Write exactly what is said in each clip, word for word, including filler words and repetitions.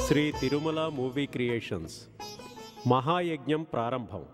Shri Tirumala movie creations మహాయజ్ఞం ప్రారంభం.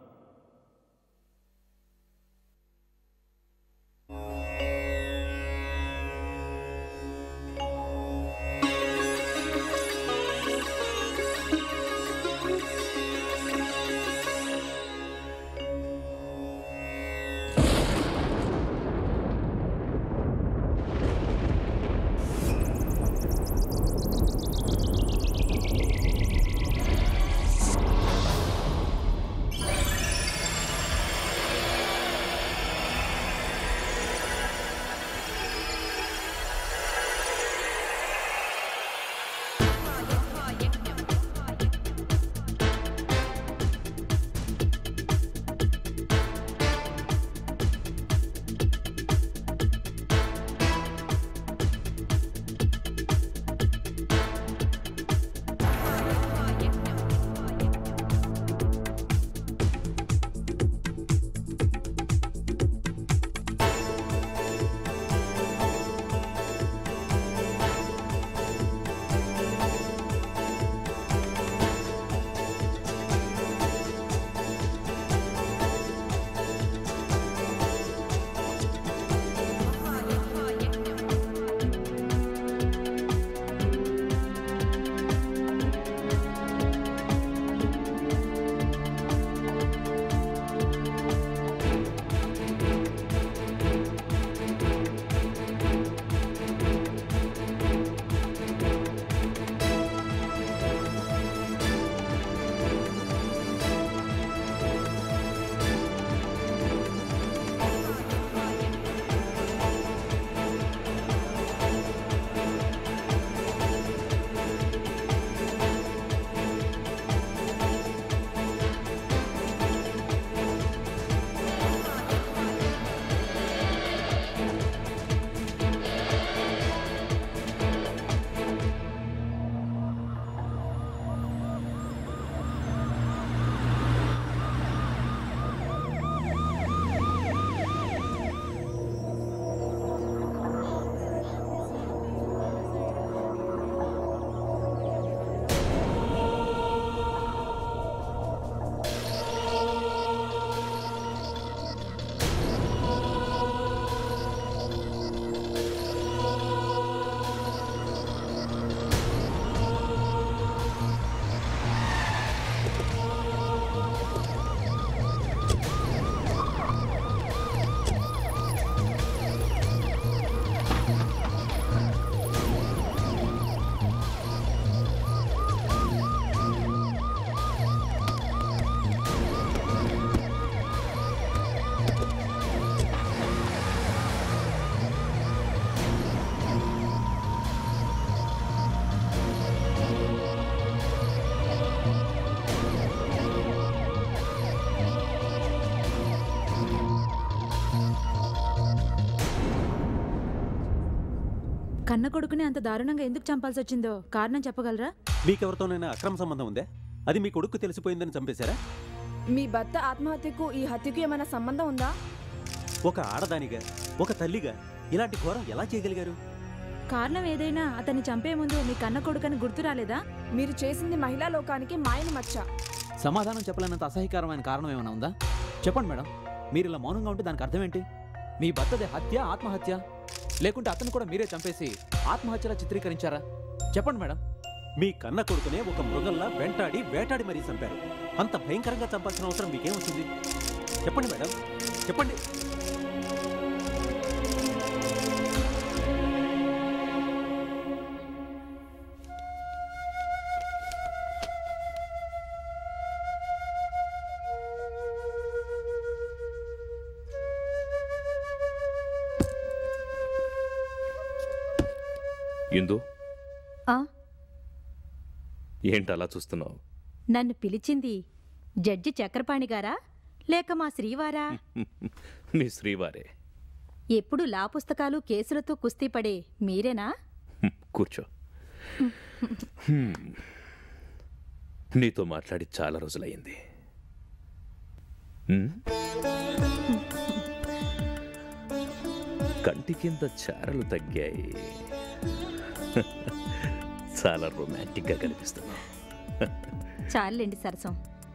కన్న కొడుకుని అంత దారుణంగా ఎందుకు చంపాల్సి వచ్చిందో కారణం చెప్పగలరా? మీకెవరితోనైనా అక్రమ సంబంధం ఉందే? అది మీ కొడుకు తెలిసిపోయిందని చంపేశారా? మీ భర్త ఆత్మహత్యకు ఈ హత్యకు ఏమైనా సంబంధం ఉందా? ఒక ఆడదానిగా, ఒక తల్లిగా ఇలాంటి ఘోరం ఎలా చేయగలిగారు? కారణం ఏదైనా అతన్ని చంపే ముందు మీ కన్న కొడుకని గుర్తు రాలేదా? మీరు చేసింది మహిళా లోకానికి మాయని మచ్చ. సమాధానం చెప్పలేనంత అసహ్యకరమైన కారణం ఏమైనా ఉందా? చెప్పండి మేడం. మీరు ఇలా మౌనంగా ఉంటే దానికి అర్థం ఏంటి? మీ భర్తదే హత్య, ఆత్మహత్య, లేకుంటే అతను కూడా మీరే చంపేసి ఆత్మహత్యలా చిత్రీకరించారా? చెప్పండి మేడం. మీ కన్న కొడుకునే ఒక మృగంలా వెంటాడి వేటాడి మరీ చంపారు. అంత భయంకరంగా చంపాల్సిన అవసరం మీకేం వచ్చింది? చెప్పండి మేడం, చెప్పండి. ఇందు, ఏంటి అలా చూస్తున్నావు? నన్ను పిలిచింది జడ్జి చక్రపాణి గారా లేక మా శ్రీవారా? నీ శ్రీవారే. ఎప్పుడు లా పుస్తకాలు కేసులతో కుస్తీ పడే మీరేనా? కూర్చో. నీతో మాట్లాడి చాలా రోజులయ్యింది. కంటి కింద చారలు తగ్గాయి, చాలా రొమాంటిక్గా కనిపిస్తున్నావు. చాలండి సరసం.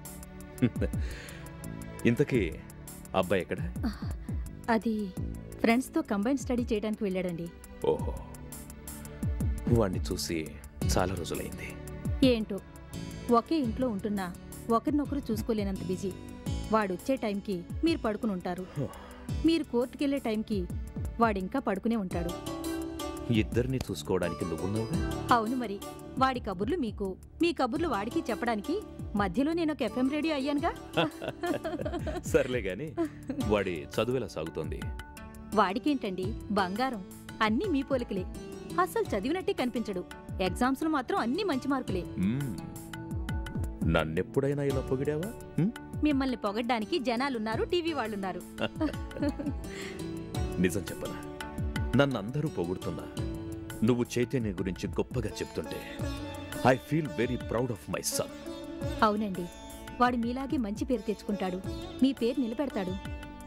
ఇంతకీ అబ్బాయి ఎక్కడ? అది ఫ్రెండ్స్తో కంబైన్ స్టడీ చేయడానికి వెళ్ళాడండి. ఓహో, వాణ్ణి చూసి చాలా రోజులైంది. ఏంటో ఒకే ఇంట్లో ఉంటున్నా ఒకరినొకరు చూసుకోలేనంత బిజీ. వాడొచ్చే టైంకి మీరు పడుకుని ఉంటారు, మీరు కోర్టుకెళ్లే టైంకి వాడింకా పడుకునే ఉంటాడు. ఇద్దరిని చూసుకోవడానికి నువ్వున్నావుగా? అవును మరి, వాడి కబుర్లు మీకు, మీ కబుర్లు వాడికి చెప్పడానికి మధ్యలో నేను ఒక ఎఫ్ఎం రేడియో అయ్యానుగా. సర్లే గాని వాడి చదువులా సాగుతోంది? వాడికేంటండి బంగారం, అన్నీ మీ పోలికలే. అస్సలు చదివినట్టే కనిపించడు. ఎగ్జామ్స్లో మాత్రం అన్ని మంచి మార్కులే. మ్మ్. నన్నెప్పుడైనా ఇలా పొగిడావా? మ్మ్? మిమ్మల్ని పొగడ్డానికి జనాలున్నారు, టీవీ వాళ్ళున్నారు. నిజం చెప్పనా, నన్ను అందరూ పొగుడుతున్నా నువ్వు చైతన్య గురించి గొప్పగా చెప్తుంటే I feel very proud of my son. అవునండి, వాడు మీలాగే మంచి పేరు తెచ్చుకుంటాడు, మీ పేరు నిలబెడతాడు.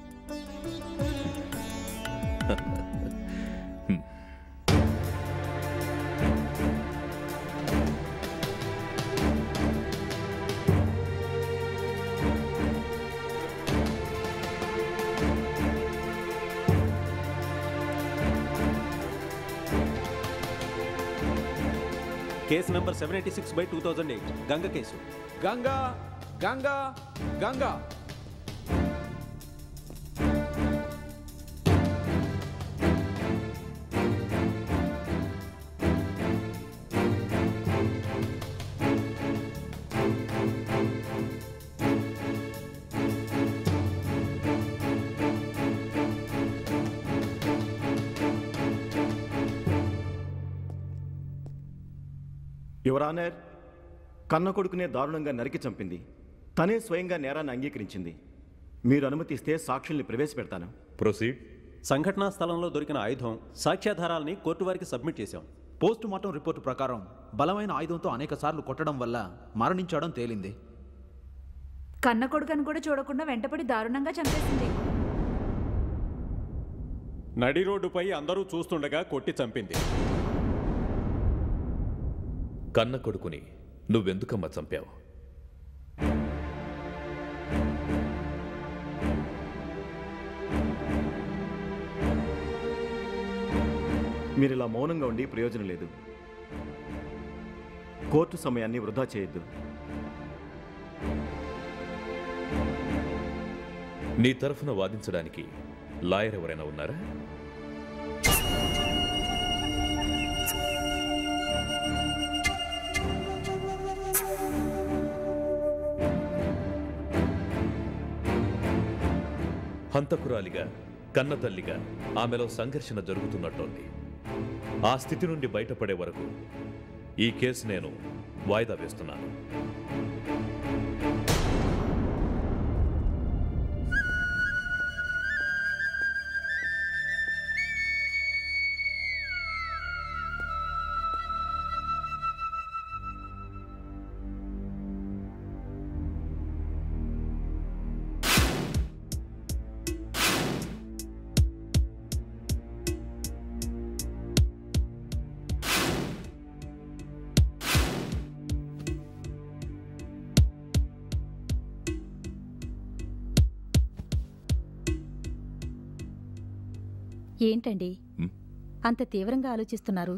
Case number seven eighty six by two thousand eight Ganga case. Ganga Ganga Ganga your honour, కన్న కొడుకునే దారుణంగా నరికి చంపింది. తనే స్వయంగా నేరాన్ని అంగీకరించింది. మీరు అనుమతిస్తే సాక్షుల్ని ప్రవేశపెడతాను. ప్రొసీడ్. సంఘటనా స్థలంలో దొరికిన ఆయుధం, సాక్ష్యాధారాల్ని కోర్టు వారికి సబ్మిట్ చేశాం. పోస్ట్ మార్టం రిపోర్టు ప్రకారం బలమైన ఆయుధంతో అనేక సార్లు కొట్టడం వల్ల మరణించడం తేలింది. కన్న కొడుకని కూడా చూడకుండా వెంటపడి దారుణంగా చంపేసింది. నడి రోడ్డుపై అందరూ చూస్తుండగా కొట్టి చంపింది. కన్న కొడుకుని నువ్వెందుకమ్మా చంపావు? మీరు ఇలా మౌనంగా ఉండి ప్రయోజనం లేదు. కోర్టు సమయాన్ని వృధా చేయొద్దు. నీ తరఫున వాదించడానికి లాయర్ ఎవరైనా ఉన్నారా? హంతకురాలిగా, కన్న తల్లిగా ఆమెలో సంఘర్షణ జరుగుతున్నట్టుంది. ఆ స్థితి నుండి బయటపడే వరకు ఈ కేసు నేను వాయిదా వేస్తున్నాను. ఏంటండి అంత తీవ్రంగా ఆలోచిస్తున్నారు?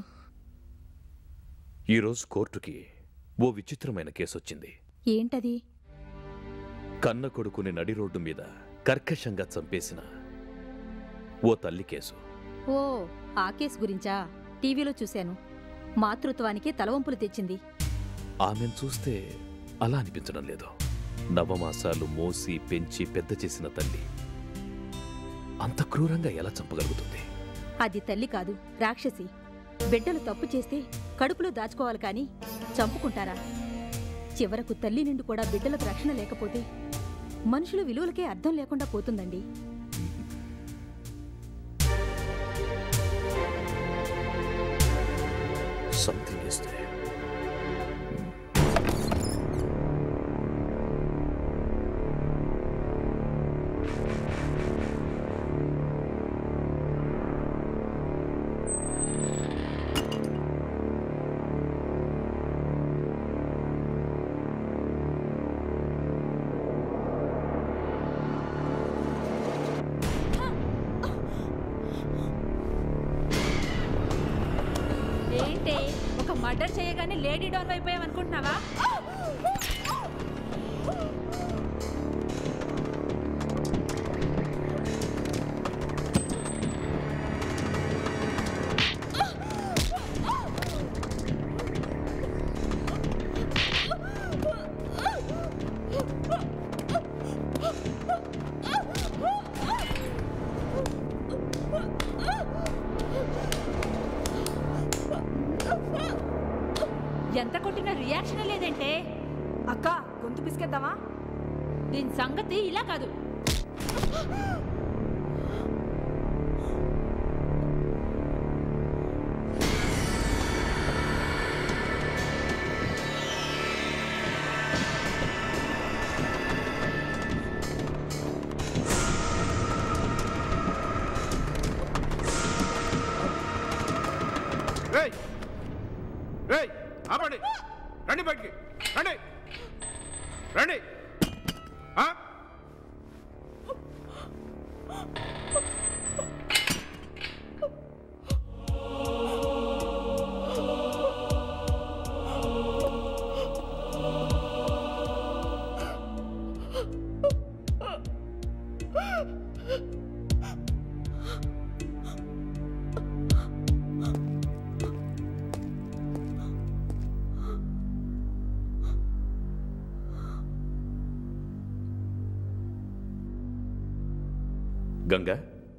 ఈరోజు కోర్టుకి ఓ విచిత్రమైన కేసు వచ్చింది. ఏంటది? కన్న కొడుకుని నడి రోడ్డు మీద కర్కశంగా చంపేసిన ఓ తల్లి కేసు. ఓ, ఆ కేసు గురించా? టీవీలో చూశాను. మాతృత్వానికి తలవంపులు తెచ్చింది. ఆమెను చూస్తే అలా అనిపించడం లేదు. నవమాసాలు మోసి పెంచి పెద్ద చేసిన తల్లి అంత క్రూరంగా ఎలా చంపగలుగుతుంది? అది తల్లి కాదు, రాక్షసి. బిడ్డలు తప్పు చేస్తే కడుపులో దాచుకోవాలి కానీ చంపుకుంటారా? చివరకు తల్లి నుండి కూడా బిడ్డలకు రక్షణ లేకపోతే మనుషుల విలువలకే అర్థం లేకుండా పోతుందండి. Something is there. Lady down అయిపోయావనుకుంటున్నావా? ఎంత కొట్టిన రియాక్షన్ లేదంటే అక్క గొంతు పిసికేద్దామా? దీని సంగతి ఇలా కాదు. ఆపండి, రండి బయటికి, రండి రండి. గంగా,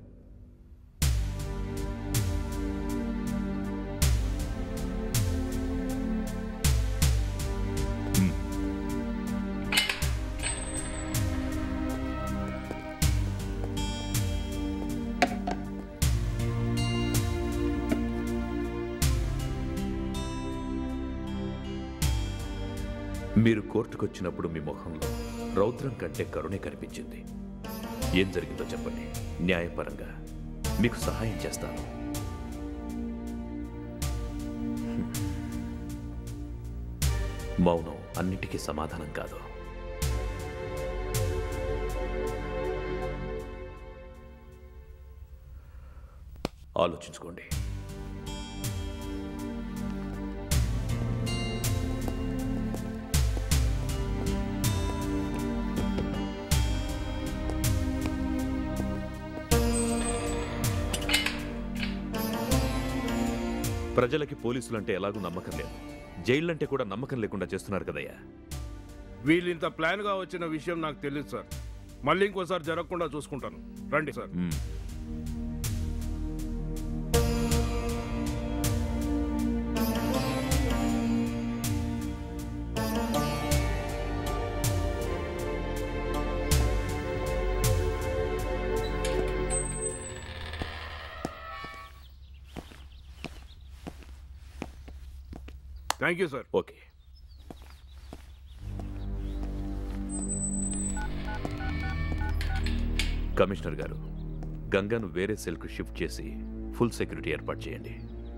మీరు కోర్టుకొచ్చినప్పుడు మీ ముఖంలో రౌద్రం కంటే కరుణే కనిపించింది. ఏం జరిగిందో చెప్పండి. న్యాయపరంగా మీకు సహాయం చేస్తాను. మౌనం అన్నిటికీ సమాధానం కాదు. ఆలోచించుకోండి. ప్రజలకి పోలీసులంటే ఎలాగూ నమ్మకం లేదు. జైళ్ళంటే కూడా నమ్మకం లేకుండా చేస్తున్నారు కదయ్యా. వీళ్ళు ఇంత ప్లాన్గా వచ్చిన విషయం నాకు తెలియదు సార్. మళ్ళీ ఇంకోసారి జరగకుండా చూసుకుంటాను. రండి sir. Thank you sir. Okay. Commissioner గారు, గంగాను వేరే సెల్కు షిఫ్ట్ చేసి ఫుల్ సెక్యూరిటీ ఏర్పాటు చేయండి.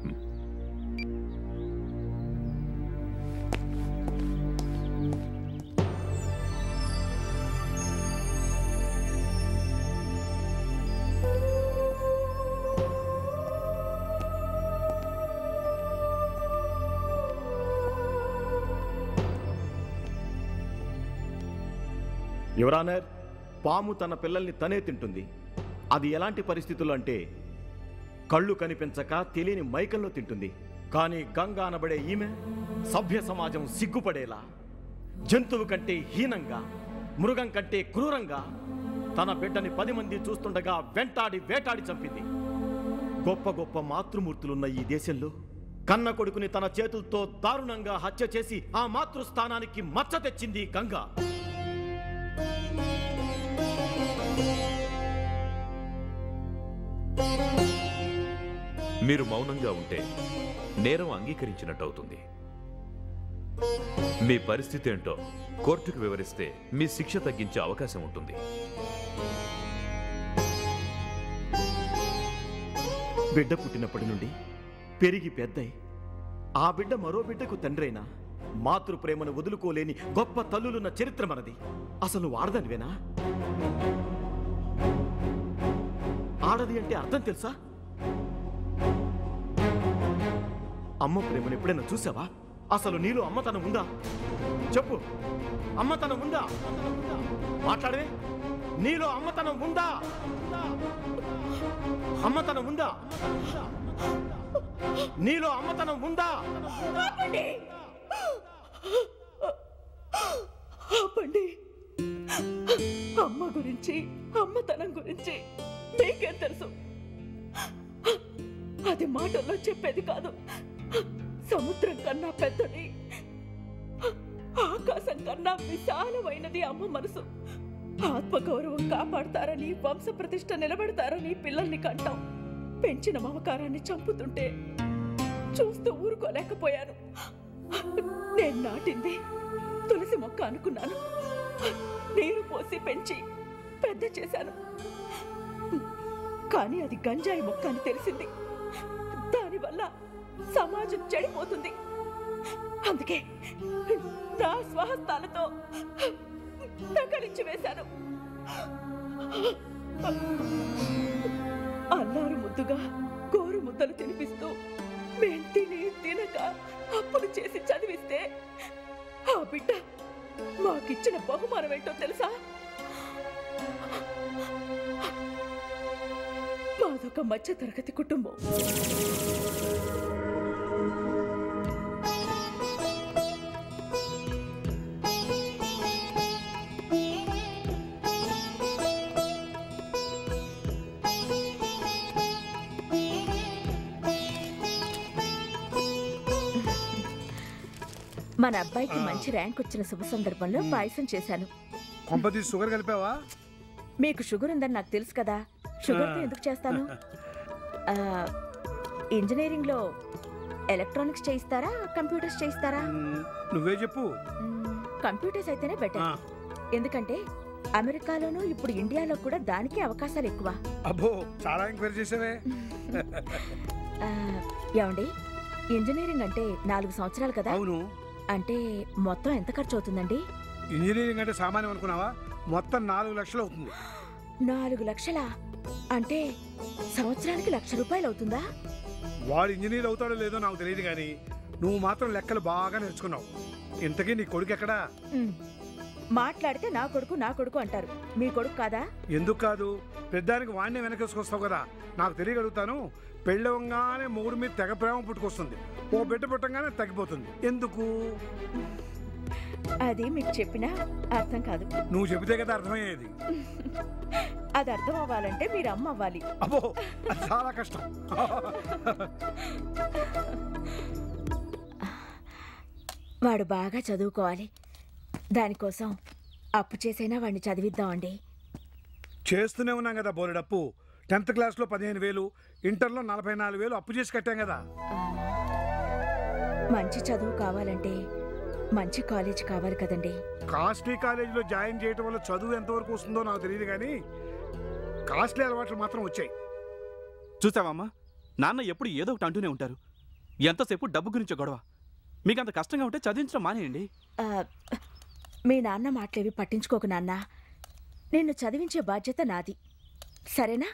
యువర్ ఆనర్, పాము తన పిల్లల్ని తనే తింటుంది. అది ఎలాంటి పరిస్థితుల్లో అంటే కళ్ళు కనిపించక తెలియని మైకంలో తింటుంది. కానీ గంగా అనబడే ఈమె సభ్య సమాజం సిగ్గుపడేలా జంతువు కంటే హీనంగా, మృగం కంటే క్రూరంగా తన బిడ్డని పది మంది చూస్తుండగా వెంటాడి వేటాడి చంపింది. గొప్ప గొప్ప మాతృమూర్తులున్న ఈ దేశంలో కన్న కొడుకుని తన చేతులతో దారుణంగా హత్య చేసి ఆ మాతృస్థానానికి మచ్చ తెచ్చింది గంగా. మీరు మౌనంగా ఉంటే నేరం అంగీకరించినట్టు అవుతుంది. మీ పరిస్థితి ఏంటో కోర్టుకు వివరిస్తే మీ శిక్ష తగ్గించే అవకాశం ఉంటుంది. బిడ్డ పుట్టినప్పటి నుండి పెరిగి పెద్దై ఆ బిడ్డ మరో బిడ్డకు తండ్రైనా మాతృ ప్రేమను వదులుకోలేని గొప్ప తల్లులున్న చరిత్ర మనది. అసలు ఆడదానివేనా? ఆడది అంటే అర్థం తెలుసా? అమ్మ ప్రేమను ఎప్పుడైనా చూసావా? అసలు నీలో అమ్మతనం ఉందా? చెప్పు, అమ్మతనం ఉందా? మాట్లాడవే. నీలో అమ్మతనం ఉందా? అమ్మతనం ఉందా? నీలో అమ్మతనం ఉందా? ఆపండి. అమ్మ గురించి, అమ్మతనం గురించి మీకేం తెలుసు? అది మాటల్లో చెప్పేది కాదు. సముద్రం కన్నా పెద్దది, ఆకాశం కన్నా విశాలమైనది అమ్మ మనసు. ఆత్మగౌరవం కాపాడతారని, వంశ ప్రతిష్ట నిలబెడతారని పిల్లల్ని కంటాం. పెంచిన మమకారాన్ని చంపుతుంటే చూస్తూ ఊరుకోలేకపోయాను. నేను నాటింది తులసి మొక్క అనుకున్నాను. నీరు పోసి పెంచి పెద్ద చేశాను. కానీ అది గంజాయి మొక్క అని తెలిసింది. దానివల్ల సమాజం చెడిపోతుంది. అందుకే నా స్వహస్తాలతో తగలించి వేశాను. అల్లారు ముద్దుగా గోరు ముద్దలు తినిపిస్తూ మేం తిని తినక అప్పులు చేసి చదివిస్తే ఆ బిడ్డ మాకిచ్చిన బహుమానం ఏంటో తెలుసా? మాదొక మధ్య తరగతి కుటుంబం. మన అబ్బాయికి మంచి ర్యాంక్ వచ్చిన శుభ సందర్భంలో పాయసం చేశాను. కొంపది షుగర్ కలిపావా? మీకు షుగర్ ఉందని నాకు తెలుసు కదా. షుగర్తో ఎందుకు చేస్తాను? ఇంజనీరింగ్ లో ఎలక్ట్రానిక్స్ చేయిస్తారా, కంప్యూటర్స్ చేయిస్తారా? నువ్వే చెప్పు. కంప్యూటర్స్ అయితేనే బెటర్. ఎందుకంటే అమెరికాలోనూ ఇప్పుడు ఇండియాలో కూడా దానికే అవకాశాలు ఎక్కువ. అబ్బో, చాలా ఎంక్వైరీ చేసావే. ఏమండి, ఇంజనీరింగ్ అంటే నాలుగు సంవత్సరాలు కదా? అవును. అంటే మొత్తం ఎంత ఖర్చు అవుతుందండి? ఇంజనీరింగ్ అంటే సామాన్యం అనుకున్నావా? మొత్తం నాలుగు లక్షలు అవుతుంది. నాలుగు లక్షలా? అంటే సంవత్సరానికి లక్ష రూపాయలు అవుతుందా? వాడు ఇంజనీర్ అవుతాడో లేదో నాకు తెలియదు, కానీ నువ్వు మాత్రం లెక్కలు బాగా నేర్చుకున్నావు. ఇంతకీ నీ కొడుకు ఎక్కడా? మాట్లాడితే నా కొడుకు నా కొడుకు అంటారు. మీ కొడుకు కాదా? ఎందుకు కాదు, పెద్దానికి వాడినే వెనకేసుకొస్తావు కదా. నాకు తెలియగలుగుతాను. పెళ్ళవంగానే మూడు మీద తెగ ప్రేమ పుట్టుకొస్తుంది, ఓ బిడ్డ పుట్టంగానే తగ్గిపోతుంది. ఎందుకు? అది మీకు చెప్పినా అర్థం కాదు. నువ్వు చెబితే కదా అర్థమయ్యేది. అది అర్థం అవ్వాలంటే మీరు అమ్మ అవ్వాలి. అబ్బో, చాలా కష్టం. వాడు బాగా చదువుకోవాలి. దానికోసం అప్పు చేసైనా వాడిని చదివిద్దామండి. చేస్తూనే ఉన్నాం కదా బోలెడప్పు. టెన్త్ క్లాస్లో పదిహేను వేలు, ఇంటర్లో నలభై నాలుగు వేలు అప్పు చేసి కట్టాం కదా. మంచి చదువు కావాలంటే మంచి కాలేజ్ కావాలి కదండి. కాస్ట్లీ కాలేజీలో జాయిన్ చేయడం వల్ల చదువు ఎంతవరకు వస్తుందో నాకు తెలియదు, కానీ కాస్ట్లీ అలవాట్లు మాత్రం వచ్చాయి. చూసావమ్మా, నాన్న ఎప్పుడు ఏదో ఒకటి అంటూనే ఉంటారు. ఎంతసేపు డబ్బు గురించి గొడవ. మీకు అంత కష్టంగా ఉంటే చదివించడం మానేయండి. మీ నాన్న మాటలేవి పట్టించుకోకు నాన్న. నిన్ను చదివించే బాధ్యత నాది, సరేనా?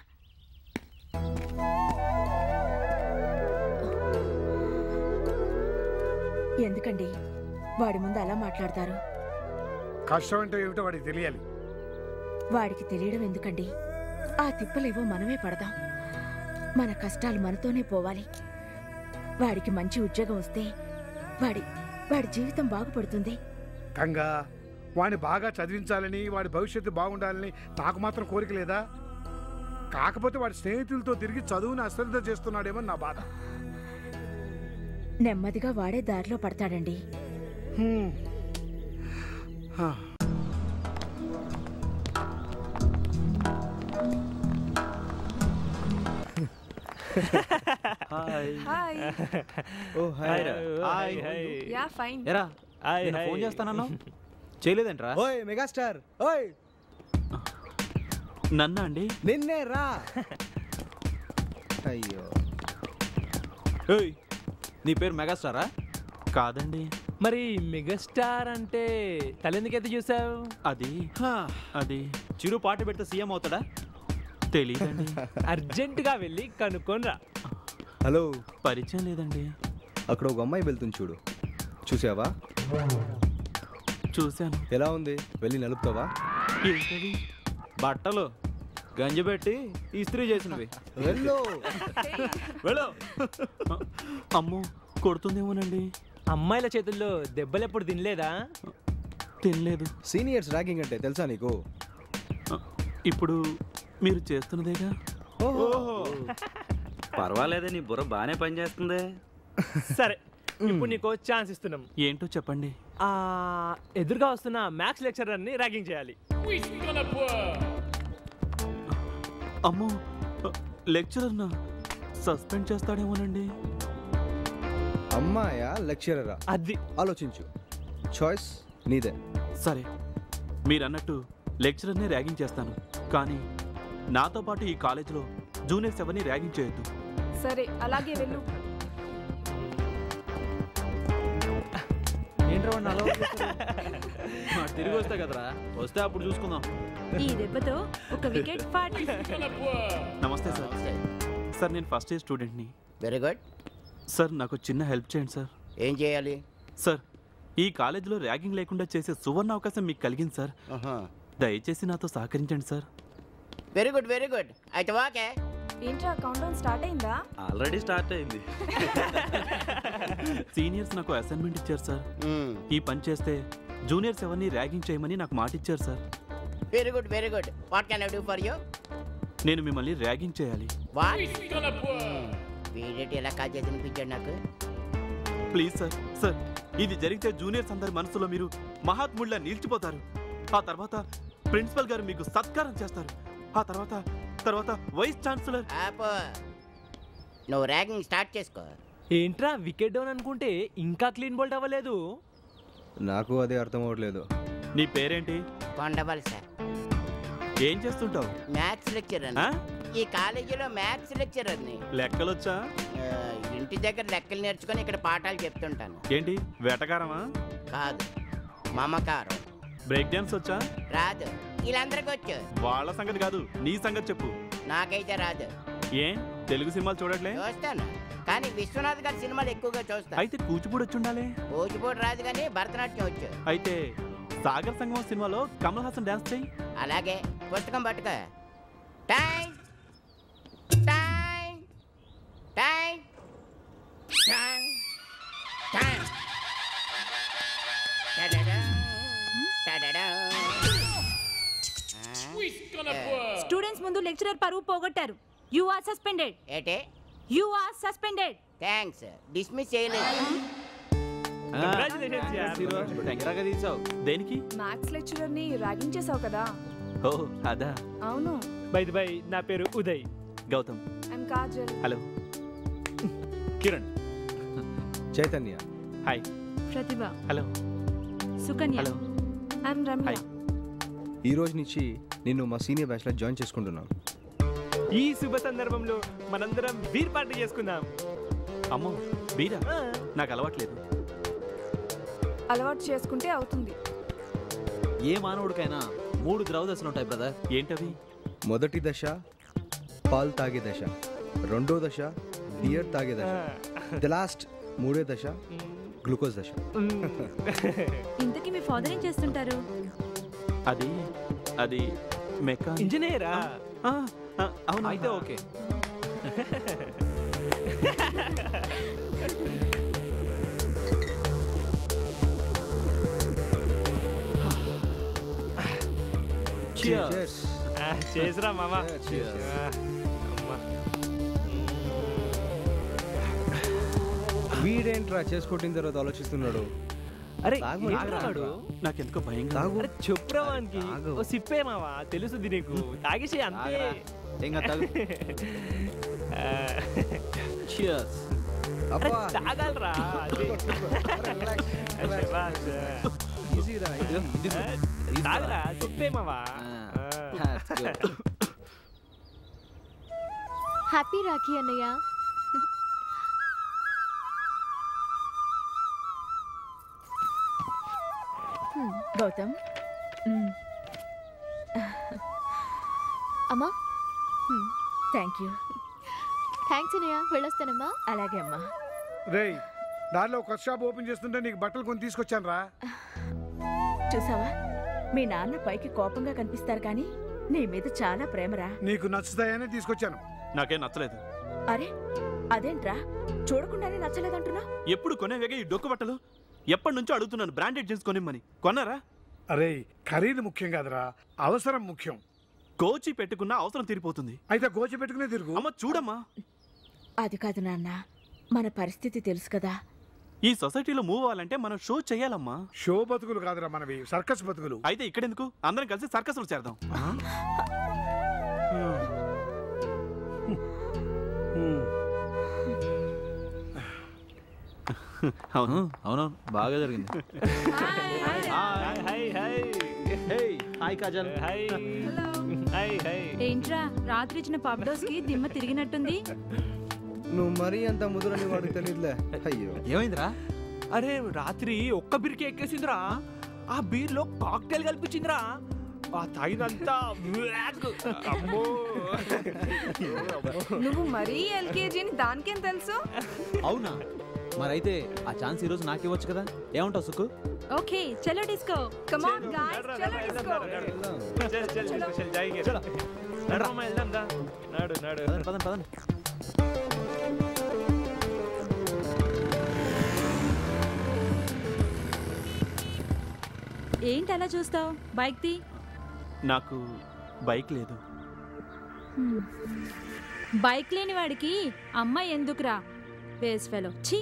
ఎందుకండి వాడి ముందు అలా మాట్లాడతారు? కష్టం అంటే ఏమిటో వాడికి తెలియాలి. వాడికి తెలియడం ఎందుకండి? ఆ తిప్పలేవో మనమే పడదాం. మన కష్టాలు మనతోనే పోవాలి. వాడికి మంచి ఉద్యోగం వస్తే వాడి వాడి జీవితం బాగుపడుతుంది. కంగా వాడిని బాగా చదివించాలని, వాడి భవిష్యత్తు బాగుండాలని నాకు మాత్రం కోరిక లేదా? కాకపోతే వాడి స్నేహితులతో తిరిగి చదువుని అశ్రద్ధ చేస్తున్నాడేమో నా బాధ. నెమ్మదిగా వాడే దారిలో పడతాడండి. ఫోన్ చేస్తానన్నా చేయలేదంట్రా? ఓయ్ మెగాస్టార్, ఓయ్ నన్నా అండి? నిన్నే రా. అయ్యో, ఏయ్ నీ పేరు మెగాస్టారా? కాదండి. మరి మెగాస్టార్ అంటే తలెందుకైతే చూసావు? అది అది చిరు పాట పెడితే సీఎం అవుతాడా? తెలీదండి. అర్జెంటుగా వెళ్ళి కనుక్కోనరా. హలో, పరిచయం లేదండి. అక్కడ ఒక అమ్మాయి వెళ్తుంది చూడు. చూసావా? చూశాను. ఎలా ఉంది? వెళ్ళి నలుపుతావా? ఏంటది? బట్టలు గంజి పెట్టి ఇస్త్రీ చేసినవి. వెళ్ళు వెళ్ళు. అమ్మో కొడుతుందేమోనండి. అమ్మాయిల చేతుల్లో దెబ్బలు ఎప్పుడు తినలేదా? తినలేదు. సీనియర్స్ ర్యాగింగ్ అంటే తెలుసా నీకు? ఇప్పుడు మీరు చేస్తున్నదేగా. పర్వాలేదే, నీ బుర్ర బాగానే పనిచేస్తుంది. సరే, ఇప్పుడు నీకు ఛాన్స్ ఇస్తున్నాం. ఏంటో చెప్పండి. ఆ ఎదురుగా వస్తున్న మ్యాథ్స్ లెక్చరర్ని ర్యాగింగ్ చేయాలి. అమ్మో లెక్చరర్నా? సస్పెండ్ చేస్తాడేమోనండి. అమ్మాయా లెక్చరరా? అది ఆలోచించు. చాయిస్ నీదే. సరే, మీరన్నట్టు లెక్చరర్నే ర్యాగింగ్ చేస్తాను, కానీ నాతో పాటు ఈ కాలేజీలో జూనియర్స్ ఎవరిని ర్యాగింగ్ చేయొద్దు. సరే, అలాగే వెళ్ళు. ఏంట్రా వాడిని అలా వదిలేశారు? వాడు తిరిగి వస్తే కదరా, వస్తే అప్పుడు చూసుకుందాం. ఈ దెబ్బతో ఒక వికెట్ పార్టీ. నమస్తే సార్. సార్ నేను ఫస్ట్ ఇయర్ స్టూడెంట్ని. Very good. సార్ నాకు చిన్న హెల్ప్ చేయండి సార్. ఏం చేయాలి? సార్ ఈ కాలేజీలో ర్యాగింగ్ లేకుండా చేసే సువర్ణ అవకాశం మీకు కలిగింది సార్. దయచేసి నాతో సహకరించండి sir. Very good very good. అయితే ఓకే. ఏంట్రా కౌంట్ డౌన్ స్టార్ట్ అయిందా? ఆల్రెడీ స్టార్ట్ అయింది. సీనియర్స్ నాకు అసైన్మెంట్ ఇచ్చారు సార్. ఈ పని చేస్తే జూనియర్స్ ఎవరిని ర్యాగింగ్ చేయమని నాకు మాట ఇచ్చారు sir. Very good very good. What can I do for you? నేను మిమ్మల్ని ర్యాగింగ్ చేయాలి. వాట్? వీడేటి ఎలా కాల్ చేసి వినిపించాడు నాకు. Please sir. సార్ ఇది జరిగితే జూనియర్స్ అందరి మనసులో మీరు మహాత్ముడిలా నిలిచిపోతారు. ఆ తర్వాత ప్రిన్సిపల్ గారు మీకు సత్కారం చేస్తారు. ఆ తర్వాత తర్వాత వైస్ ఛాన్సలర్. నువ్వు ర్యాగింగ్ స్టార్ట్ చేసుకో. ఏంట్రా వికెట్ డౌన్ అనుకుంటే ఇంకా క్లీన్ బోల్డ్ అవ్వలేదు? నాకు అదే అర్థం అవ్వట్లేదు. నీ పేరేంటి? కొండవల్ సార్. ఏం చేస్తుంటావు? Maths lecturer. ఈ కాలేజీలో మ్యాథ్స్ లెక్చరర్ని. లెక్కలొచ్చా? ఇంటి దగ్గర లెక్కలు నేర్చుకొని ఇక్కడ పాఠాలు చెప్తుంటాను. ఏంటి వేటకారమా? కాదు, మమకారం. బ్రేక్ డాన్స్ వచ్చా? రాదు. వీళ్ళందరికీ వచ్చు. వాళ్ళ సంగతి కాదు, నీ సంగతి చెప్పు. నాకైతే రాదు. ఏ తెలుగు సినిమాలు చూడట్లే? చూస్తాను, కానీ విశ్వనాథ్ గారి సినిమాలు ఎక్కువగా చూస్తాను. అయితే కూచిపూడి వచ్చి ఉండాలి. కూచిపూడి రాదు, కానీ భరతనాట్యం వచ్చు. అయితే సాగర్ సంగమం సినిమాలో కమల్ హాసన్ డాన్స్ చేయి. అలాగే. పుస్తకం పట్టుకో. Time time time time time. Students ముందు లెక్చరర్ పరువు పోగొట్టారు. You are suspended. ఏటే? You are suspended. Thanks. Dismiss చేయలేదు. దేనికి? మ్యాథ్స్ లెక్చరర్ ని ర్యాగింగ్ చేసావు కదా. ఓ అదా. అవును. బై ది బై, నా పేరు Uday. Gautam. I'm Kajal. Hello. Kiran. Chaitanya. Hi. Pratibha. Hello. Sukanya. Hello. I'm Ramya. ఈ రోజు నుంచి నిన్ను మా సీనియర్ బ్యాచ్ లో జాయిన్ చేసుకుంటున్నాను. ఈ శుభ సందర్భంలో మనందరం బీర్ పార్టీ చేసుకుందాం. అమ్మో బీరా? నాకు అలవాట్లేదు. అలవాటు చేసుకుంటే అవుతుంది. ఏ మానవుడికైనా మూడు ద్రవ దశలు ఉంటాయి బ్రదర్. ఏంటవి? మొదటి దశ పాలు తాగే దశ, రెండో దశ బియర్ తాగే దశ, ది లాస్ట్ మూడో దశ గ్లూకోజ్ దశ. ఇంతకీ మీ ఫాదర్ ఏం చేస్తుంటారు? అది అది మెకా ఇంజనీరా? అవును. అయితే ఓకే. చేసిరా మామా. వీడేంట్రా చేసుకొట్టిన తర్వాత ఆలోచిస్తున్నాడు. అరే నాకెందుకో భయం. చెప్పురా వానికి. ఓ సిప్పే మావా, తెలుసుది నీకు. తాగేసి అంతే. తాగాలరా. తాగరా, సిప్పే మావా. హ్యాపీ రాఖీ అన్నయ్య. గౌతమ్. అమ్మా. Thank you. థ్యాంక్స్ అన్నయ్య. వెళ్ళొస్తానమ్మా. అలాగే అమ్మా. రేయ్, దారిలో కొత్త షాప్ ఓపెన్ చేస్తుంటే నీకు బట్టలు కొని తీసుకొచ్చాను రా. చూసావా, మీ నాన్న పైకి కోపంగా కనిపిస్తారు కానీ నీ మీద చాలా ప్రేమరా. నీకు నచ్చుతాయనే తీసుకొచ్చాను. నాకేం నచ్చలేదు. అరే అదేంట్రా, చూడకుండానే నచ్చలేదంటున్నా? ఎప్పుడు కొనేవేగా ఈ డొక్కు బట్టలు? ఎప్పటి నుంచో అడుగుతున్నాను బ్రాండెడ్ జీన్స్ కొనిమ్మని. కొన్నారా? అరే ఖరీదు ముఖ్యం కాదురా, అవసరం ముఖ్యం. గోచి పెట్టుకున్న అవసరం తీరిపోతుంది. అయితే గోచి పెట్టుకునే తిరుగు. అమ్మ చూడమ్మా. అది కాదు నాన్న, మన పరిస్థితి తెలుసు కదా. ఈ సొసైటీలో మూవ్ అవ్వాలంటే మనం షో చేయాలమ్మా. షో బతుకులు కాదురా మనవి, సర్కస్ బతుకులు. అయితే ఇక్కడెందుకు, అందరం కలిసి సర్కస్లు చేద్దాం. అవును అవును బాగా జరిగింది. హాయ్ కాజల్. ఏంట్రా రాత్రి ఇచ్చిన పబ్ డోస్ కి దిమ్మ తిరిగినట్టుంది. నువ్వు మరీ అంత ముదురని వాడికి తెలియదులే. అయ్యో ఏమైందిరా? అరే రాత్రి ఒక్క బీర్కి ఎక్కేసిందిరా. ఆ బీర్లో కాక్టైల్ కల్పించిందిరా. ఆ తాగినంతా అమ్మో. నువ్వు మరీ ఎల్కేజీని దానికేం తెలుసు? అవునా, మరైతే ఆ ఛాన్స్ ఈరోజు నాకు ఇవ్వచ్చు కదా. ఏమంటావు సుక్కు? ఓకే చలో డిస్కో. కమ్ ఆన్ గైస్, చలో డిస్కో. చల్ చల్ చల్ చల్ జాయిగే. చలో నడమ్మా వెళ్దాం దా. నాడు నాడు పదండి పదండి పదండి. ఏంటి అలా చూస్తావు? బైక్ తీ. నాకు బైక్ లేదు. బైక్ లేని వాడికి అమ్మాయి ఎందుకురా? Waste fellow. ఛీ.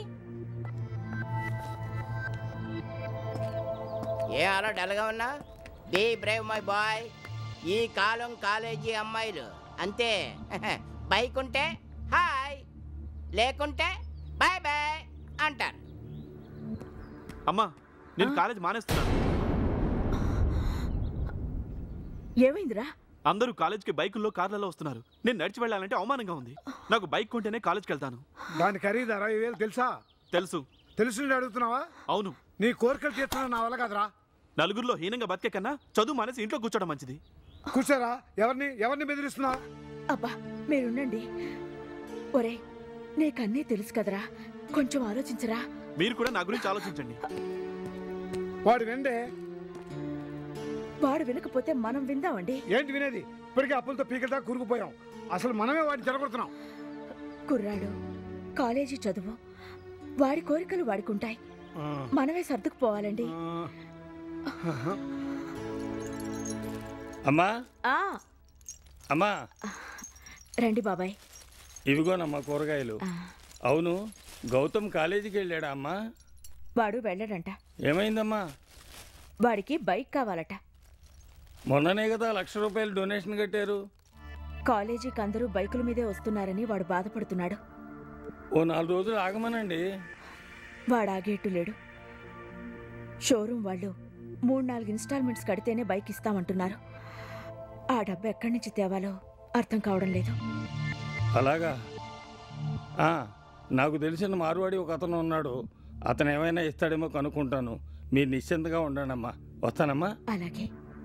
ఏ అలా డల్గా ఉన్నా? Be brave my boy. ఈ కాలం కాలేజీ అమ్మాయిలు అంతే. బైక్ ఉంటే హాయ్, లేకుంటే బాయ్ బాయ్ అంటారు. అమ్మా నేను కాలేజ్ మానేస్తున్నాను. ఏమైందిరా? అందరూ కాలేజ్కి బైకుల్లో కార్లలో వస్తున్నారు. నేను నడిచి వెళ్ళాలంటే అవమానంగా ఉంది. నాకు బైక్ కొంటేనే కాలేజ్కి వెళ్తాను. దాని ఖరీదు అరవై వేలు తెలుసా? తెలుసు. తెలుసు అడుగుతున్నావా? అవును. నీ కోరికలు తీర్చడం నా వల్ల కాదురా. నలుగురిలో హీనంగా బతికే కన్నా చదువు మానేసి ఇంట్లో కూర్చోడం మంచిది. కూర్చోరా. ఎవరిని ఎవరిని బెదిరిస్తున్నా? అబ్బా మీరుండండి. ఒరే నీకన్నీ తెలుసు కదరా, కొంచెం ఆలోచించరా. మీరు కూడా నా గురించి ఆలోచించండి. వాడు విండే. వాడు వినకపోతే మనం విందామండి. ఏంటి వినేది? ఇప్పటికే అప్పులతో పీకలతో కూరుకుపోయాం. అసలు మనమే వాడిని చెడగొడుతున్నాం. కుర్రాడు కాలేజీ చదువు, వాడి కోరికలు వాడుకుంటాయి. మనమే సర్దుకుపోవాలండి. అమ్మా ఆ అమ్మా రండి బాబాయ్. ఇవిగోనమ్మా కూరగాయలు. అవును, గౌతమ్ కాలేజీకి వెళ్ళాడా అమ్మా? వాడు వెళ్ళడంట. ఏమైందమ్మా? వాడికి బైక్ కావాలట. మొన్ననే కదా లక్ష రూపాయలు డొనేషన్ కట్టారు. కాలేజీకి అందరూ బైకుల మీదే వస్తున్నారని వాడు బాధపడుతున్నాడు. ఓ నాలుగు రోజులు ఆగమనండి. వాడు ఆగేట్టు లేడు. షోరూమ్ వాళ్ళు మూడు నాలుగు ఇన్స్టాల్మెంట్స్ కడితేనే బైక్ ఇస్తామంటున్నారు. ఆ డబ్బు ఎక్కడి నుంచి తేవాలో అర్థం కావడం లేదు. అలాగా? నాకు తెలిసిన మార్వాడి ఒక అతను ఉన్నాడు. అతను ఏమైనా ఇస్తాడేమో కనుక్కుంటాను. మీరు నిశ్చింతగా ఉండండి అమ్మా. వస్తానమ్మా. అలాగే.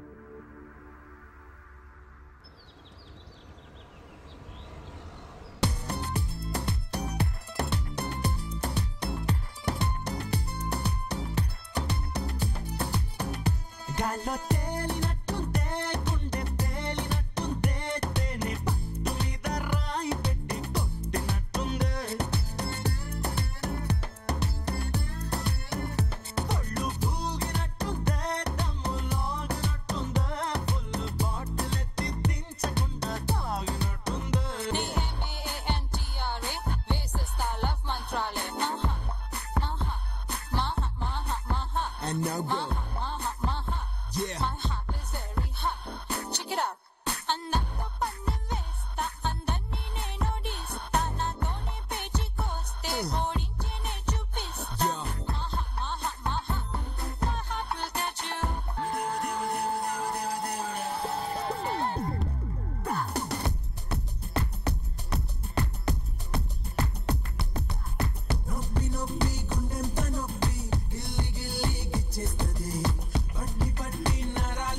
గాల్లో తేలినట్టుందే, గుండె తేలినట్టుందే, తేనె పట్టు మీద రాయి పెట్టి కొట్టినట్టుందే, ఒళ్ళు ఊగినట్టుందే, దమ్ము లాగినట్టుందే, ఫుల్ బాటిల్ ఎత్తి దించకుండా తాగినట్టుందే. And now go. Yeah. My heart is very hot. Check it out. Andando panne vesta, andani neno dista, na tone pechi coste, orinche ne chupista. Maha, maha, maha, my heart will get you. Noppi noppi gundenta noppi, gilli gilli gichestadi, patti patti nara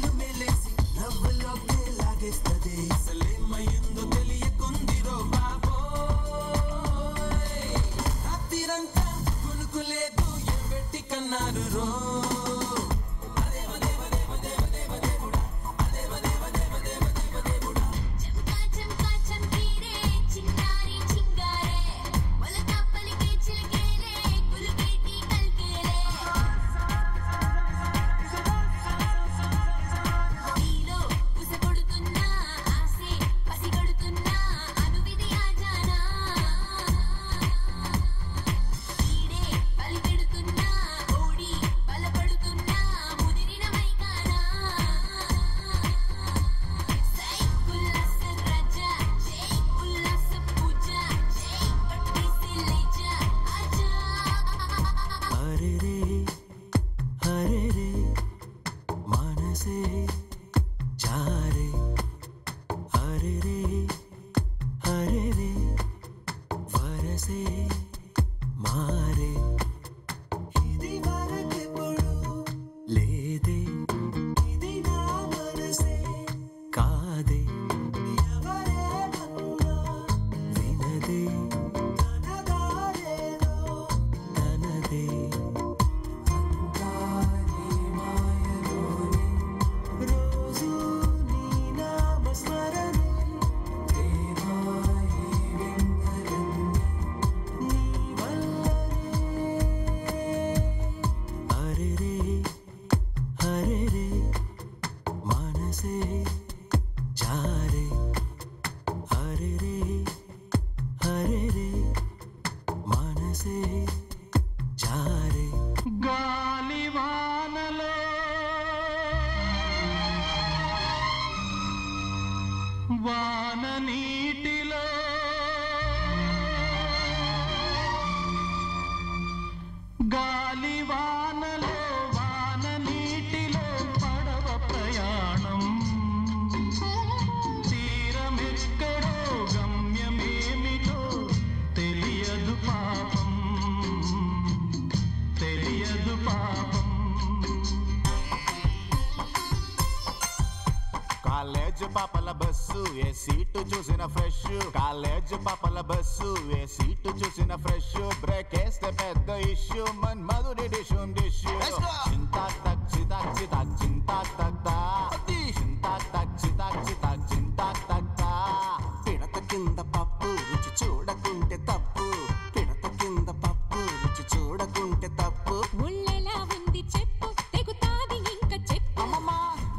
college పాపల bus ఏ seat చూసిన fresh college పాపల bus ఏ seat చూసిన fresh brake వేస్తే పెద్ద issue Mann మధుడి dish dish చింతా తక్ చితాక్ చితాక్ చింతా తక్తా చింతా తక్ చితాక్ చితాక్ చింతా తక్తా పిడత కింద పప్పు రుచి చూడకుంటే తప్పు పిడత కింద పప్పు రుచి చూడకుంటే తప్పు ముళ్ళెలా ఉంది చెప్పు తెగుతాది ఇంకా చెప్పు అమ్మమ్మా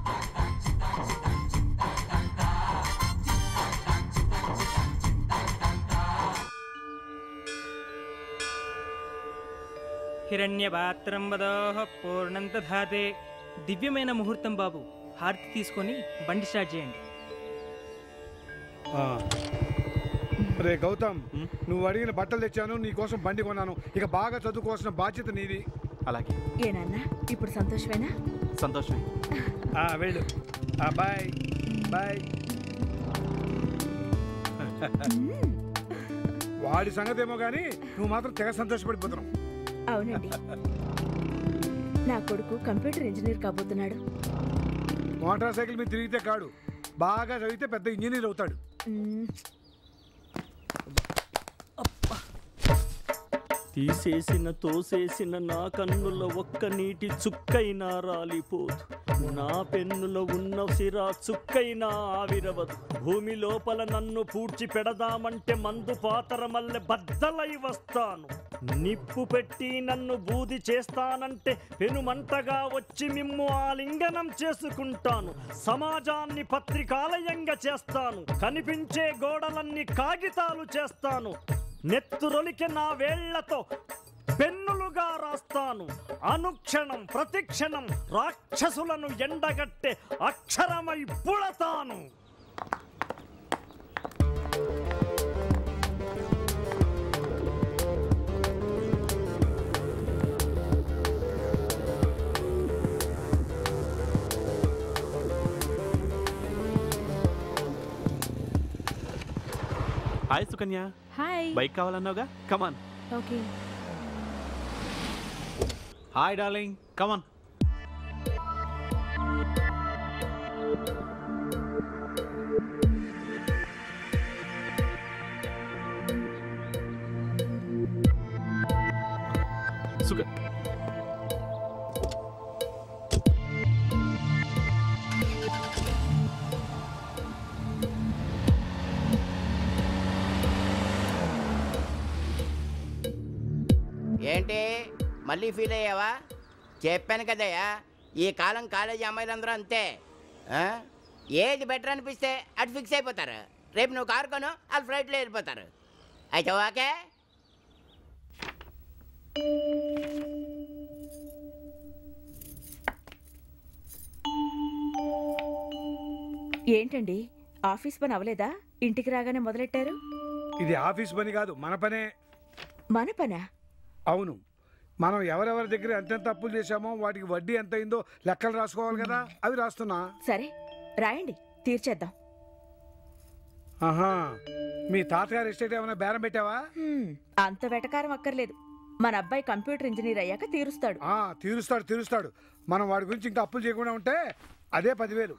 హిరణ్యపాత్రం వదోహ పూర్ణం దధాతే. దివ్యమైన ముహూర్తం బాబు. హారతి తీసుకొని బండి స్టార్ట్ చేయండి. రే గౌతమ్, నువ్వు అడిగిన బట్టలు తెచ్చాను, నీ కోసం బండి కొన్నాను. ఇక బాగా చదువుకోవాల్సిన బాధ్యత నీది. అలాగే. ఏనన్నా ఇప్పుడు సంతోషమేనా? సంతోషమే. ఆ, వెళ్ళు. ఆ, బాయ్ బాయ్. వాడి సంగతి ఏమో కానీ నువ్వు మాత్రం తెగ సంతోషపడిపోతున్నావు. అవునండి, నా కొడుకు కంప్యూటర్ ఇంజనీర్ కాబోతున్నాడు. మోటార్ సైకిల్ మీద తిరిగితే కాడు, బాగా చదివితే పెద్ద ఇంజనీర్ అవుతాడు. తీసేసిన తోసేసిన నా కన్నుల ఒక్క నీటి చుక్కైనా రాలిపోదు. నా పెన్నులో ఉన్న సిరా చుక్కైనా ఆవిరవదు. భూమి లోపల నన్ను పూడ్చి పెడదామంటే మందు పాతర మల్లె బద్దలై వస్తాను. నిప్పు పెట్టి నన్ను బూది చేస్తానంటే పెనుమంటగా వచ్చి మిమ్ము ఆలింగనం చేసుకుంటాను. సమాజాన్ని పత్రికాలయంగా చేస్తాను. కనిపించే గోడలన్నీ కాగితాలు చేస్తాను. నెత్తురొలికి నా వేళ్లతో పెన్నులుగా రాస్తాను. అనుక్షణం ప్రతిక్షణం రాక్షసులను ఎండగట్టే అక్షరమై పుడతాను. హాయ్ సుకన్య. హాయ్. బైక్ కావాలన్నావుగా, come on. Okay. Hi darling, come on. సుక ఏంటి మళ్ళీ ఫీల్ అయ్యావా? చెప్పాను కదయ్యా, ఈ కాలం కాలేజీ అమ్మాయిలందరూ అంతే. ఆ? ఏది బెటర్ అనిపిస్తే అటు ఫిక్స్ అయిపోతారు. రేపు నువ్వు కారు కొను, వాళ్ళు ఫ్లైట్లో వెళ్ళిపోతారు. అయితే ఓకే. ఏంటండి, ఆఫీస్ పని అవలేదా? ఇంటికి రాగానే మొదలెట్టారు. ఇది ఆఫీస్ పని కాదు, మన పనే. మన పనా? అవును, మనం ఎవరెవరి దగ్గర ఎంతెంత అప్పులు చేశామో వాటికి వడ్డీ ఎంత అయిందో లెక్కలు రాసుకోవాలి కదా, అవి రాస్తున్నా. సరే రాయండి, తీర్చేద్దాం. ఆహా, మీ తాతగారు ఎస్టేట్ ఏమైనా బేరం పెట్టావా? హ్మ్, అంత వెటకారం అక్కర్లేదు. మన అబ్బాయి కంప్యూటర్ ఇంజనీర్ అయ్యాక తీరుస్తాడు. ఆ, తీరుస్తాడు తీరుస్తాడు. మనం వాడి గురించి ఇంకా అప్పులు చేయకుండా ఉంటే అదే పదివేలు.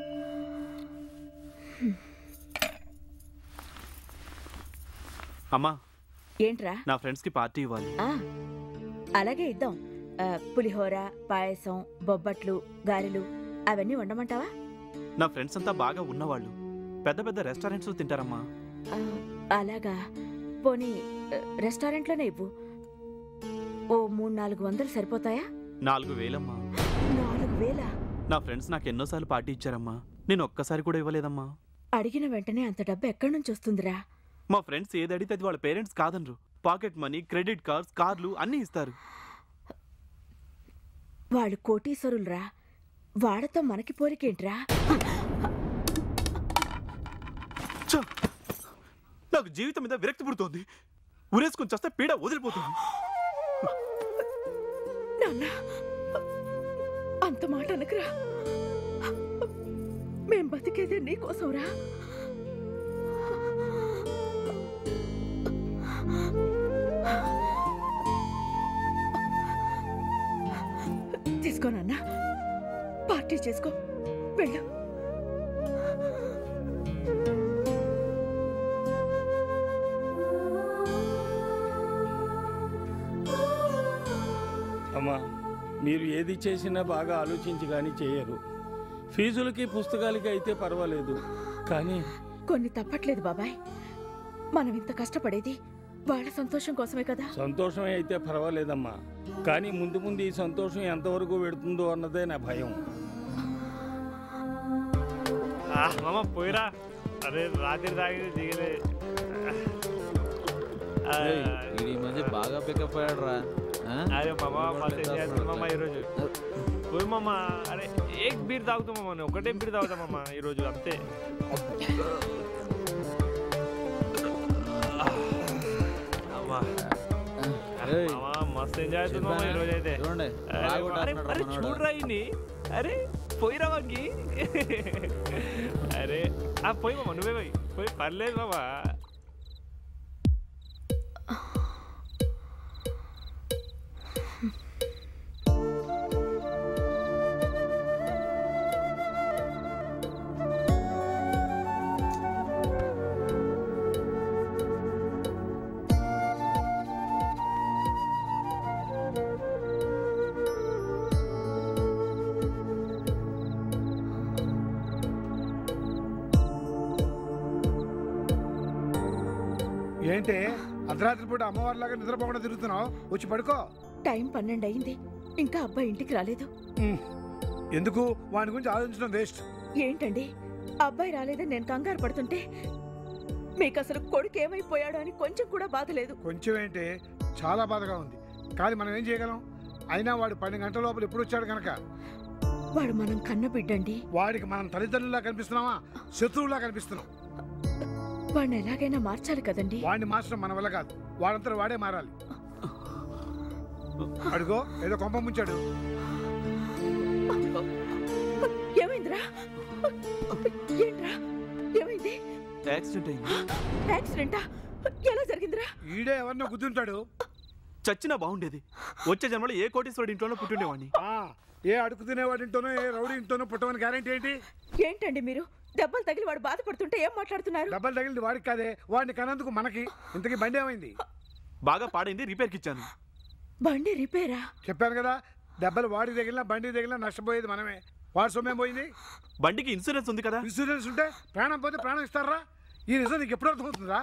అమ్మా, ఏంట్రా? నా ఫ్రెండ్స్కి పార్టీ ఇవ్వాలి. ఆ, అలాగే ఇద్దాం. ఆ, పులిహోర, పాయసం, బొబ్బట్లు, గారెలు అవన్నీ వండమంటావా? నా ఫ్రెండ్స్ అంతా బాగా ఉన్నవాళ్ళు, పెద్ద పెద్ద రెస్టారెంట్స్లో తింటారమ్మా. ఆ, అలాగా. పోనీ ఆ, రెస్టారెంట్లోనే ఇవ్వు. ఓ మూడు నాలుగు వందలు సరిపోతాయా? నాలుగు వేలమ్మా. నాలుగు వేల? నా ఫ్రెండ్స్ నాకు ఎన్నోసార్లు పార్టీ ఇచ్చారమ్మా, నేను ఒక్కసారి కూడా ఇవ్వలేదమ్మా. అడిగిన వెంటనే అంత డబ్బు ఎక్కడి నుంచి వస్తుందిరా? మా ఫ్రెండ్స్ ఏది అడిగితే అది వాళ్ళ పేరెంట్స్ కాదనరు. పాకెట్ మనీ, క్రెడిట్ కార్డ్స్, కార్లు అన్నీ ఇస్తారు. వాళ్ళు కోటీశ్వరులరా, వాడతో మనకి పోలికేంట్రా? ఛ! నాకు జీవితం మీద విరక్తి పుడుతోంది. ఉరేసుకొని చేస్తే పీడ వదిలిపోతుంది. నాన్న, అంత మాట అనకురా. మేం బతికేదే నీకోసంరా. తీసుకో నాన్న, పార్టీ చేసుకో, వెళ్ళు. అమ్మా మీరు ఏది చేసినా బాగా ఆలోచించి కానీ చేయరు. ఫీజులకి పుస్తకాలకి అయితే పర్వాలేదు, కానీ కొన్ని తప్పట్లేదు బాబాయ్. మనం ఇంత కష్టపడేది వాళ్ళ సంతోషం కోసమే కదా. సంతోషమే అయితే పర్వాలేదమ్మా, కానీ ముందు ముందు ఈ సంతోషం ఎంతవరకు పెడుతుందో అన్నదే నా భయం. మామ పోయిరా. అరే రాత్రి తాగింది దిగలే. ఈ మధ్య బాగా పికప్ అయ్యాడు రా. అరే మామ మస్తు ఎంజాయ్ చేస్తాం మామ ఈరోజు. పోయి మామ. అరే ఏక్ బీర్ తాగుతాం మామ, ఒకటే బీర్ తాగుతాం మామ ఈరోజు అంతే. మస్తు ఎంజాయ్ అవుతుంది మామ ఈరోజు అయితే. చూడరా ఇన్ని. అరే పోయిరా వాకి. అరే ఆ పోయి మామ, నువ్వే పోయి పోయి పర్లేదు మామ. ఏంటి అర్ధరాత్రి పూట అమ్మవారిలాగా నిద్రపోకుండా తిరుగుతున్నావు? వచ్చి పడుకో. టైం పన్నెండు అయింది, ఇంకా అబ్బాయి ఇంటికి రాలేదు. ఎందుకు? వాడి గురించి ఆలోచించడం వేస్ట్. ఏంటండి అబ్బాయి రాలేదని నేను కంగారు పడుతుంటే మీకు అసలు కొడుకు ఏమైపోయాడు అని కొంచెం కూడా బాధ లేదు. కొంచెం ఏంటి, చాలా బాధగా ఉంది. కానీ మనం ఏం చేయగలం? అయినా వాడు పన్నెండు గంటల లోపల ఎప్పుడు వచ్చాడు కనుక. వాడు మనం కన్న బిడ్డండి. వాడికి మనం తల్లిదండ్రులా కనిపిస్తున్నావా, శత్రువులా కనిపిస్తున్నాం? వాడిని ఎలాగైనా మార్చాలి కదండి. వాడిని మార్చడం మన వల్ల కాదు, వాడంతా వాడే మారాలి. అడుగో ఏదో కొంప ముంచాడు. ఏమైందిరా? ఏంట్రా ఏమైంది? యాక్సిడెంట్ అయింది. యాక్సిడెంటా? ఎలా జరిగిందిరా? ఈడే ఎవరినో గుద్దుంటాడు. చచ్చినా బాగుండేది. వచ్చే జన్మలో ఏ కోటీశ్వరుడి ఇంట్లోనో పుట్టుండేవాడిని. ఏ అడుగు తినేవాడి ఇంట్లోనో ఏ రౌడీ ఇంట్లోనో పుట్టమని గ్యారెంటీ ఏంటి? ఏంటండి మీరు దెబ్బలు తగిలి వాడు బాధపడుతుంటే ఏం మాట్లాడుతున్నారు? దెబ్బలు తగిలింది వాడికి కాదే, వాడిని కన్నందుకు మనకి. ఇంతకీ బండి ఏమైంది? బాగా పాడైంది, రిపేర్కి ఇచ్చాను. బండి రిపేరా? చెప్పాను కదా, దెబ్బలు వాడికి తగిలినా బండి తగిలినా నష్టపోయేది మనమే. వాడి సొమ్మేం పోయింది? బండికి ఇన్సూరెన్స్ ఉంది కదా. ఇన్సూరెన్స్ ఉంటే ప్రాణం పోతే ప్రాణం ఇస్తారా? ఈ నిజం నీకు ఎప్పుడు అర్థమవుతుందా?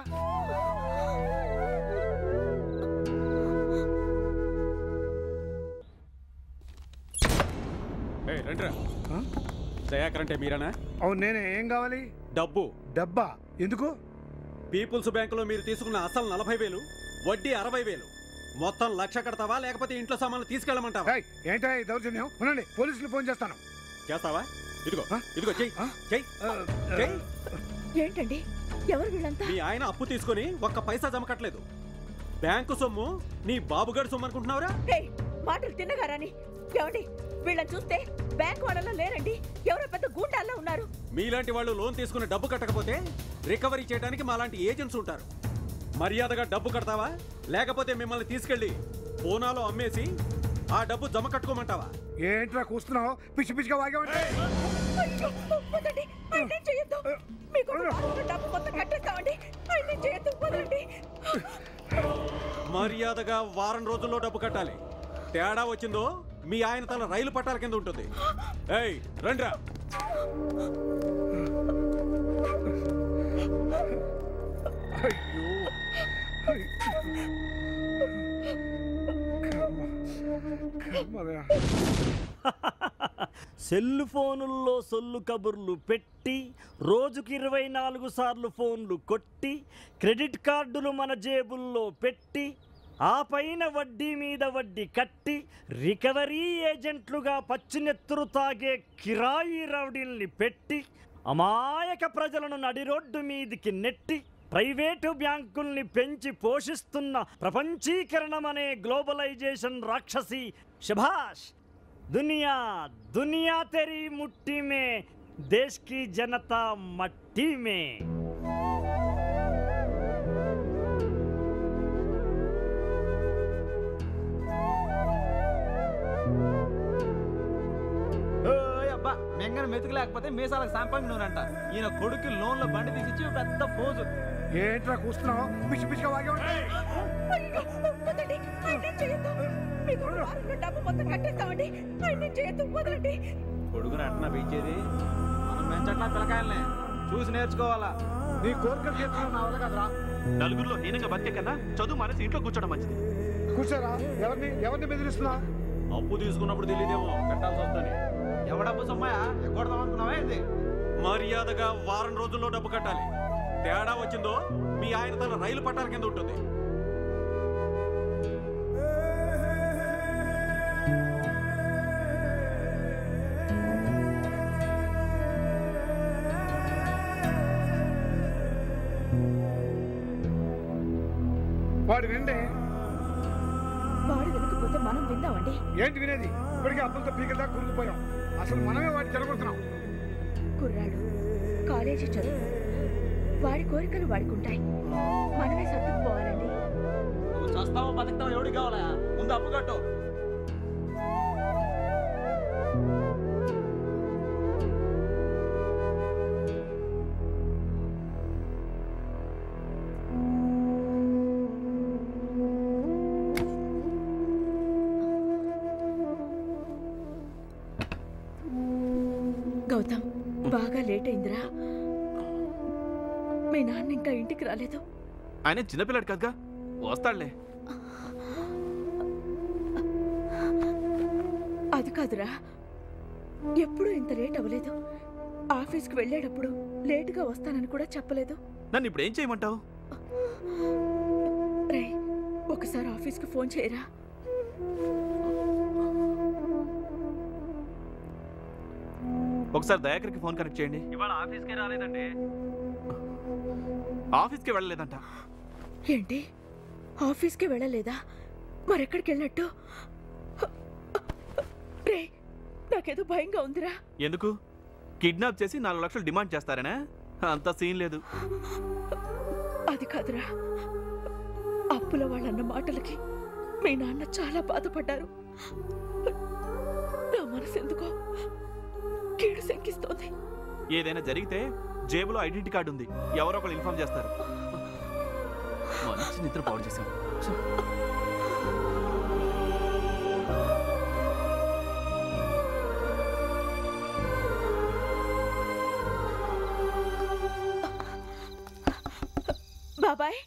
రండిరా. దయాకర్ అంటే మీరేనా? అవును నేనే. ఏం కావాలి? డబ్బు. డబ్బా? ఎందుకు? పీపుల్స్ బ్యాంకులో మీరు తీసుకున్న అసలు నలభై వేలు, వడ్డీ అరవై వేలు, మొత్తం లక్ష కడతావా లేకపోతే ఇంట్లో సామాన్లు తీసుకెళ్ళమంటావా? ఏంటో ఈ దౌర్జన్యం? ఉండండి, పోలీసులు ఫోన్ చేస్తాను. చేస్తావా? ఇదిగో ఇదిగో చెయ్యి చెయ్యి. ఏంటండి ఎవరు వీళ్ళంతా? మీ ఆయన అప్పు తీసుకొని ఒక్క పైసా జమ కట్టలేదు. బ్యాంకు సొమ్ము నీ బాబుగారి సొమ్ము అనుకుంటున్నావురా? మాటలు తిన్నగారని. ఏమండి వీళ్ళని చూస్తే బ్యాంక్ వాళ్ళలో లేరండి, ఎవరో పెద్ద గూండాల్లో ఉన్నారు. మీలాంటి వాళ్ళు లోన్ తీసుకుని డబ్బు కట్టకపోతే రికవరీ చేయడానికి మాలాంటి ఏజెంట్స్ ఉంటారు. మర్యాదగా డబ్బు కడతావా లేకపోతే మిమ్మల్ని తీసుకెళ్లి పోనాలో అమ్మేసి ఆ డబ్బు జమ కట్టుకోమంటావా? ఏంట్రా కూస్తున్నావు? పిచ్చి పిచ్చిగా వాగావంటే మర్యాదగా వారం రోజుల్లో డబ్బు కట్టాలి. తేడా వచ్చిందో మీ ఆయన తన రైలు పట్టాల కింద ఉంటుంది. ఏయ్ రండ్రా. సెల్ ఫోనుల్లో సొల్లు కబుర్లు పెట్టి రోజుకి ఇరవై నాలుగు సార్లు ఫోన్లు కొట్టి క్రెడిట్ కార్డులు మన జేబుల్లో పెట్టి ఆ పైన వడ్డీ మీద వడ్డీ కట్టి రికవరీ ఏజెంట్లుగా పచ్చినెత్తురు తాగే కిరాయి రౌడీల్ని పెట్టి అమాయక ప్రజలను నడిరోడ్డు మీదికి నెట్టి ప్రైవేటు బ్యాంకుల్ని పెంచి పోషిస్తున్న ప్రపంచీకరణం అనే గ్లోబలైజేషన్ రాక్షసి శభాష్. दुनिया दुनिया तेरी मुट्ठी में, देश की जनता मट्टी में. అబ్బా మేము నిజంగానే మెతుకు లేకపోతే మీసాలకు సంపంగి నూనంట. ఈయన కొడుకు లోన్లో బండి తీసిచ్చి పెద్ద ఫోజు. ఏంట్రా కూస్తున్నావు? పిచ్చి పిచ్చిగా వాగే డబ్బు మొత్తం కట్టేస్తామండి. కొడుకుని అట్నా పెంచేది మనం పెంచట్లా పిల్లకాయలనే చూసి నేర్చుకోవాలా. నీ కోరికలు చేస్తున్నావు నా వల్ల కదరా. నలుగురిలో హీనంగా బతికే కన్నా చదువు మానేసి ఇంట్లో కూర్చోడం మంచిది. కూర్చోరా. ఎవరిని ఎవరిని బెదిరిస్తున్నా? అప్పు తీసుకున్నప్పుడు తెలియదేమో కట్టాల్సి వస్తుంది. ఎవడప్పు సొమ్మయా ఎక్కడదాం అనుకున్నావా ఏంది? మర్యాదగా వారం రోజుల్లో డబ్బు కట్టాలి. తేడా వచ్చిందో మీ ఆయన తన రైలు పట్టాల కింద ఉంటుంది. వాడు విండే. వాడు వినకపోతే మనం విందామండి. ఏంటి వినేది? ఇప్పటికే అప్పులతో పీకల్దా కురిగిపోయాం. అసలు మనమే వాడిని చెడగొడుతున్నాం. కుర్రాడు కాలేజీ చదువు, వాడి కోరికలు వాడుకుంటాయి. మనమే సర్దుకుపోవాలండి. నువ్వు చస్తావో బతుకుతావో ఎవడికి కావాలా? ముందు అప్పు కట్టు. గౌతమ్, బాగా లేట్ అయిందిరా. మీ నాన్న ఇంకా ఇంటికి రాలేదు. ఆయన చిన్నపిల్లాడు కదగా, వస్తాడులే. అది కాదురా, ఎప్పుడూ ఇంత లేట్ అవ్వలేదు. ఆఫీస్కి వెళ్ళేటప్పుడు లేటుగా వస్తానని కూడా చెప్పలేదు. నన్ను ఇప్పుడు ఏం చేయమంటావు? రే, ఒకసారి ఆఫీస్కి ఫోన్ చేయరా. ఒకసారి దయాకర్కి ఫోన్ కనెక్ట్ చేయండి. ఇవాళ ఆఫీస్కే రాలేదండి. ఆఫీస్కి వెళ్ళలేదంట. ఏంటి, ఆఫీస్కి వెళ్ళలేదా? మరెక్కడికి వెళ్ళినట్టు? రే, నాకేదో భయంగా ఉందిరా. ఎందుకు? కిడ్నాప్ చేసి నాలుగు లక్షలు డిమాండ్ చేస్తారనే? అంత సీన్ లేదు. అది కాదురా, అప్పుల వాళ్ళన్న మాటలకి మీ నాన్న చాలా బాధపడ్డారు. నా మనసు ఎందుకో కీడు శంకిస్తోంది. ఏదైనా జరిగితే జేబులో ఐడెంటిటీ కార్డు ఉంది, ఎవరో ఒకరు ఇన్ఫార్మ్ చేస్తారు. మంచి నిద్ర పాడు చేశాం. బాబాయ్,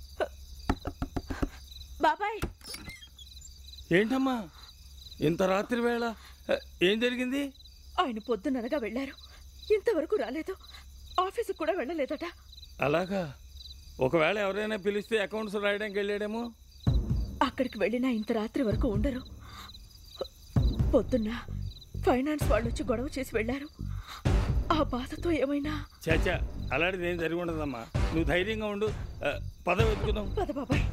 బాబాయ్. ఏంటమ్మా ఇంత రాత్రి వేళ ఏం జరిగింది? ఆయన పొద్దుననగా వెళ్ళారు, ఇంతవరకు రాలేదు. ఆఫీసుకు కూడా వెళ్ళలేదట. అలాగా? ఒకవేళ ఎవరైనా పిలిస్తే అకౌంట్స్ రాయడానికి వెళ్ళాడేమో. అక్కడికి వెళ్ళినా ఇంత రాత్రి వరకు ఉండరు. పొద్దున్న ఫైనాన్స్ వాళ్ళు వచ్చి గొడవ చేసి వెళ్ళారు. ఆ బాధతో ఏమైనా. చాచా, అలాంటిది ఏం జరిగి ఉండదమ్మా. నువ్వు ధైర్యంగా ఉండు. పద వెతుకుదాం. పద బాబాయ్.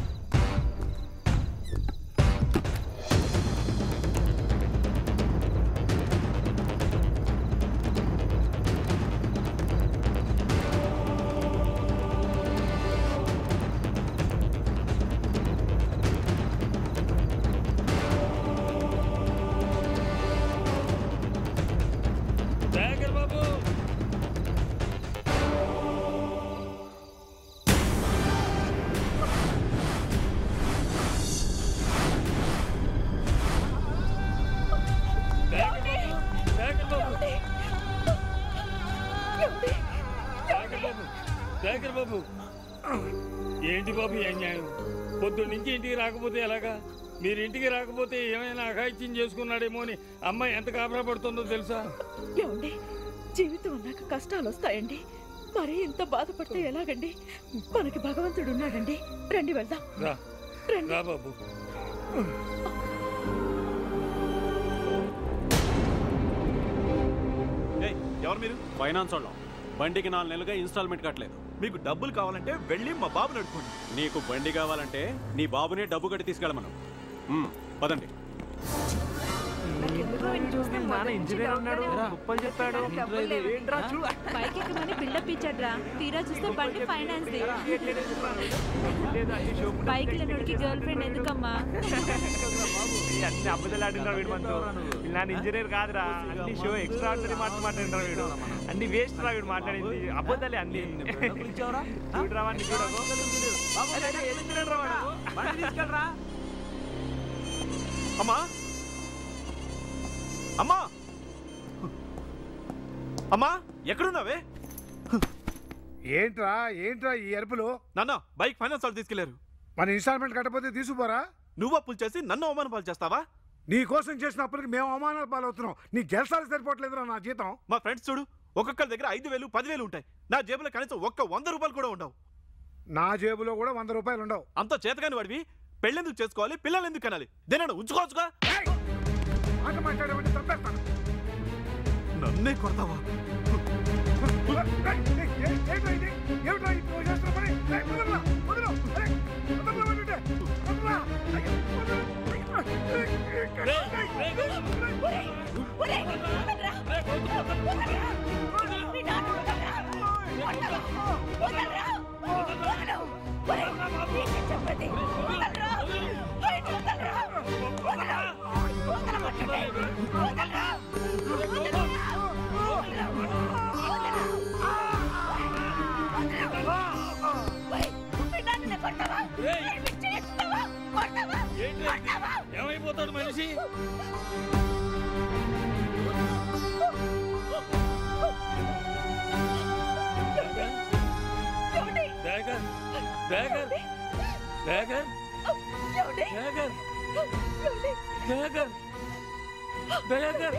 శేఖర్ బాబు, ఏంటి బాబు ఈ అన్యాయం? పొద్దున్న నుంచి ఇంటికి రాకపోతే ఎలాగా? మీరు ఇంటికి రాకపోతే ఏమైనా అఘాయిత్యం చేసుకున్నాడేమో అని అమ్మాయి ఎంత కాపరా పడుతుందో తెలుసా? ఏమండి, జీవితం అన్నాక కష్టాలు వస్తాయండి. మరీ ఇంత బాధపడితే ఎలాగండి? మనకి భగవంతుడు ఉన్నాడండి. రండి వెళ్దాం. రా రా బాబు. ఎవరు మీరు? ఫైనాన్స్ వాళ్ళం. బండికి నాలుగు నెలలుగా ఇన్స్టాల్మెంట్ కట్టలేదు. మీకు డబ్బులు కావాలంటే వెళ్ళి మా బాబుని అడుకోండి. నీకు బండి కావాలంటే నీ బాబునే డబ్బు కట్టి తీసుకెళ్ళమను. మ్మ్, పదండి. నాన్న ఇంజనీర్ ఉన్నాడు గొప్పలు చెప్పాడు ఏంట్రా చూ పైకి ఎక్కమని బిల్డప్ ఇచ్చాడ్రా తీరా చూస్తే బండి ఫైనాన్స్ ది బైక్ లేనుడికి గర్ల్ ఫ్రెండ్ ఎందుకమ్మా అన్ని అబద్ధాలు ఆడినరా వీడు మనతో నాన్న ఇంజనీర్ కాదురా అన్ని షో ఎక్స్ట్రా ఆర్డినరీ మాటలు మాట్లాడినరా వీడు అన్ని వేస్ట్ రా వీడు మాట్లాడింది అబద్ధాలే అన్ని చూడరా వాడిని చూడకు అమ్మా అమ్మా అమ్మా ఎక్కడున్నావే ఏంట్రా ఏంట్రా ఈ అరుపులు నాన్న బైక్ ఫైనాన్స్ వాళ్ళు తీసుకెళ్లారు మన ఇన్స్టాల్మెంట్ కట్టకపోతే తీసుకుపోరా నువ్వు అప్పులు చేసి నన్ను అవమాన పాలు చేస్తావా నీ కోసం చేసిన అప్పులకి మేము అవమానాలు పాలవుతున్నాం నీ జల్సాలు సరిపోవట్లేదురా నా జీతం మా ఫ్రెండ్స్ చూడు ఒక్కొక్కరి దగ్గర ఐదు వేలు పదివేలు ఉంటాయి నా జేబులో కనీసం ఒక్క వంద రూపాయలు కూడా ఉండవు నా జేబులో కూడా వంద రూపాయలు ఉండవు అంత చేతగాని వాడివి పెళ్ళెందుకు చేసుకోవాలి పిల్లలు ఎందుకు కనాలి దేనన్నా ఉంచుకోవచ్చుగా మాట మాట్లాడేవాడిని చంపేస్తాను నన్నే కొడతావా ఏమైపోతాడు మనిషి beggar beggar beggar beggar beggar beggar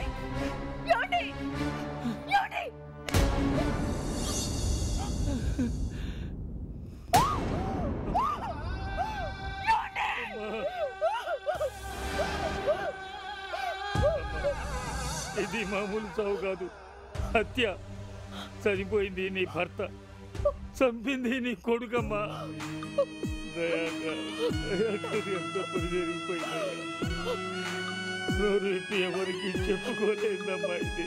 ఇది మామూలు చావు కాదు హత్య చనిపోయింది నీ భర్త చంపింది నీ కొడుకమ్మా ఎంత పని జరిగిపోయిందా నోరు విప్పి ఎవరికి చెప్పుకోలేదమ్మా ఇది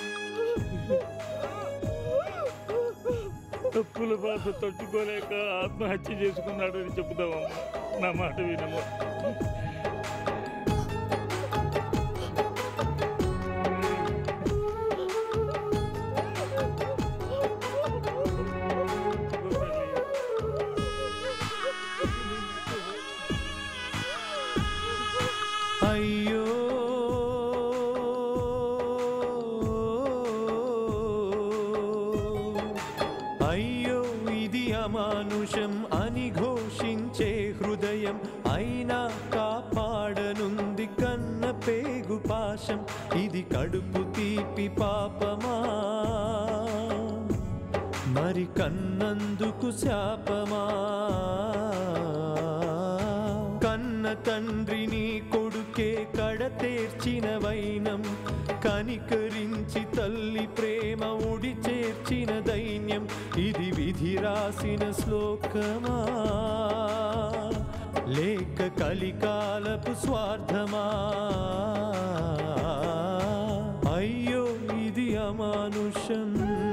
తప్పుల బాధ తట్టుకోలేక ఆత్మహత్య చేసుకున్నాడు అని చెబుతామమ్మా నా మాట వినమ్మా అయ్యో అయ్యో ఇది అమానుషం అని ఘోషించే హృదయం అయినా కాపాడనుంది కన్న పేగు పాశం ఇది కడుపు తీపి పాపమా మరి కన్నందుకు శాపమా కన్న తండ్రిని కొడుకే కడతేర్చిన వైనం కనికరించి తల్లి ప్రేమ ఉడి చేర్చిన దైన్యం ఇది విధి రాసిన శ్లోకమా లేక కలికాలపు స్వార్థమా అయ్యో ఇది అమానుషం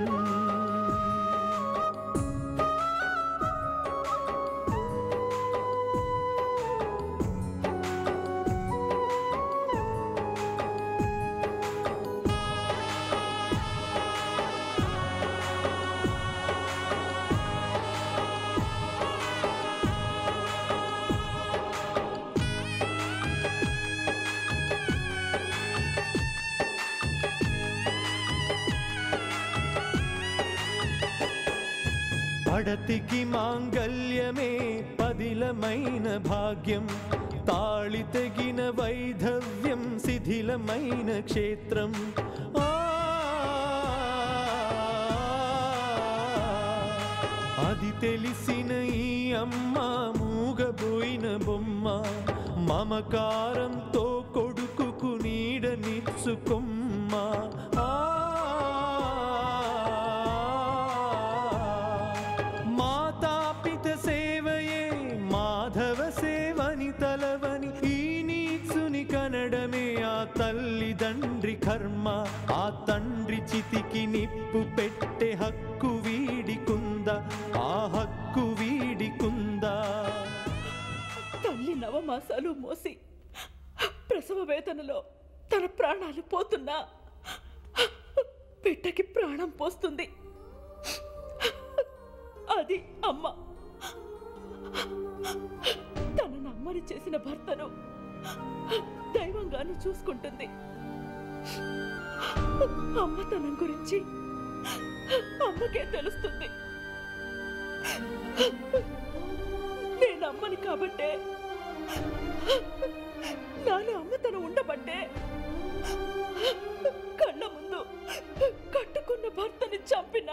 పడతికి మాంగల్యమే పదిలమైన భాగ్యం తాళి తెగిన వైధవ్యం శిథిలమైన క్షేత్రం అది తెలిసిన ఈ అమ్మ మూగబోయిన బొమ్మ మమకారంతో కొడుకుకు నీడనిచ్చుకొమ్మ మాతాపిత సేవయే మాధవ సేవని తలవని ఈ నీచుని కనడమే ఆ తల్లి కర్మ ఆ తండ్రి చితికి నిప్పు పెట్టే హక్కు వీడికుందా ఆ హక్కు వీడికుందా తల్లి నవమాసాలు మోసి ప్రసవ వేదనలో తన ప్రాణాలు పోతున్నా బిడ్డకి ప్రాణం పోస్తుంది అది అమ్మ. తన నమ్మని చేసిన భర్తను దైవంగాను చూసుకుంటుంది. అమ్మతనం గురించి అమ్మకే తెలుస్తుంది. నేను అమ్మని కాబట్టే, నాలో అమ్మతనం ఉండబట్టే కళ్ళ ముందు కట్టుకున్న భర్తని చంపినా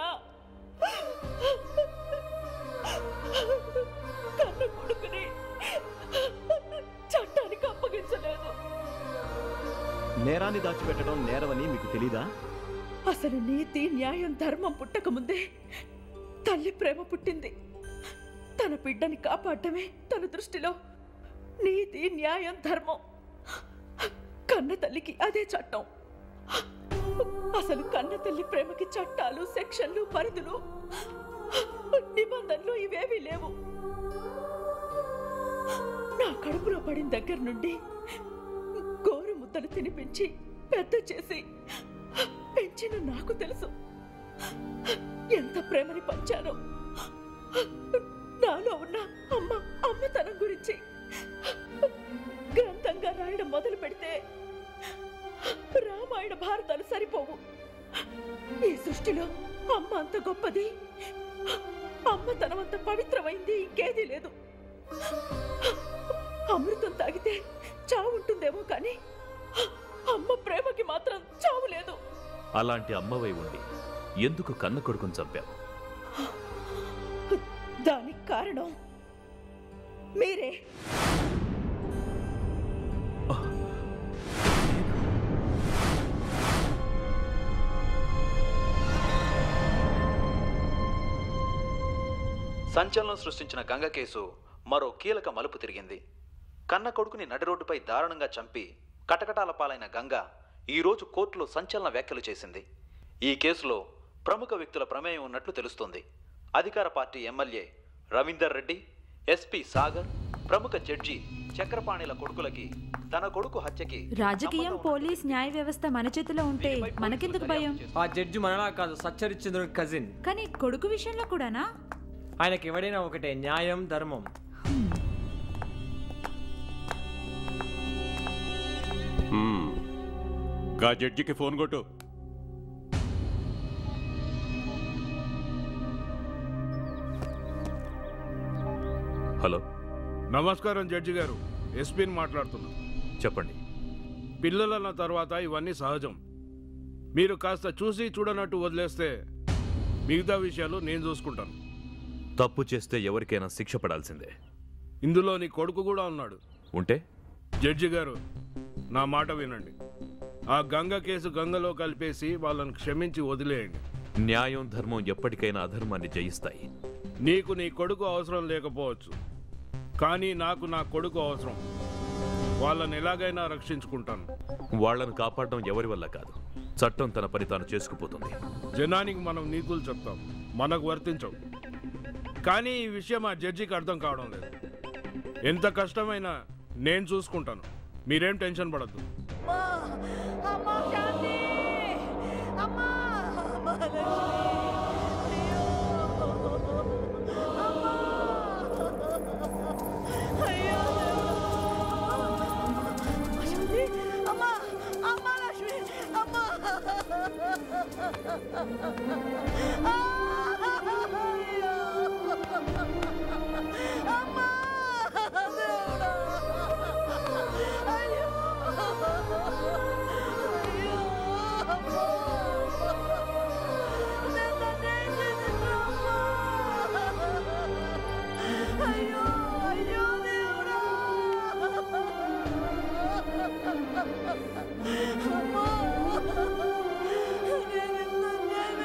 కన్న కొడుకుని చట్టానికి అప్పగించలేదు. నేరాన్ని దాచిపెట్టడం నేరమని మీకు తెలీదా? అసలు నీతి న్యాయం ధర్మం పుట్టక ముందే తల్లి ప్రేమ పుట్టింది. తన బిడ్డని కాపాడటమే తన దృష్టిలో నీతి న్యాయం ధర్మం. కన్న తల్లికి అదే చట్టం. అసలు కన్న తల్లి ప్రేమకి చట్టాలు, సెక్షన్లు, పరిధులు, నిబంధనలు ఇవేవీ లేవు. నా కడుపులో పడిన దగ్గర నుండి గోరు ముద్దలు తినిపించి పెద్ద చేసి పెంచిన నాకు తెలుసు ఎంత ప్రేమని పంచానో. నాలో ఉన్న అమ్మ అమ్మతనం గురించి గ్రంథంగా రాయడం మొదలు పెడితే రామాయణ భారతాలు సరిపోవు. ఈ సృష్టిలో అమ్మ అంత గొప్పది, అమ్మతనం అంత పవిత్రమైంది ఇంకేదీ లేదు. అమృతం తాగితే చావు ఉంటుందేమో కానీ అమ్మ ప్రేమకి మాత్రం చావు లేదు. అలాంటి అమ్మవై ఉండి ఎందుకు కన్న కొడుకుని చంపావు? దానికి కారణం మీరే. సంచలనం సృష్టించిన గంగ కేసు మరో కీలక మలుపు తిరిగింది. కన్న కొడుకుని నడి రోడ్డుపై దారుణంగా చంపి కటకటాల పాలైన గంగ ఈరోజు కోర్టులో సంచలన వ్యాఖ్యలు చేసింది. ఈ కేసులో ప్రముఖ వ్యక్తుల ప్రమేయం ఉన్నట్లు తెలుస్తోంది. అధికార party MLA Ravinder Reddy, SP Sagar, ప్రముఖ జడ్జి చక్రపాణిల కొడుకులకి తన కొడుకు హత్యకి రాజకీయం, పోలీస్, న్యాయ వ్యవస్థ మన చేతిలో ఉంటే మనకెందుకు భయం? ఆ జడ్జి మనలా కాదు, సచ్చరిచంద్రుడి కజిన్. కానీ కొడుకు విషయంలో కూడానా? ఆయనకి ఎవడైనా ఒకటే, న్యాయం ధర్మం. గా జడ్జికి ఫోన్ కొట్టు. హలో, నమస్కారం జడ్జి గారు, ఎస్పీని మాట్లాడుతున్నా. చెప్పండి. పిల్లలన్న తర్వాత ఇవన్నీ సహజం. మీరు కాస్త చూసి చూడనట్టు వదిలేస్తే మిగతా విషయాలు నేను చూసుకుంటాను. తప్పు చేస్తే ఎవరికైనా శిక్ష పడాల్సిందే. ఇందులో నీ కొడుకు కూడా ఉన్నాడు. ఉంటే? జడ్జి గారు, నా మాట వినండి. ఆ గంగ కేసు గంగలో కలిపేసి వాళ్ళని క్షమించి వదిలేయండి. న్యాయం ధర్మం ఎప్పటికైనా అధర్మాన్ని జయిస్తాయి. నీకు నీ కొడుకు అవసరం లేకపోవచ్చు, కానీ నాకు నా కొడుకు అవసరం. వాళ్ళని ఎలాగైనా రక్షించుకుంటాను. వాళ్లను కాపాడడం ఎవరి వల్ల కాదు, చట్టం తన పని తాను చేసుకుపోతుంది. జనానికి మనం నీతులు చెప్తాం, మనకు వర్తించవు. కానీ ఈ విషయం ఆ జడ్జికి అర్థం కావడం లేదు. ఎంత కష్టమైనా నేను చూసుకుంటాను, మీరేం టెన్షన్ పడద్దు.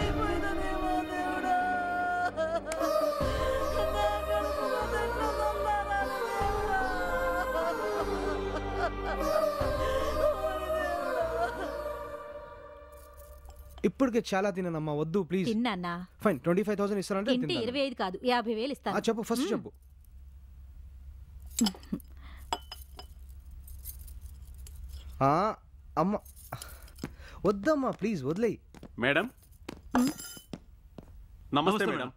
దేవుడా ఇప్పటికే చాలా తిన్నానమ్మా, వద్దు ప్లీజ్. తిన్నానా? ఫైన్, ట్వంటీ ఫైవ్ థౌసండ్ ఇస్తారంటే ఇంటి ఇరవై ఐదు కాదు యాభై వేలు ఇస్తాను. చెప్పు, ఫస్ట్ చెప్పు. అమ్మ వద్దమ్మా ప్లీజ్, వదిలేయి. మేడం నమస్తే మేడం.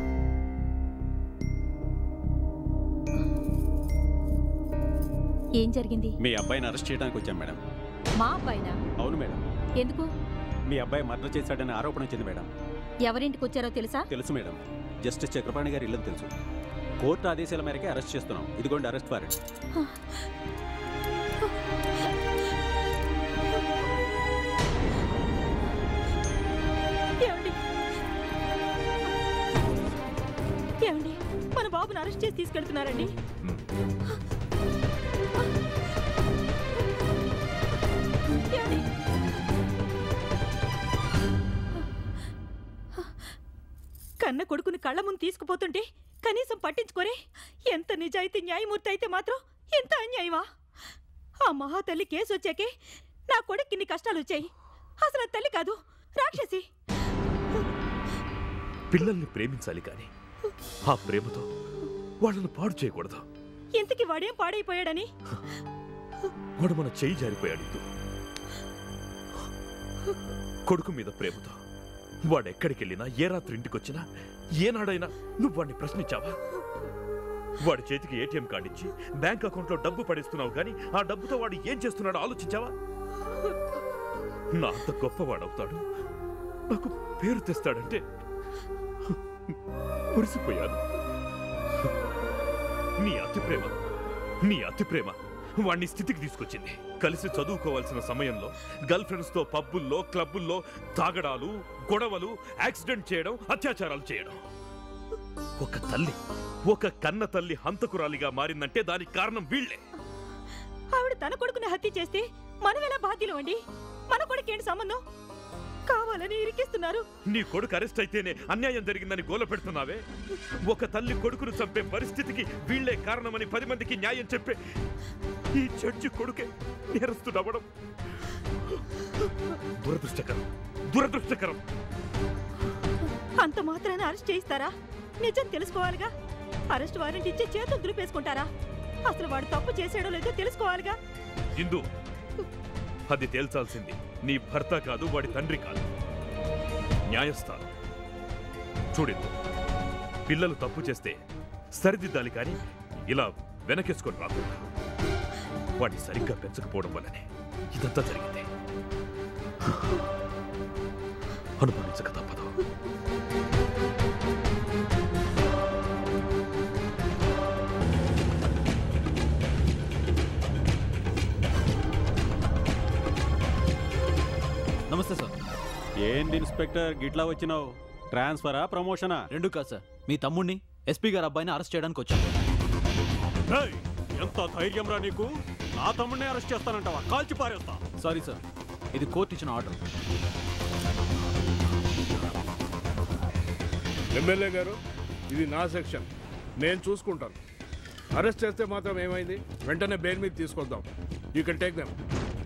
ఏం జరిగింది? మీ అబ్బాయిని అరెస్ట్ చేయడానికి వచ్చాం మేడం. మా అబ్బాయినా? అవును మేడం. ఎందుకు? మీ అబ్బాయి మర్డర్ చేశాడనే ఆరోపణ వచ్చింది మేడం. ఎవరింటికి వచ్చారో తెలుసా? తెలుసు మేడం. జస్టిస్ చక్రపాణి గారి ఇల్లు తెలుసు. కోర్టు ఆదేశాల మేరకే అరెస్ట్ చేస్తున్నాం. ఇదిగోండి అరెస్ట్ వారెంట్. ఏమండి, మన బాబుని అరెస్ట్ చేసి తీసుకెళ్తున్నారండి. కన్న కొడుకుని కళ్ళ ముందు తీసుకుపోతుంటే కనీసం పట్టించుకోరే. ఎంత నిజాయితీ న్యాయమూర్తి అయితే మాత్రం ఎంత అన్యాయమా? ఆ మహాతల్లి కేసు వచ్చాకే నా కొడుక్కి ఇన్ని కష్టాలు వచ్చాయి. అసలు తల్లి కాదు, రాక్షసి. పిల్లల్ని ప్రేమించాలి కానీ ఆ ప్రేమతో వాళ్ళను పాడు చేయకూడదు. ఇంతకి వాడేం పాడైపోయాడని? వాడు మన చెయ్యి జారిపోయాడు. కొడుకు మీద ప్రేమతో వాడెక్కడికి వెళ్ళినా, ఏ రాత్రి ఇంటికొచ్చినా, ఏనాడైనా నువ్వు వాడిని ప్రశ్నించావా? వాడి చేతికి ఏటీఎం కార్డు ఇచ్చి బ్యాంక్ అకౌంట్లో డబ్బు పడిస్తున్నావు కానీ ఆ డబ్బుతో వాడు ఏం చేస్తున్నాడో ఆలోచించావా? నా అంత గొప్పవాడవుతాడు, నాకు పేరు తెస్తాడంటే మురిసిపోయాను. నీ అతి ప్రేమ నీ అతి ప్రేమ వాణ్ణి స్థితికి తీసుకొచ్చింది. కలిసి చదువుకోవాల్సిన సమయంలో గర్ల్ ఫ్రెండ్స్ తో పబ్బుల్లో, క్లబ్బుల్లో తాగడాలు, గొడవలు, యాక్సిడెంట్ చేయడం, అత్యాచారాలు చేయడం. ఒక తల్లి, ఒక కన్న తల్లి హంతకురాలిగా మారిందంటే దానికి కారణం వీళ్లే. ఆవిడ తన కొడుకుని హత్య చేస్తే మనం ఎలా బాధ్యులు అండి? మన కొడుకేంటి సంబంధం? కావాలని ఇరికిస్తున్నారు. నీ కొడుకు అరెస్ట్ అయితేనే అన్యాయం జరిగిందని గోల పెడుతున్నావే. ఒక తల్లి కొడుకును చంపే పరిస్థితికి వీళ్లే కారణమని పది మందికి న్యాయం చెప్పే ఈ జడ్జి కొడుకే నేరస్తుడవడం దురదృష్టకరం, దురదృష్టకరం. అంత మాత్రాన అరెస్ట్ చేయిస్తారా? నిజం తెలుసుకోవాలిగా. అరెస్ట్ వారెంట్ ఇచ్చి చేతులు దులిపేసుకుంటారా? అసలు వాడు తప్పు చేసాడో లేదో తెలుసుకోవాలిగా. ఇందు, అది తేల్చాల్సింది నీ భర్త కాదు, వాడి తండ్రి కాదు, న్యాయస్థానం. చూడిందు, పిల్లలు తప్పు చేస్తే సరిదిద్దాలి కానీ ఇలా వెనకేసుకొని రాకుండా. వాడిని సరిగ్గా పెంచకపోవడం వల్లనే ఇదంతా జరిగింది. అనుమానించక తప్పదు. నమస్తే సార్. ఏంది ఇన్స్పెక్టర్ గిట్లా వచ్చినావు? ట్రాన్స్ఫరా, ప్రమోషనా? రెండు కాదు సార్, మీ తమ్ముడిని, ఎస్పీ గారు అబ్బాయిని అరెస్ట్ చేయడానికి వచ్చాను. ఎంత ధైర్యం రా నీకు? నా తమ్ముడిని అరెస్ట్ చేస్తానంటావా? కాల్చి పారేస్తా. సారీ సార్, ఇది కోర్టు ఇచ్చిన ఆర్డర్. ఎమ్మెల్యే గారు, ఇది నా సెక్షన్, నేను చూసుకుంటాను. అరెస్ట్ చేస్తే మాత్రం ఏమైంది? వెంటనే బెయిల్ మీద తీసుకొద్దాం. You can take them.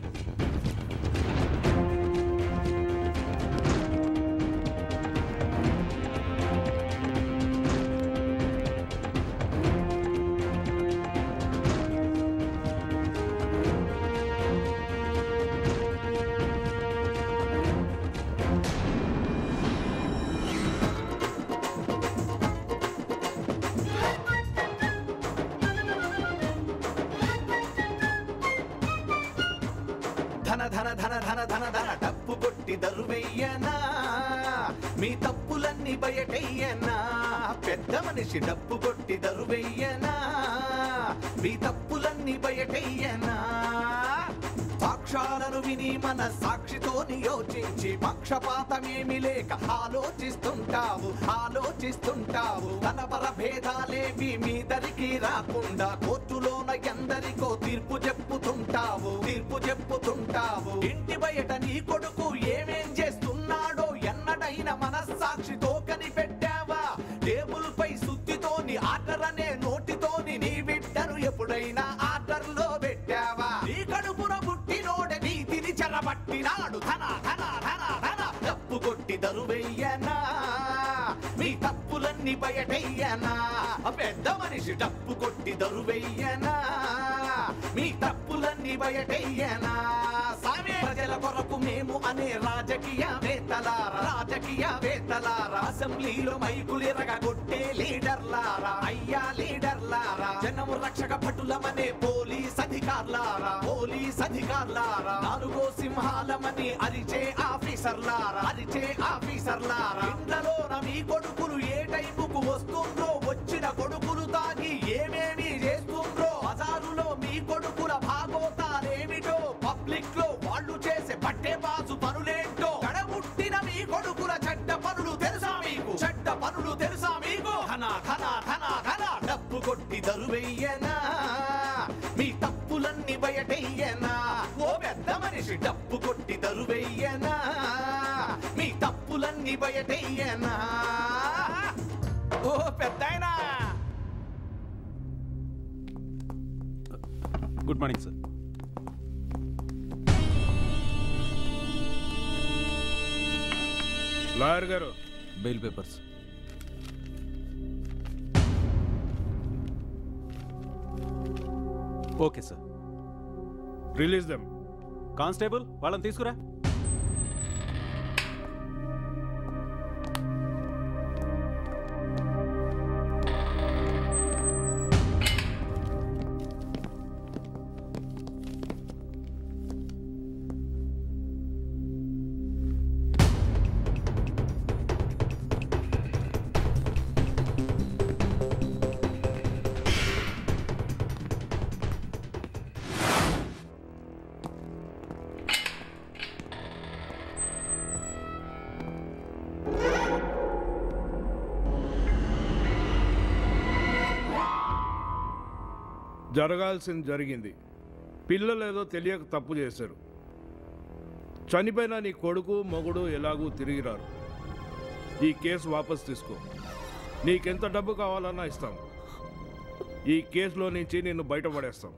ధన ధన ధన ధన ధన ధన డప్పు కొట్టి దరువెయ్యనా, మీ తప్పులన్నీ బయటెయ్యనా. పెద్ద మనిషి డప్పు కొట్టి దరువెయ్యనా, మీ తప్పులన్నీ బయటెయ్యనా. సాక్ష్యాలను విని మన సాక్షితో యోచించి పక్షపాతమేమి లేక ఆలోచిస్తుంటావు ఆలోచిస్తుంటావు కనబర భేదాలేవి మీదరికి రాకుండా కోర్టులోన ఎందరికో తీర్పు చెప్పుతుంటావు తీర్పు చెప్పుతుంటావు ఇంటి బయట నీ కొడుకు ఏమేం చేస్తున్నాడో ఎన్నడైన మనస్సాక్షితో కనిపెట్టావా? టేబుల్ పై సుత్తితోని ఆర్డర్ అనే నోటితోని నీ బిడ్డను ఎప్పుడైనా ఆర్డర్ లో పెట్టావా? నీ కడుపున పుట్టినోడే నీతిని చెరబట్టినాడు ధన ధన ధన ధన తప్పు దరువెయ్యనా మీ తప్పులన్నీ బయటెయ్యనా పెద్ద మనిషి డప్పు కొట్టి దరువెయ్యనా మీ తప్పులన్నీ బయటెయ్యనా సామే ప్రజల కొరకు మేము అనే రాజకీయవేత్తలారా రాజకీయవేత్తలారా అసెంబ్లీలో మైకులిరగ కొట్టే లీడర్లారా అయ్యా లీడర్లారా జనము రక్షక భటులమనే పోలీస్ అధికారులారా పోలీస్ అధికారులారా నాలుగో సింహాలమని అరిచే ఆఫీసర్లారా అరిచే ఆఫీసర్లారా ఇండ్లలోన మీ కొడుకులు ఏ టైపుకు వస్తుందో వచ్చిన కొడుకులు తాగి ఏమేమి చేస్తుందో బజారులో మీ కొడుకుల భాగోతాలేమిటో పబ్లిక్ లో వాళ్ళు చేసే పట్టే బాజు పనులేంటో కడముట్టిన మీ కొడుకుల చెడ్డ పనులు తెలుసా మీకు చెడ్డ పనులు తెలుసా మీకు ఘన ఘన ఘన ఘన డబ్బు కొట్టి దరువెయ్యనా మీ తప్పులన్నీ బయటెయ్యనా ఓ పెద్ద మనిషి డబ్బు కొట్టి దరువెయ్యనా మీ తప్పులన్నీ బయటెయ్యనా ఓ పెద్దాయనా. Good morning sir. లాయర్ గారు bail papers. Okay sir. Release them. Constable వాళ్ళని తీసుకురా. జరగాల్సింది జరిగింది. పిల్లలేదో తెలియక తప్పు చేశారు. చనిపోయిన నీ కొడుకు మొగుడు ఎలాగూ తిరిగి రారు. ఈ కేసు వాపస్ తీసుకో. నీకెంత డబ్బు కావాలన్నా ఇస్తాం. ఈ కేసులో నుంచి నిన్ను బయటపడేస్తాం.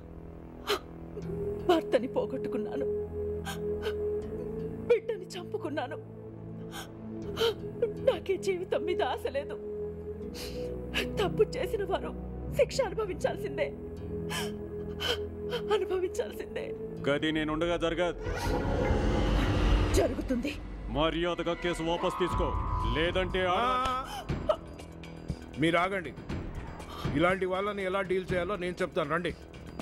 భర్తని పోగొట్టుకున్నాను, బిడ్డని చంపుకున్నాను. నాకే జీవితం మీద ఆశ లేదు. తప్పు చేసిన వారు శిక్ష అనుభవించాల్సిందే, అనుభవించాల్సిందే. గది నేనుండగా జరగదు. జరుగుతుంది. మర్యాదగా కేసు వాపస్ తీసుకో, లేదంటే మీరు ఆగండి. ఇలాంటి వాళ్ళని ఎలా డీల్ చేయాలో నేను చెప్తాను. రండి.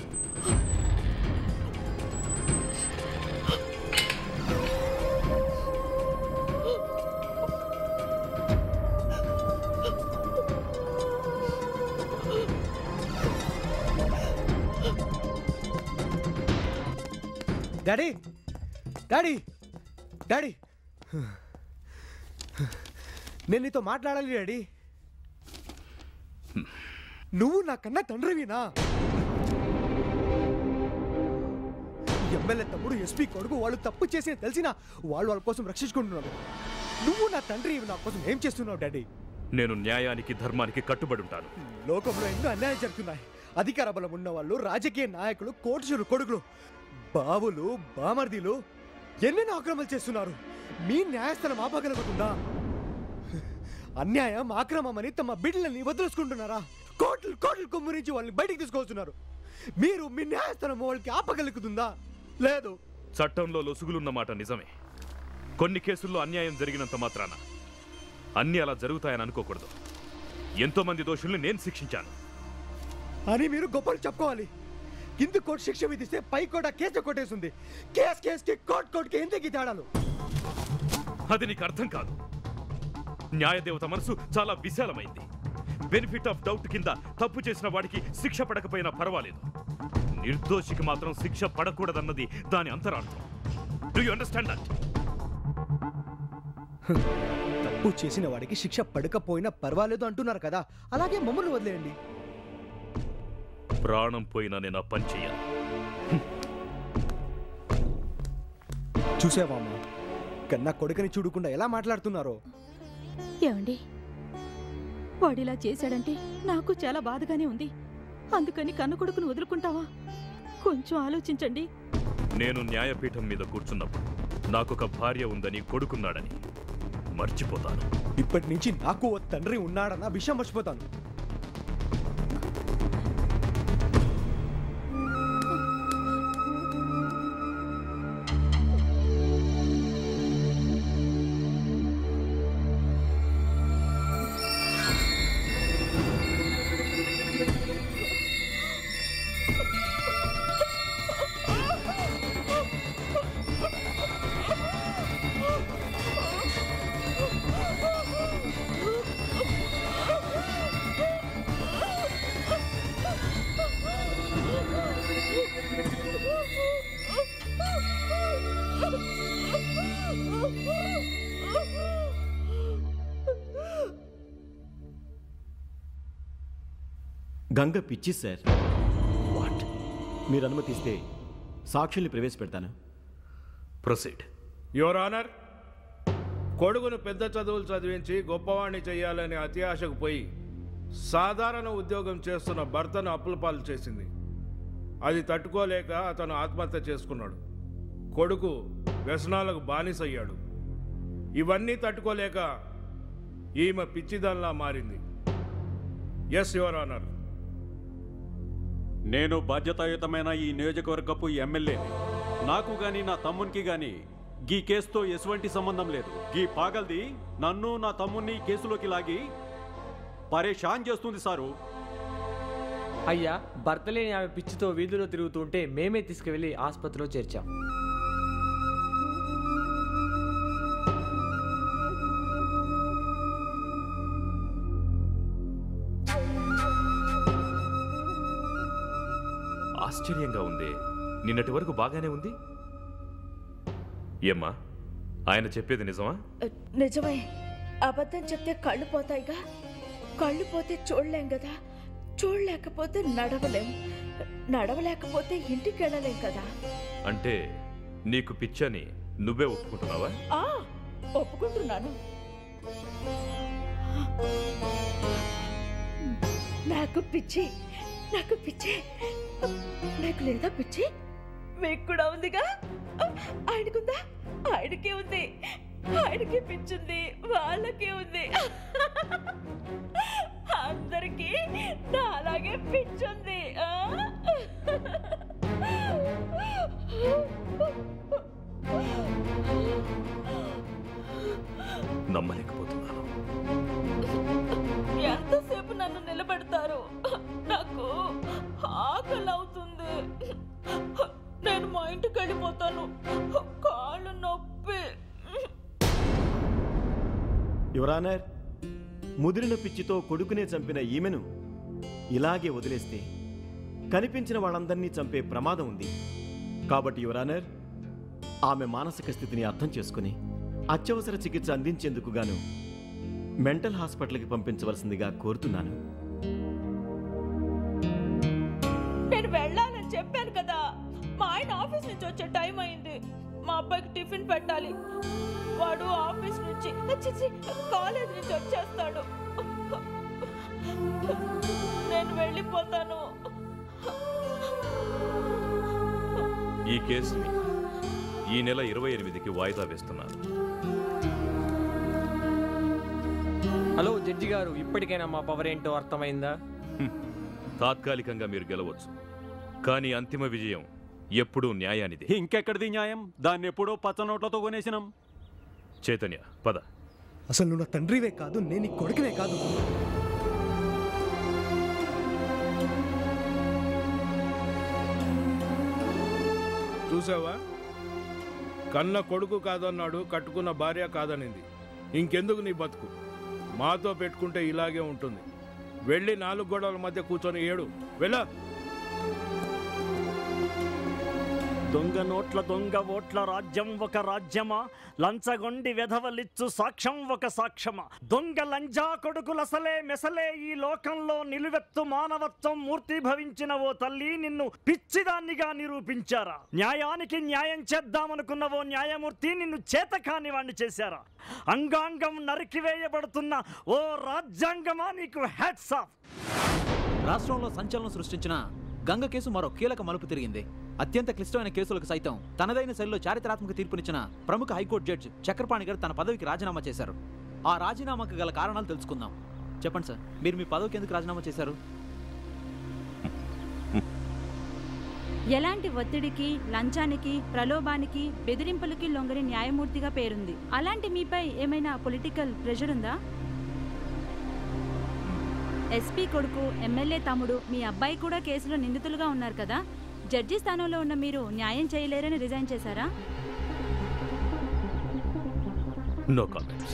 డాడీ డాడీ డాడీ నేను నీతో మాట్లాడాలి డాడీ. నువ్వు నా కన్నా తండ్రివినా? ఎమ్మెల్యే తమ్ముడు ఎస్పీ కొడుకు వాళ్ళు తప్పు చేసి తెలిసినా వాళ్ళు వాళ్ళ కోసం రక్షించుకుంటున్నారు. నువ్వు నా తండ్రి నా కోసం ఏం చేస్తున్నావు డాడీ? నేను న్యాయానికి ధర్మానికి కట్టుబడి ఉంటాను. లోకంలో ఎన్నో అన్యాయం జరుగుతున్నాయి. అధికార బలం ఉన్న వాళ్ళు, రాజకీయ నాయకులు, కోటీశ్వరు కొడుకులు, బావులు, బామర్దీలు ఎన్నెన్నో ఆక్రమణలు చేస్తున్నారు. మీ న్యాయస్థానం ఆపగలుగుతుందా? అన్యాయం, ఆక్రమమని తమ బిడ్డలని వదిలేసుకుంటున్నారా? కోట్లు కోట్లు కొమ్మురించి వాళ్ళని బయటికి తీసుకొస్తున్నారు. మీరు మీ న్యాయస్థానం వాళ్ళకి ఆపగలుగుతుందా? లేదు. చట్టంలో లొసుగులున్న మాట నిజమే. కొన్ని కేసుల్లో అన్యాయం జరిగినంత మాత్రాన అన్ని అలా జరుగుతాయని అనుకోకూడదు. ఎంతో మంది దోషుల్ని నేను శిక్షించాను అని మీరు గొప్పలు చెప్పుకోవాలి. కింద కోర్టు శిక్ష విధిస్తే పై కోట కేసు కొట్టేస్తుంది. కేసు కేసుకి కోర్టు కోర్టుకి ఎందుకు తేడాలు? అది నీకు అర్థం కాదు. న్యాయదేవత మనసు చాలా విశాలమైంది. బెనిఫిట్ ఆఫ్ డౌట్ కింద తప్పు చేసిన వాడికి శిక్ష పడకపోయినా పర్వాలేదు, నిర్దోషికి మాత్రం శిక్ష పడకూడదన్నది దాని అంతరార్థం. Do you understand that? తప్పు చేసిన వాడికి శిక్ష పడకపోయినా పర్వాలేదు అంటున్నారు కదా, అలాగే మమ్మల్ని వదిలేయండి. ప్రాణం పోయినా నేను ఆ పని చెయ్యాలి. చూసావామా కన్నా కొడుకుని చూడకుండా ఎలా మాట్లాడుతున్నారో? ఏమండి, వాడిలా చేశాడంటే నాకు చాలా బాధగానే ఉంది. అందుకని కన్న కొడుకును వదులుకుంటావా? కొంచెం ఆలోచించండి. నేను న్యాయపీఠం మీద కూర్చున్నప్పుడు నాకొక భార్య ఉందని, కొడుకున్నాడని, మర్చిపోతాను. ఇప్పటి నుంచి నాకు ఓ తండ్రి ఉన్నాడన్న విషయం మర్చిపోతాను. గంగ పిచ్చి సార్. వాట్? మీరు అనుమతిస్తే సాక్షుల్ని ప్రవేశపెడతాను. ప్రొసీడ్. యువర్ ఆనర్, కొడుకును పెద్ద చదువులు చదివించి గొప్పవాణ్ణి చెయ్యాలనే అత్యాశకు పోయి సాధారణ ఉద్యోగం చేస్తున్న భర్తను అప్పులపాలు చేసింది. అది తట్టుకోలేక అతను ఆత్మహత్య చేసుకున్నాడు. కొడుకు వ్యసనాలకు బానిసయ్యాడు. ఇవన్నీ తట్టుకోలేక ఈమె పిచ్చిదానిలా మారింది. Yes your honour. నేను బాధ్యతాయుతమైన ఈ నియోజకవర్గపు ఎమ్మెల్యేని. నాకు గాని నా తమ్మునికి గాని గీ కేసుతో ఎటువంటి సంబంధం లేదు. గీ పాగల్ది నన్ను నా తమ్ముని కేసులోకి లాగి పరేషాన్ చేస్తుంది సారు. అయ్యా, భర్త లేని ఆమె పిచ్చితో వీధిలో తిరుగుతుంటే మేమే తీసుకువెళ్ళి ఆసుపత్రిలో చేర్చాం. ఆశ్చర్యంగా ఉంది. నిన్నటి వరకు బాగానే ఉంది. ఏమ్మా, ఆయన చెప్పేది నిజమా? నిజమే. అబద్ధం చెప్తే కళ్ళు పోతాయిగా. కళ్ళు పోతే చూడలేం కదా. చూడలేకపోతే నడవలేం. నడవలేకపోతే ఇంటికి వెళ్ళలేం కదా. అంటే నీకు పిచ్చని నువ్వే ఒప్పుకుంటున్నావా? ఆ, ఒప్పుకుంటున్నాను. నాకు పిచ్చి, నాకు పిచ్చి. నాకు లేదా పిచ్చి? మీకు కూడా ఉందిగా. ఆయనకుందా? ఆయనకే ఉంది. ఆయనకి పిచ్చింది, వాళ్ళకే ఉంది. అందరికీ నా అలాగే పిచ్చుంది. నమ్మలేకపోతున్నాను. ఎంతసేపు నన్ను నిలబెడతారు? నాకు ఆకలి అవుతుంది. నేను మా ఇంటికి వెళ్ళిపోతాను. కాళ్ళు నొప్పి. యువరానర్, ముదిరిన పిచ్చితో కొడుకునే చంపిన ఈమెను ఇలాగే వదిలేస్తే కనిపించిన వాళ్ళందరినీ చంపే ప్రమాదం ఉంది. కాబట్టి యువరానర్, ఆమె మానసిక స్థితిని అర్థం చేసుకుని అత్యవసర చికిత్స అందించేందుకు గాను మెంటల్ హాస్పిటల్కి పంపించవలసిందిగా కోరుతున్నాను. నేను వెళ్ళాలని చెప్పాను కదా. మా ఆయన ఆఫీస్ నుంచి వచ్చే టైం అయింది. మా అబ్బాయికి టిఫిన్ పెట్టాలి. వాడు ఆఫీస్ నుంచి కాలేజ్ నుంచి వచ్చేస్తాడు. నేను వెళ్ళిపోతాను. ఈ కేసుని ఈ నెల ఇరవై ఎనిమిదికి వాయిదా వేస్తున్నాను. హలో జడ్జి గారు, ఇప్పటికైనా మా పవర్ ఏంటో అర్థమైందా? తాత్కాలికంగా మీరు గెలవచ్చు, కానీ అంతిమ విజయం ఎప్పుడూ న్యాయానిది. ఇంకెక్కడిది న్యాయం? దాన్ని ఎప్పుడో పచ్చ నోట్లతో కొనేసినాం. చైతన్య, పద. అసలు నువ్వు నా తండ్రివే కాదు, నేను నీ కొడుకునే కాదు. చూసావా? కన్న కొడుకు కాదన్నాడు, కట్టుకున్న భార్య కాదనింది. ఇంకెందుకు నీ బతుకు? మాతో పెట్టుకుంటే ఇలాగే ఉంటుంది. వెళ్ళి నాలుగు గోడల మధ్య కూర్చొని ఏడు. వెళ్ళ. దొంగ నోట్ల దొంగ ఓట్ల రాజ్యం ఒక రాజ్యమా? లంచగొండి వెధవలిచ్చు సాక్ష్యం ఒక సాక్ష్యమా? దొంగ లంజా కొడుకులసలే మెసలే ఈ లోకంలో నిలువెత్తు మానవత్వం మూర్తి భవించిన ఓ తల్లి నిన్ను పిచ్చిదాన్నిగా నిరూపించారా? న్యాయానికి న్యాయం చేద్దామనుకున్న ఓ న్యాయమూర్తి నిన్ను చేతకాని వాణ్ణి చేశారా? అంగాంగం నరికివేయబడుతున్న ఓ రాజ్యాంగమా, నీకు హ్యాట్స్ ఆఫ్. రాష్ట్రంలో సంచలనం సృష్టించిన గంగ కేసు మరో కీలక మలుపు తిరిగింది. అత్యంత క్లిష్టమైన కేసులకు సైతం తనదైన శైలిలో చారిత్రాత్మక తీర్పునిచ్చిన ప్రముఖ హైకోర్టు జడ్జి చక్రపాణి గారు తన పదవికి రాజీనామా చేశారు. ఆ రాజీనామాకు గల కారణాలు తెలుసుకుందాం. చెప్పండి సార్, మీరు మీ పదవికి ఎందుకు రాజీనామా చేశారు? ఎలాంటి ఒత్తిడికి, లంచానికి, ప్రలోభానికి, బెదిరింపులకి లొంగని న్యాయమూర్తిగా పేరుంది. అలాంటి మీపై ఏమైనా పొలిటికల్ ప్రెషర్ ఉందా? ఎస్పీ కొడుకు, ఎమ్మెల్యే తమ్ముడు, మీ అబ్బాయి కూడా కేసులో నిందితులుగా ఉన్నారు కదా. జడ్జి స్థానంలో ఉన్న మీరు న్యాయం చేయలేరని రిజైన్ చేశారా? No comments.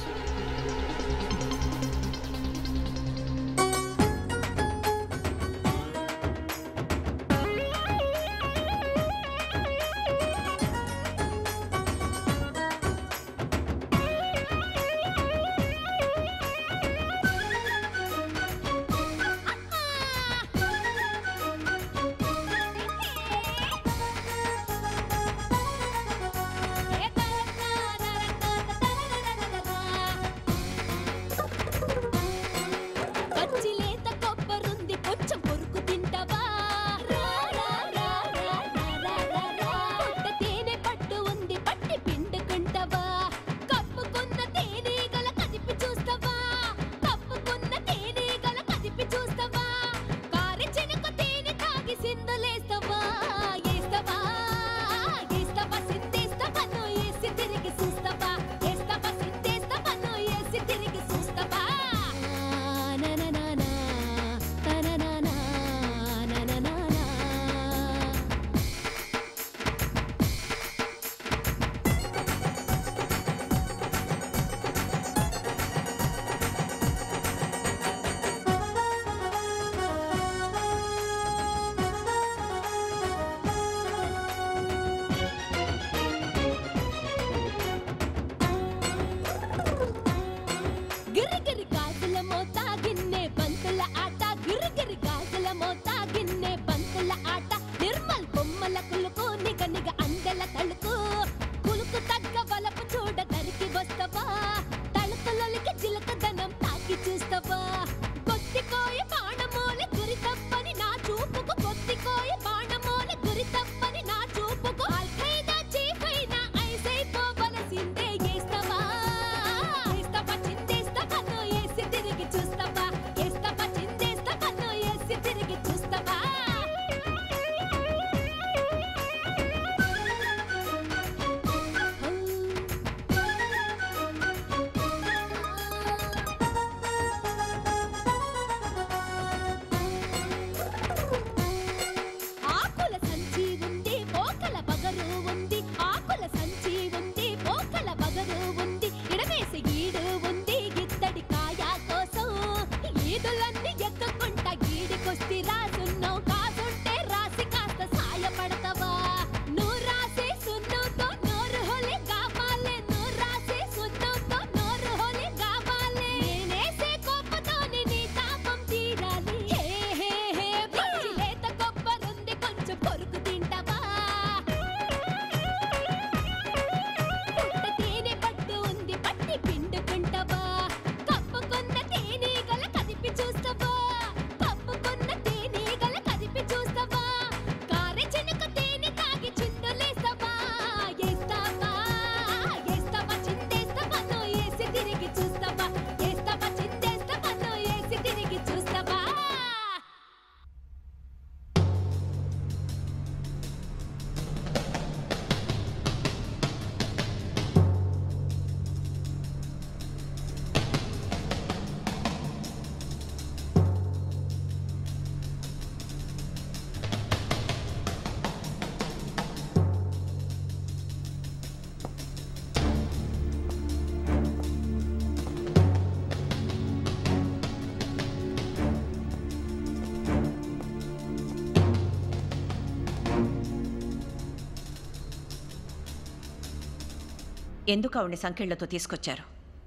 ఎందుకు ఆవిడ్ని సంకెళ్లతో తీసుకొచ్చారు?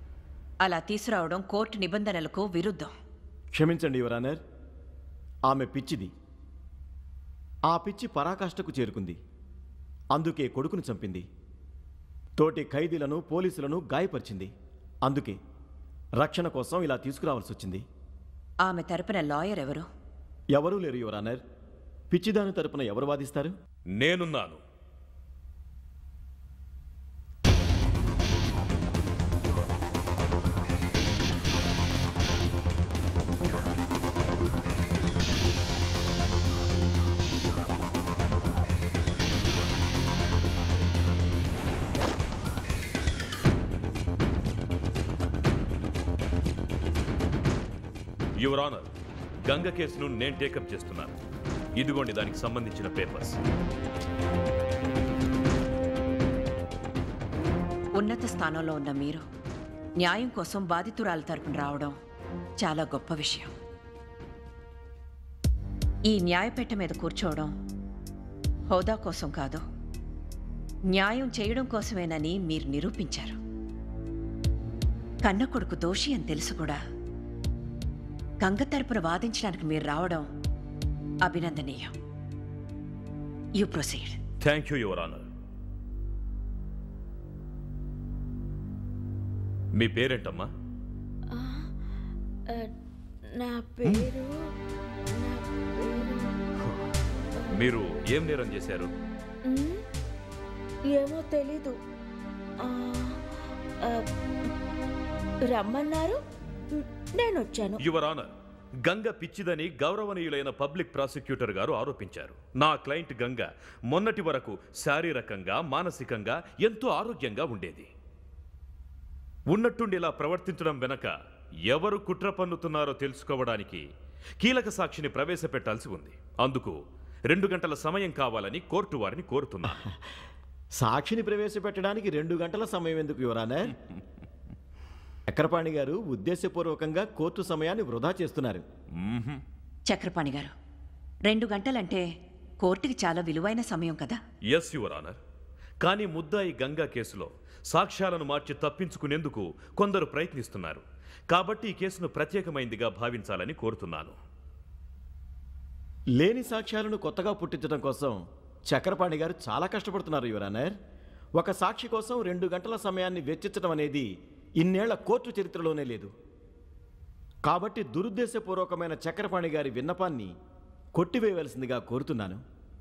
అలా తీసుకురావడం కోర్టు నిబంధనలకు విరుద్ధం. క్షమించండి యువర్ ఆనర్, ఆమె పిచ్చిది. ఆ పిచ్చి పరాకాష్ఠకు చేరుకుంది. అందుకే కొడుకును చంపింది. తోటి ఖైదీలను, పోలీసులను గాయపరిచింది. అందుకే రక్షణ కోసం ఇలా తీసుకురావాల్సి వచ్చింది. ఆమె తరపున లాయర్ ఎవరు? ఎవరూ లేరు యువర్ ఆనర్. పిచ్చిదాని తరపున ఎవరు వాదిస్తారు? నేనున్నాను. యువర్ ఆనర్, గంగ కేసును నేను టేకప్ చేస్తున్నాను. ఇదిగోండి దానికి సంబంధించిన పేపర్స్. ఉన్నత స్థానంలో ఉన్న మీరు న్యాయం కోసం బాధితురాల తరపున రావడం చాలా గొప్ప విషయం. ఈ న్యాయపేట మీద కూర్చోవడం హోదా కోసం కాదు, న్యాయం చేయడం కోసమేనని మీరు నిరూపించారు. కన్న కొడుకు దోషి అని తెలుసు కూడా గంగ తరపున వాదించడానికి మీరు రావడం అభినందనీయం. You proceed. Thank you your honour. మీ పేరేంటమ్మా? నా పేరు మీరు ఏం నేరం చేశారు? ఏమో తెలీదు. రమ్మన్నారు, నేను వచ్చాను. యువర్ ఆనర్, గంగ పిచ్చిదని గౌరవనీయులైన పబ్లిక్ ప్రాసిక్యూటర్ గారు ఆరోపించారు. నా క్లయింట్ గంగ మొన్నటి వరకు శారీరకంగా మానసికంగా ఎంతో ఆరోగ్యంగా ఉండేది. ఉన్నట్టుండి ఇలా ప్రవర్తించడం వెనక ఎవరు కుట్ర పన్నుతున్నారో తెలుసుకోవడానికి కీలక సాక్షిని ప్రవేశపెట్టాల్సి ఉంది. అందుకు రెండు గంటల సమయం కావాలని కోర్టు వారిని కోరుతున్నాను. సాక్షిని ప్రవేశపెట్టడానికి రెండు గంటల సమయం ఎందుకు యువర్ ఆనర్? చక్రపాణి గారు ఉద్దేశపూర్వకంగా కోర్టు సమయాన్ని వృధా చేస్తున్నారు. చక్రపాణి గారు, రెండు గంటలంటే కోర్టుకి చాలా విలువైన సమయం కదా. Yes your honour. కానీ ముద్దాయి గంగా కేసులో సాక్ష్యాలను మార్చి తప్పించుకునేందుకు కొందరు ప్రయత్నిస్తున్నారు. కాబట్టి ఈ కేసును ప్రత్యేకమైందిగా భావించాలని కోరుతున్నాను. లేని సాక్ష్యాలను కొత్తగా పుట్టించడం కోసం చక్రపాణి గారు చాలా కష్టపడుతున్నారు యువర్ ఆనర్. ఒక సాక్షి కోసం రెండు గంటల సమయాన్ని వెచ్చించడం అనేది ఇన్నేళ్ల కోర్టు చరిత్రలోనే లేదు. కాబట్టి దురుద్దేశపూర్వకమైన చక్రపాణి గారి విన్నపాన్ని కొట్టివేయవలసిందిగా కోరుతున్నాను.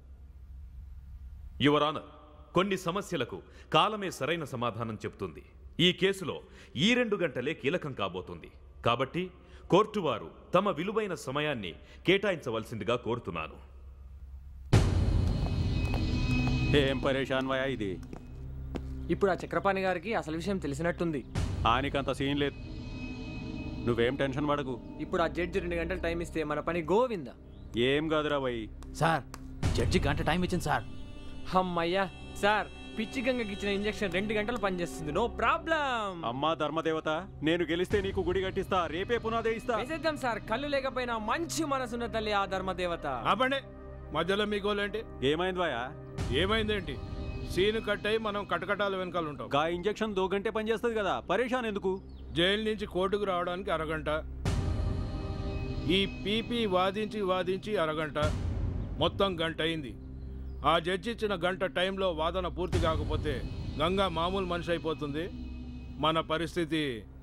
యువర్ ఆనర్, కొన్ని సమస్యలకు కాలమే సరైన సమాధానం చెబుతుంది. ఈ కేసులో ఈ రెండు గంటలే కీలకం కాబోతుంది. కాబట్టి కోర్టు వారు తమ విలువైన సమయాన్ని కేటాయించవలసిందిగా కోరుతున్నాను. ఏం పరేషాన్ వయా ఇది? ఇప్పుడు ఆ చక్రపాణి గారికి అసలు విషయం తెలిసినట్టుంది. ఆయనకంత సీన్ లేదు, నువ్వేం టెన్షన్ పడకు. ఇప్పుడు ఆ జడ్జి రెండు గంటలు టైం ఇస్తే మన పని గోవింద. ఏం కాదురా వై. సార్, జడ్జి గంట టైం ఇచ్చింది సార్. అమ్మయ్యా సార్, పిచ్చి గంగకి ఇచ్చిన ఇంజెక్షన్ రెండు గంటలు పనిచేస్తుంది, నో ప్రాబ్లం. అమ్మా ధర్మదేవత, నేను గెలిస్తే నీకు గుడి కట్టిస్తా, రేపే పునాదే ఇస్తా. వేసేద్దాం సార్, కళ్ళు లేకపోయినా మంచి మనసున్న తల్లి ఆ ధర్మదేవత. ఆపండి, మధ్యలో మీ గోలేంటి? ఏమైంది వాయా? ఏమైందేంటి? సీన్ కట్ అయి మనం కటకటాల వెనకాల ఉంటాం. గా ఇంజెక్షన్ దో గంటే పనిచేస్తుంది కదా, పరేషాన్ ఎందుకు? జైలు నుంచి కోర్టుకు రావడానికి అరగంట, ఈ పీపీ వాదించి వాదించి అరగంట, మొత్తం గంట అయింది. ఆ జడ్జి ఇచ్చిన గంట టైంలో వాదన పూర్తి కాకపోతే గంగా మామూలు మనిషి అయిపోతుంది. మన పరిస్థితి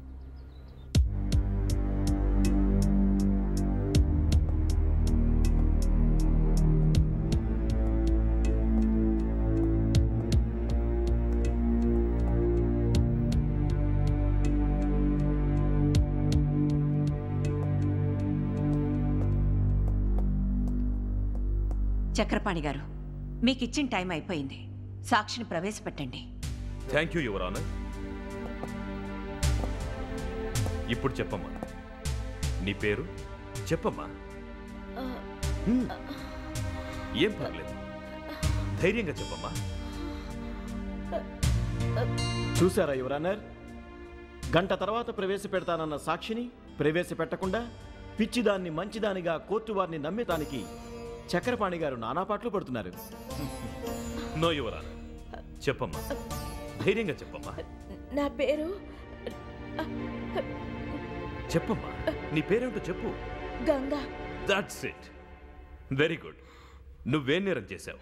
చక్రపాణి గారు, మీకు ఇచ్చిన టైం అయిపోయింది, సాక్షిని ప్రవేశపెట్టండి. Thank you your honour. ఇప్పుడు చెప్పమ్మా, నీ పేరు చెప్పమ్మా. ఏం పర్లేదు, ధైర్యంగా చెప్పమ్మా. చూసారా యువర్ ఆనర్, గంట తర్వాత ప్రవేశపెడతానన్న సాక్షిని ప్రవేశపెట్టకుండా పిచ్చిదాన్ని మంచిదానిగా కోర్టు వారిని నమ్మేతానికి చక్రపాణి గారు నానాపాట్లు పడుతున్నారు. నో యువర్ ఆనర్, చెప్పమ్మా, ధైర్యంగా చెప్పమ్మా. నా పేరు చెప్పమ్మా, నీ పేరేంటో చెప్పు. Ganga. That's it, very good. నువ్వేం నేరం చేశావు?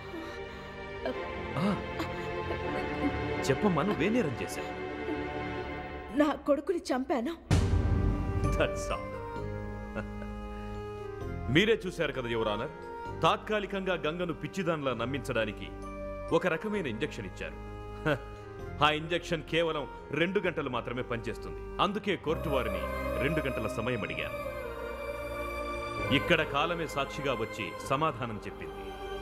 చెప్పమ్మా, నువ్వే నేరం చేశావు? నా కొడుకుని చంపాను. That's all. మీరే చూశారు కదా యువర్ ఆనర్, తాత్కాలికంగా గంగను పిచ్చిదాన్లా నమ్మించడానికి ఒక రకమైన ఇంజెక్షన్ ఇచ్చారు. హ, ఆ ఇంజెక్షన్ కేవలం రెండు గంటలు మాత్రమే పనిచేస్తుంది. అందుకే కోర్టు వారిని రెండు గంటల సమయం అడిగారు. ఇక్కడ కాలమే సాక్షిగా వచ్చి సమాధానం చెప్పింది.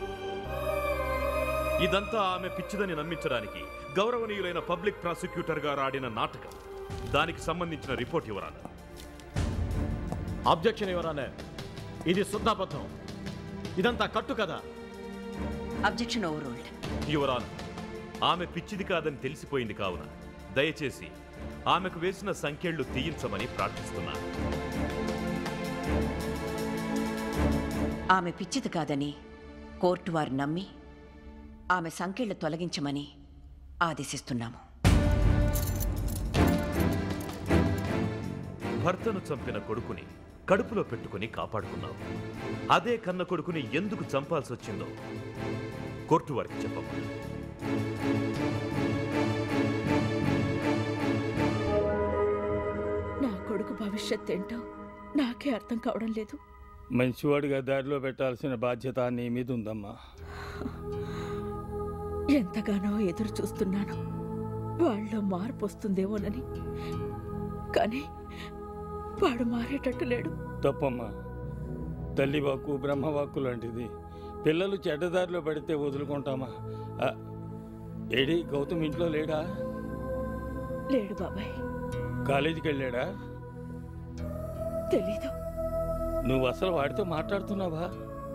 ఇదంతా ఆమె పిచ్చిదని నమ్మించడానికి గౌరవనీయులైన పబ్లిక్ ప్రాసిక్యూటర్ గారు ఆడిన నాటకం. దానికి సంబంధించిన రిపోర్ట్ ఇవ్వరాను. అబ్జెక్షన్ ఇవ్వరానే. ఇది శుద్ధాబద్ధం. ఇదంతా కట్టు కదా. అబ్జెక్షన్ ఓవర్రూల్డ్. యువరాను, ఆమె పిచ్చిది కాదని తెలిసిపోయింది కావున దయచేసి ఆమెకు వేసిన సంఖ్యలు తీయించమని ప్రార్థిస్తున్నాను. ఆమె పిచ్చిది కాదని కోర్టు వారు నమ్మి ఆమె సంఖ్యలు తొలగించమని ఆదేశిస్తున్నాము. భర్తను చంపిన కొడుకుని కడుపులో పెట్టుకుని కాపాడుకున్నావు. అదే కన్న కొడుకుని ఎందుకు చంపాల్సి వచ్చిందో కోర్టు వారికి చెప్పమ్మా. నా కొడుకు భవిష్యత్ ఏంటో నాకే అర్థం కావడం లేదు. మంచివాడిగా దారిలో పెట్టాల్సిన బాధ్యత నీ మీద ఉందమ్మా. ఎంతగానో ఎదురు చూస్తున్నాను వాళ్ళలో మార్పు వస్తుందేమోనని. కానీ వాడు మారేటట్టు లేడు. తప్పమ్మా. తల్లివాక్కు బ్రహ్మవాక్కు లాంటిది. పిల్లలు చెడ్డదారిలో పడితే వదులుకుంటామా? ఆ, ఏడి గౌతమ్ ఇంట్లో లేడా? లేడు బాబాయ్. కాలేజీకి వెళ్ళాడా? తెలీదు. నువ్వు అసలు వాడితో మాట్లాడుతున్నావా?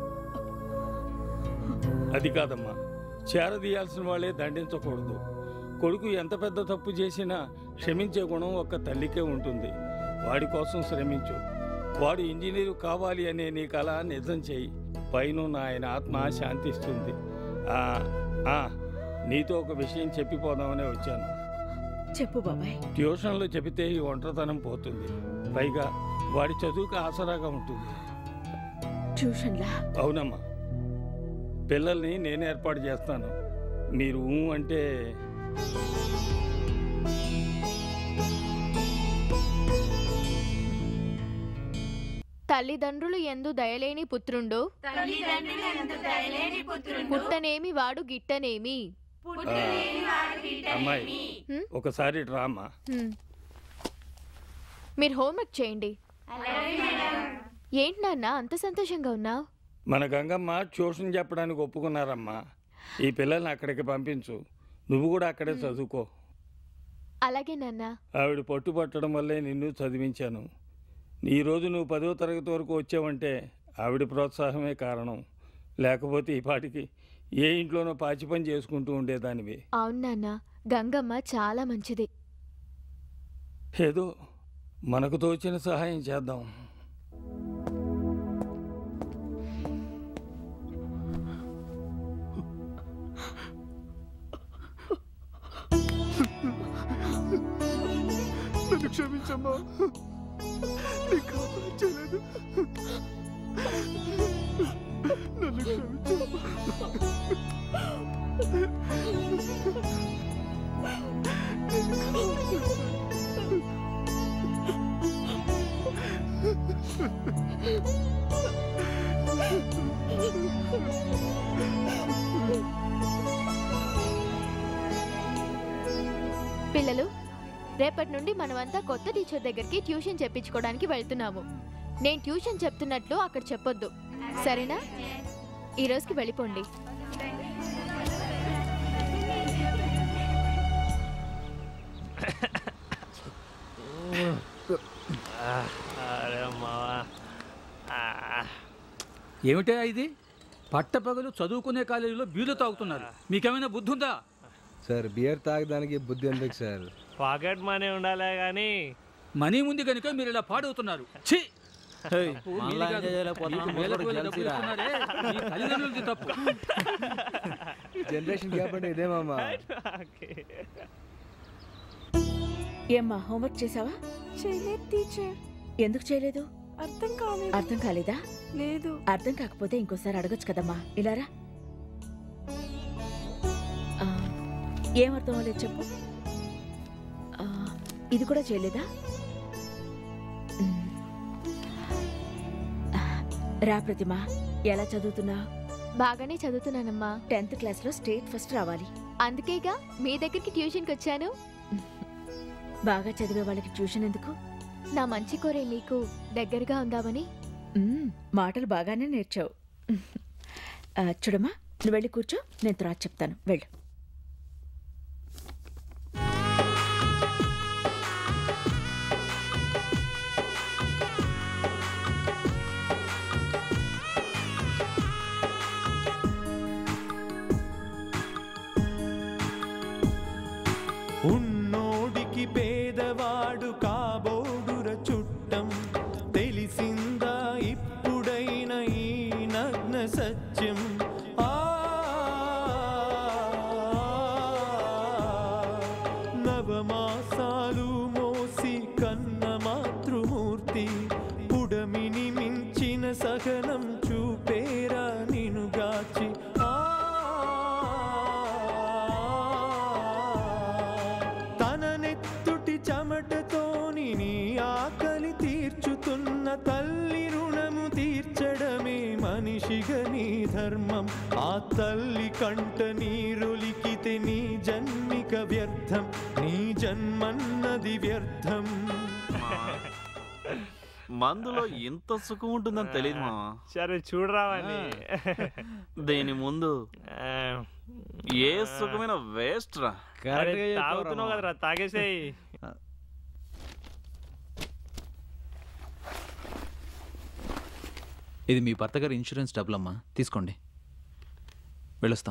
అది కాదమ్మా, చేరదీయాల్సిన వాళ్ళే దండించకూడదు. కొడుకు ఎంత పెద్ద తప్పు చేసినా క్షమించే గుణం ఒక్క తల్లికే ఉంటుంది. వాడి కోసం శ్రమించు. వాడు ఇంజనీరు కావాలి అనే నీ కళ నిజం చేయి. పైన ఆయన ఆత్మ శాంతిస్తుంది. ఆ, ఆ, నీతో ఒక విషయం చెప్పిపోదామనే వచ్చాను. చెప్పు బాబాయ్. ట్యూషన్లో చెబితే ఈ ఒంటరితనం పోతుంది. పైగా వాడి చదువుకు ఆసరాగా ఉంటుంది. ట్యూషన్లా? అవునమ్మా. పిల్లల్ని నేను ఏర్పాటు చేస్తాను. మీరు ఊ అంటే తల్లిదండ్రులు ఎందు దయలేని పుత్రుండు పుట్టనేమి వాడు గిట్టనేమి. అమ్మాయి ఒకసారి డ్రామా. హ్మ్. మీరు హోంవర్క్ చేయండి. ఏంటి నాన్న అంత సంతోషంగా ఉన్నావు? మన గంగమ్మ ట్యూషన్ చెప్పడానికి ఒప్పుకున్నారమ్మా. ఈ పిల్లల్ని అక్కడికి పంపించు. నువ్వు కూడా అక్కడే చదువుకో. అలాగే నాన్న. ఆవిడ పట్టుబట్టడం వల్లే నిన్ను చదివించాను. ఈరోజు నువ్వు పదో తరగతి వరకు వచ్చావంటే ఆవిడ ప్రోత్సాహమే కారణం. లేకపోతే ఈ పాటికి ఏ ఇంట్లోనో పాచి పని చేసుకుంటూ ఉండేదానివి. అవును నాన్న, గంగమ్మ చాలా మంచిది. ఏదో మనకు తోచిన సహాయం చేద్దాం. నన్ను క్షమించమ్మా. నీకు కాపాడలేదు. నన్ను క్షమించమ్మా. పిల్లలు, రేపటి నుండి మనమంతా కొత్త టీచర్ దగ్గరికి ట్యూషన్ చెప్పించుకోవడానికి వెళ్తున్నాము. నేను ట్యూషన్ చెప్తున్నట్లు అక్కడ చెప్పొద్దు, సరేనా? ఈ రోజుకి వెళ్ళిపోండి. ఏమిటా ఇది? పట్టపగలు చదువుకునే కాలేజీలో బీర్లు తాగుతున్నారు. మీకేమైనా బుద్ధి ఉందా? సార్, బియర్ తాగడానికి బుద్ధి ఎందుకు సార్? పాకెట్ మనీ ఉండాలే కానీ మనీ ఉంది కనుక మీరు ఇలా పాడవుతున్నారు. ఛీ! తప్పు. జనరేషన్ గ్యాప్ అంటే ఇదేమమ్మా. ఏమ్మా, హోంవర్క్ చేసావా? చేయలేదు టీచర్. ఎందుకు చేయలేదు? అర్థం కాలేదు. అర్థం కాలేదా? లేదు. అర్థం కాకపోతే ఇంకోసారి అడగొచ్చు కదమ్మా. ఇలారా. ఆ, ఏం అర్థం అవ్వలేదు చెప్పు. ఆ, ఇది కూడా చేయలేదా? రా ప్రతిమ, ఎలా చదువుతున్నా? బాగానే చదువుతున్నానమ్మా. టెన్త్ క్లాస్లో స్టేట్ ఫస్ట్ రావాలి. అందుకేగా మీ దగ్గరికి ట్యూషన్కి వచ్చాను. బాగా చదివే వాళ్ళకి ట్యూషన్ ఎందుకు? నా మంచి కోరే మీకు దగ్గరగా ఉందామని. మ్మ్, మాటలు బాగానే నేర్చావు. ఆ, చూడమ్మా, నువ్వు వెళ్ళి కూర్చో, నేను తర్వాత చెప్తాను. వెళ్ళు. ఉన్నోడికి పేదవాడు కాబోడుర చుట్టం, తెలిసిందా ఇప్పుడైన ఈ నగ్న సత్యం. ఆ నవమాసాలు మోసి కన్న మాతృమూర్తి, పుడమిని మించిన సహనం చూపేరా నినుగాచి. చెమటతోని నీ ఆకలి తీర్చుతున్న తల్లి రుణము తీర్చడమే మనిషిగా నీ ధర్మం. ఆ తల్లి కంట నీరొలికితే నీ జన్మిక వ్యర్థం, నీ జన్మన్నది వ్యర్థం. మందులో ఇంత సుఖం ఉంటుందని తెలియదు మామ. సరే చూడరావని దీని ముందు ఏ సుఖమైన వేస్ట్ రా. తాగుతున్నావు కదరా, తాగేసేయి. ఇది మీ భర్త గారి ఇన్సూరెన్స్ డబ్బులమ్మా, తీసుకోండి. వెళ్ళొస్తాం.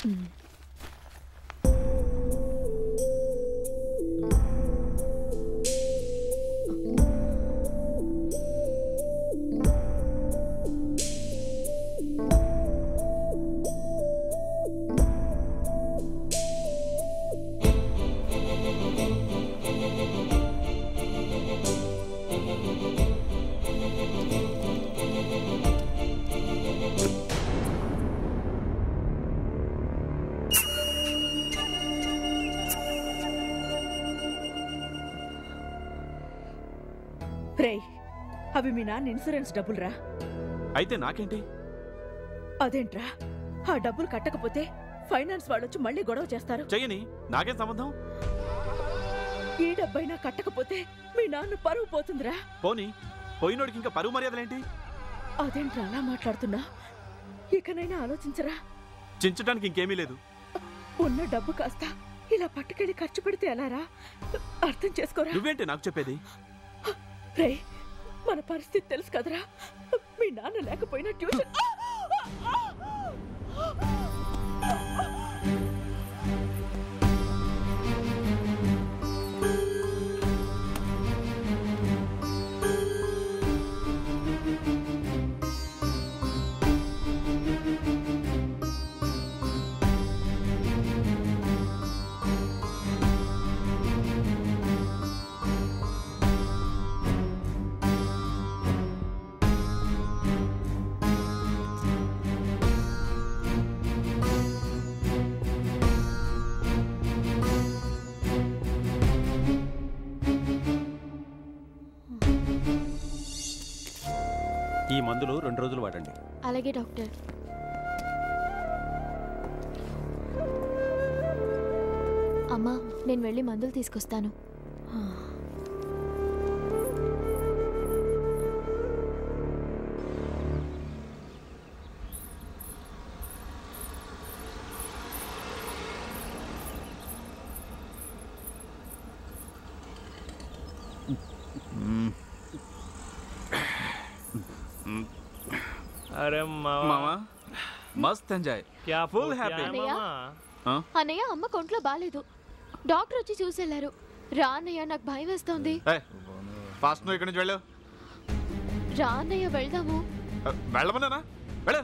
రేయ్, అవి మీ నాన్న ఇన్సూరెన్స్ డబ్బులురా. అయితే నాకేంటి? అదేంట్రా, ఆ డబ్బులు కట్టకపోతే ఫైనాన్స్ వాళ్ళొచ్చి మళ్ళీ గొడవ చేస్తారు. చెయ్యని, నాకేం సంబంధం? ఈ డబ్బైనా కట్టకపోతే మీ నాన్న పరువు పోతుందిరా. పోనీ, పోయినోడికి ఇంకా పరువు మర్యాదలేంటి? అదేంట్రా అలా మాట్లాడుతున్నా? ఇకనైనా ఆలోచించరా. చించడానికి ఇంకేమీ లేదు. ఉన్న డబ్బు కాస్త ఇలా పట్టుకెళ్ళి ఖర్చు పెడితే ఎలారా? అర్థం చేసుకోరా. నువ్వేంటి నాకు చెప్పేది? రేయ్, మన పరిస్థితి తెలుసు కదరా. మీ నాన్న లేకపోయినా ట్యూషన్. ఈ మందులు రెండు రోజులు వాడండి. అలాగే డాక్టర్. అమ్మా, నేను వెళ్ళి మందులు తీసుకొస్తాను. అరే మామా, మస్త్ ఎంజాయ్, ఫుల్ హ్యాపీ. అన్నయ్య, అమ్మ కొంట్లో బాలేదు. డాక్టర్ వచ్చి చూసెళ్ళారు. రా అన్నయ్య, నాకు భయం వేస్తోంది. ఫాస్ట్ నువ్వు ఇక్కడి నుంచి వెళ్ళు. రా అన్నయ్య, వెళ్దాము. వెళ్ళమన్నానా? వెళ్ళు.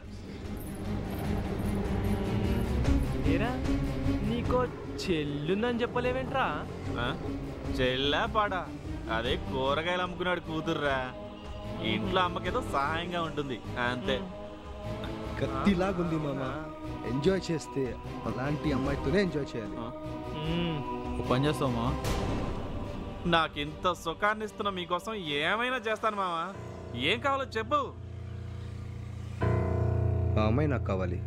ఏరా, నీకో చెల్లుందని చెప్పలేవేంట్రా? చెల్లా పాడా? అదే కూరగాయలు అమ్ముకున్నాడు కూతుర్రా. ఇంట్లో అమ్మకేదో సహాయంగా ఉంటుంది అంతే. కత్తిలాగుంది మామ. ఎంజాయ్ చేస్తే అలాంటి అమ్మాయితోనే ఎంజాయ్ చేయాలి. పని చేస్తామా? నాకింత సుఖాన్ని ఇస్తున్న మీకోసం ఏమైనా చేస్తాను మామ. ఏం కావాలో చెప్పు. ఆ అమ్మాయి నాకు కావాలి.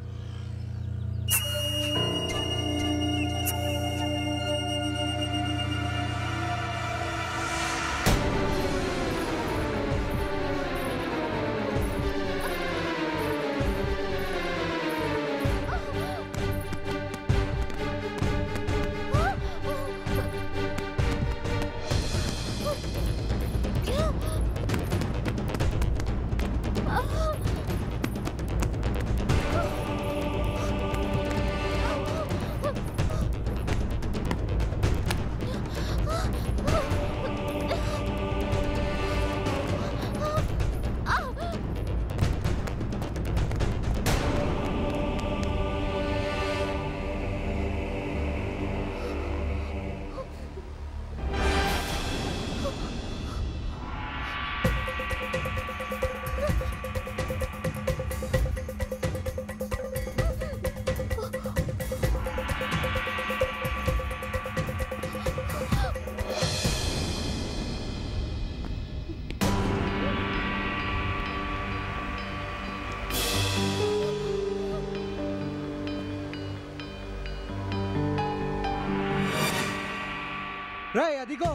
రేయ్ అదిగో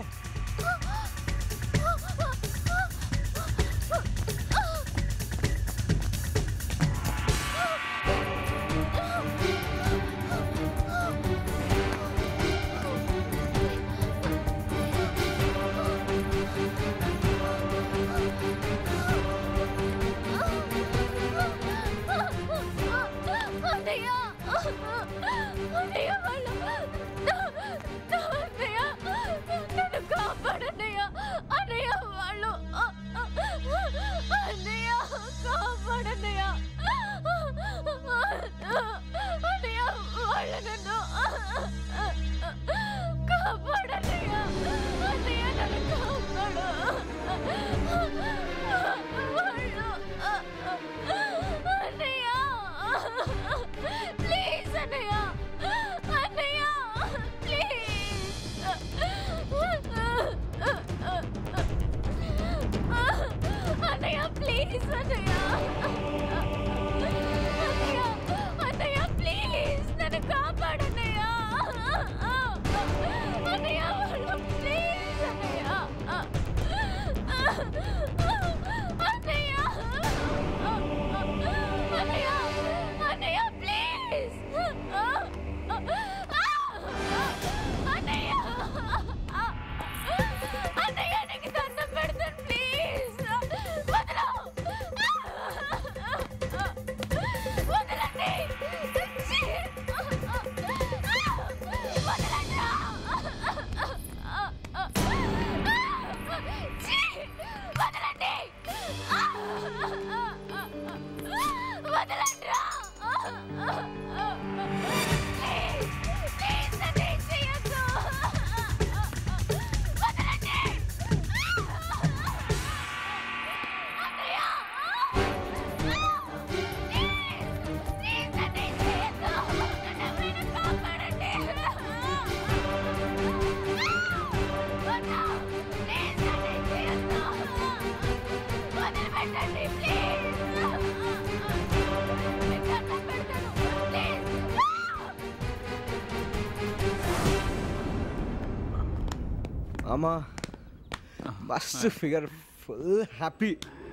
అమ్మా మస్తు ఫిగర్ ఫుల్ హ్యాపీ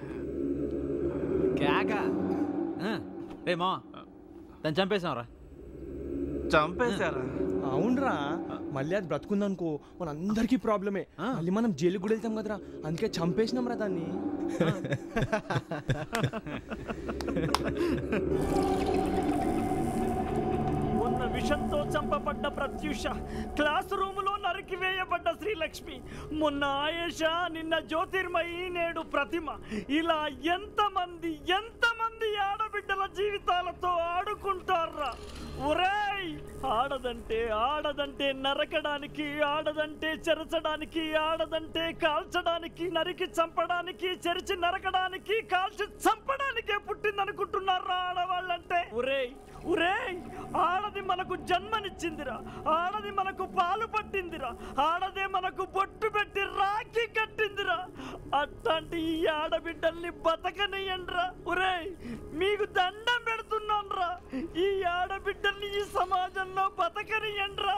కేక రే మా దాన్ని చంపేశాం రా చంపేశారా? అవునరా, మళ్ళీ అది బ్రతుకుందనుకో మనందరికీ ప్రాబ్లమే. మళ్ళీ మనం జైలుకి కూడా వెళ్తాం కదరా, అందుకే చంపేసినాం రా దాన్ని. ఉన్న విషంతో చంపబడ్డ ప్రత్యూష, క్లాస్ రూములో నరికివేయబడ్డ శ్రీలక్ష్మి, మొన్న ఆయేష, నిన్న జ్యోతిర్మయి, నేడు ప్రతిమ. ఇలా ఎంతమంది ఎంతమంది ఆడబిడ్డల జీవితాలతో ఆడుకుంటారా? ఒరేయ్, ఆడదంటే ఆడదంటే నరకడానికి, ఆడదంటే చెరచడానికి, ఆడదంటే కాల్చడానికి, నరికి చంపడానికి, చెరిచి నరకడానికి, కాల్చి చంపడానికే పుట్టిందనుకుంటున్నారా ఆడవాళ్ళంటే? ఒరేయ్ ఒరేయ్, ఆడది మనకు జన్మనిచ్చిందిరా, ఆడది మనకు పాలు పట్టిందిరా, ఆడదే మనకు బొట్టు పెట్టి రాఖీ కట్టిందిరా. అట్లాంటి ఈ ఆడబిడ్డల్ని బతకనియండ్రా. ఒరేయ్ మీకు దండం పెడుతున్నాన్రా, ఈ ఆడబిడ్డల్ని ఈ సమాజంలో బతకనియండ్రా.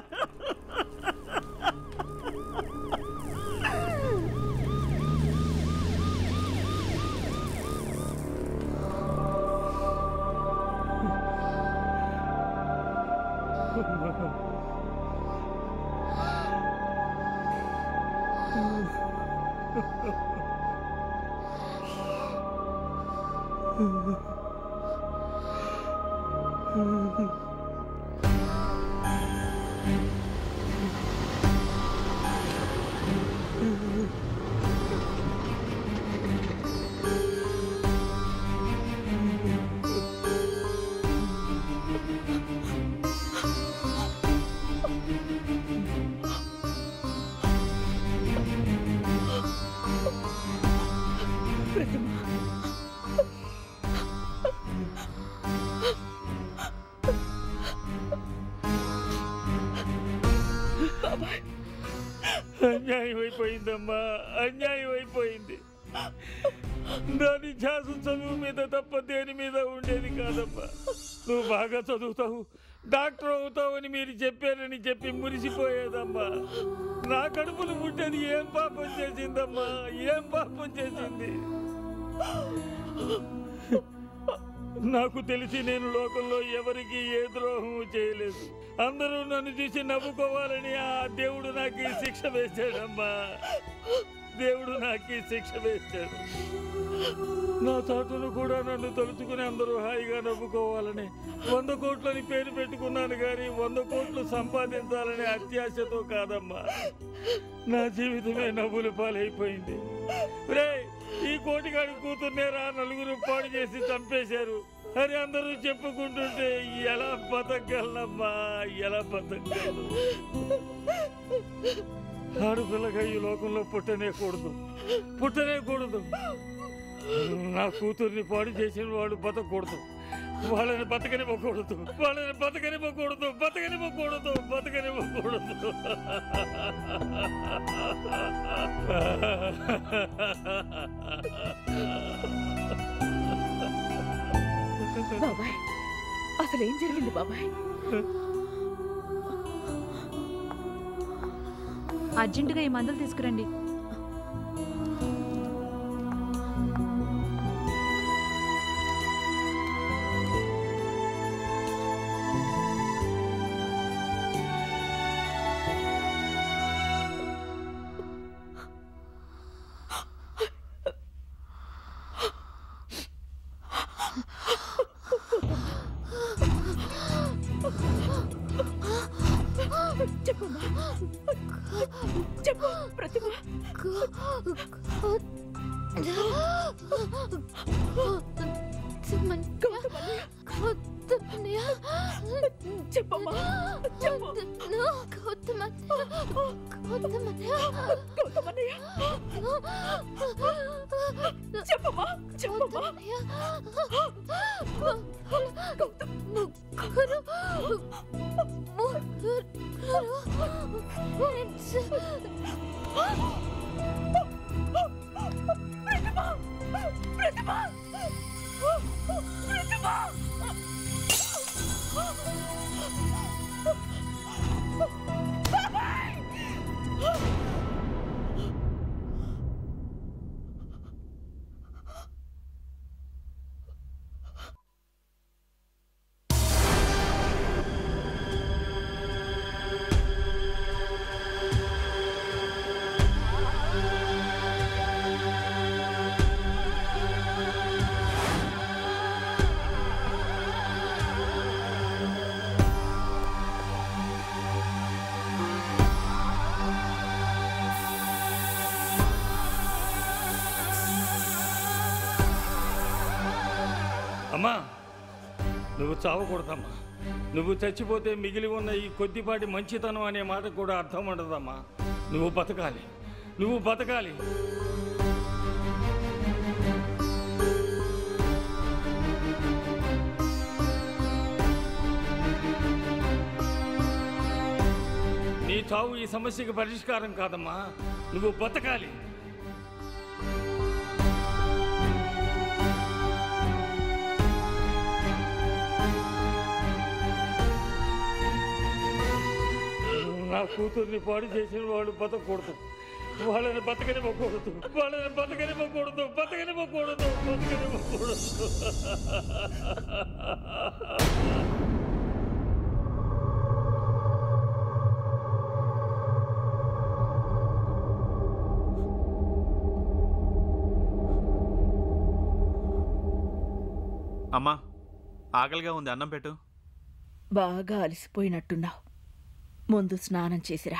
అన్యాయం అయిపోయిందమ్మా, అన్యాయం అయిపోయింది. దాని ధ్యాస చదువు మీద తప్ప దేని మీద ఉండేది కాదమ్మా. నువ్వు బాగా చదువుతావు, డాక్టర్ అవుతావని మీరు చెప్పారని చెప్పి మురిసిపోయేదమ్మా. నా కడుపును పుట్టేది ఏం పాపం చేసిందమ్మా, ఏం పాపం చేసింది? నాకు తెలిసి నేను లోకంలో ఎవరికి ఏ ద్రోహము చేయలేదు. అందరూ నన్ను చూసి నవ్వుకోవాలని ఆ దేవుడు నాకు ఈ శిక్ష వేశాడమ్మా. దేవుడు నాకు ఈ శిక్ష వేశాడు. నా చాటును కూడా నన్ను తలుచుకుని అందరూ హాయిగా నవ్వుకోవాలని వంద కోట్లని పేరు పెట్టుకున్నాను కానీ వంద కోట్లు సంపాదించాలనే అత్యాశతో కాదమ్మా. నా జీవితమే నవ్వులు పాలైపోయింది. రే ఈ కోటిగాడి కూతుర్నేరా నలుగురు పాడు చేసి చంపేశారు అని అందరూ చెప్పుకుంటుంటే ఎలా బతకగలనమ్మా, ఎలా బతకగలను? ఆడపిల్లగా ఈ లోకంలో పుట్టనే కూడదు, పుట్టనే కూడదు. నా కూతుర్ని పాడు చేసిన వాడు బతకూడదు, వాళ్ళని బతకనివ్వకూడదు, వాళ్ళని బతకనివ్వకూడదు, బతకనివ్వకూడదు, బతకనివ్వకూడదు. బాబాయ్ అసలు ఏం జరిగింది బాబాయ్? అర్జెంటుగా ఈ మందులు తీసుకురండి. చెప్పు ప్రతిభ. చెప్పమ్మా చెప్పు. చెప్పమ్మా చెప్పమ్మా. అమ్మా నువ్వు చావకూడదమ్మా. నువ్వు చచ్చిపోతే మిగిలి ఉన్న ఈ కొద్దిపాటి మంచితనం అనే మాట కూడా అర్థం ఉండదమ్మా. నువ్వు బతకాలి, నువ్వు బతకాలి. నీ చావు ఈ సమస్యకి పరిష్కారం కాదమ్మా. నువ్వు బతకాలి. కూతుర్ని పాడు చేసిన వాళ్ళు బతకూడదు, వాళ్ళని బతకనివ్వకూడదు, వాళ్ళని బతకనివ్వకూడదు, బతకనివ్వకూడదు, బతకనివ్వకూడదు. అమ్మా, ఆకలిగా ఉంది, అన్నం పెట్టు. బాగా అలసిపోయినట్టున్నావు, ముందు స్నానం చేసిరా.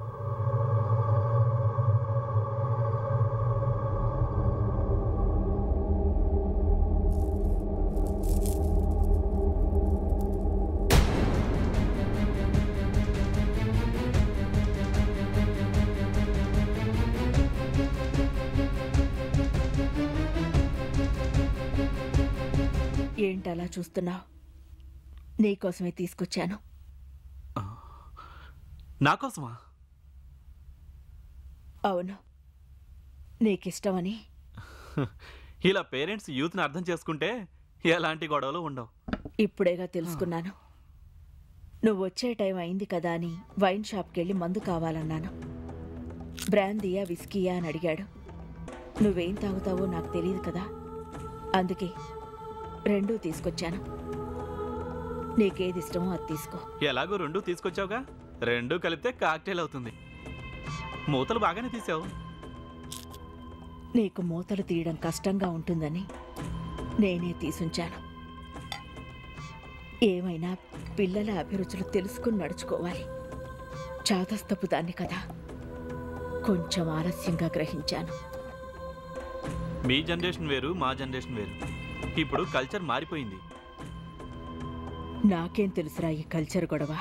ఏంటలా చూస్తున్నావు? నీకోసమే తీసుకొచ్చాను. నాకోసమా? అవును, నీకిష్టమని. ఇలా పేరెంట్స్ యూత్ని అర్థం చేసుకుంటే ఎలాంటి గొడవలు ఉండవు. ఇప్పుడేగా తెలుసుకున్నాను. నువ్వు వచ్చే టైం అయింది కదా అని వైన్ షాప్కి వెళ్ళి మందు కావాలన్నాను. బ్రాందీయా విస్కీయా అని అడిగాడు. నువ్వేం తాగుతావో నాకు తెలియదు కదా, అందుకే రెండూ తీసుకొచ్చాను. నీకేది ఇష్టమో అది తీసుకో. ఎలాగో రెండు తీసుకొచ్చావుగా, రెండు కలిపితే కాక్టైల్ అవుతుంది. మూతలు బాగానే తీసావు. నీకు మూతలు తీయడం కష్టంగా ఉంటుందని నేనే తీసుంచాను. ఏమైనా పిల్లల అభిరుచులు తెలుసుకుని నడుచుకోవాలి. చాదస్తపు దాన్ని కదా, కొంచెం ఆలస్యంగా గ్రహించాను. మీ జనరేషన్ వేరు, మా జనరేషన్ వేరు. ఇప్పుడు కల్చర్ మారిపోయింది. నాకేం తెలుసురా ఈ కల్చర్ గొడవ.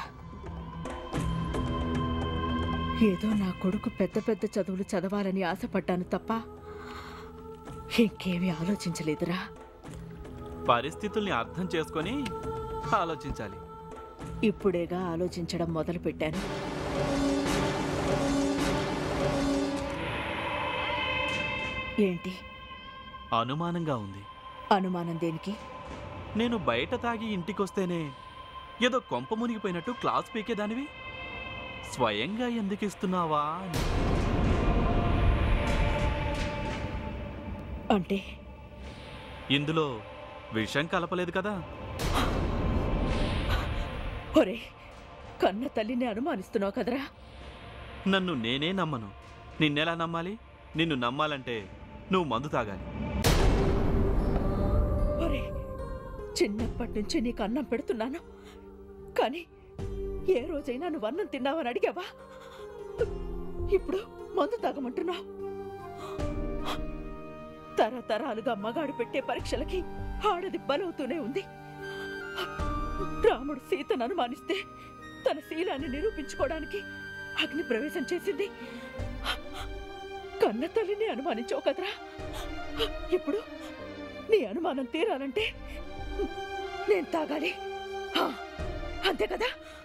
ఏదో నా కొడుకు పెద్ద పెద్ద చదువులు చదవాలని ఆశపడ్డాను తప్ప ఇంకేమీ ఆలోచించలేదురా. పరిస్థితుల్ని అర్థం చేసుకొని ఆలోచించాలి. ఇప్పుడేగా ఆలోచించడం మొదలు పెట్టాను. ఏంటి అనుమానంగా ఉంది? అనుమానం దేనికి? నేను బయట తాగి ఇంటికొస్తేనే ఏదో కొంప మునిగిపోయినట్టు క్లాస్ పీకేదానివి, స్వయంగా ఎందుకు ఇస్తున్నావా? అంటే ఇందులో విషం కలపలేదు కదా? ఒరే, కన్న తల్లిని అనుమానిస్తున్నావు కదరా. నన్ను నేనే నమ్మను, నిన్నెలా నమ్మాలి? నిన్ను నమ్మాలంటే నువ్వు మందు తాగాలి. ఒరే, చిన్నప్పటి నుంచి నీకు అన్నం పెడుతున్నాను, కానీ ఏ రోజైనా నువ్వు అన్నం తిన్నావని అడిగావా? ఇప్పుడు మందు తాగమంటున్నావు. తరతరాలుగా మగాడు పెట్టే పరీక్షలకి ఆడది బలవుతూనే ఉంది. రాముడు సీతను అనుమానిస్తే తన శీలాన్ని నిరూపించుకోవడానికి అగ్ని ప్రవేశం చేసింది. కన్న తల్లిని అనుమానించావు కదరా. ఇప్పుడు నీ అనుమానం తీరాలంటే నేను తాగాలి, అంతే కదా?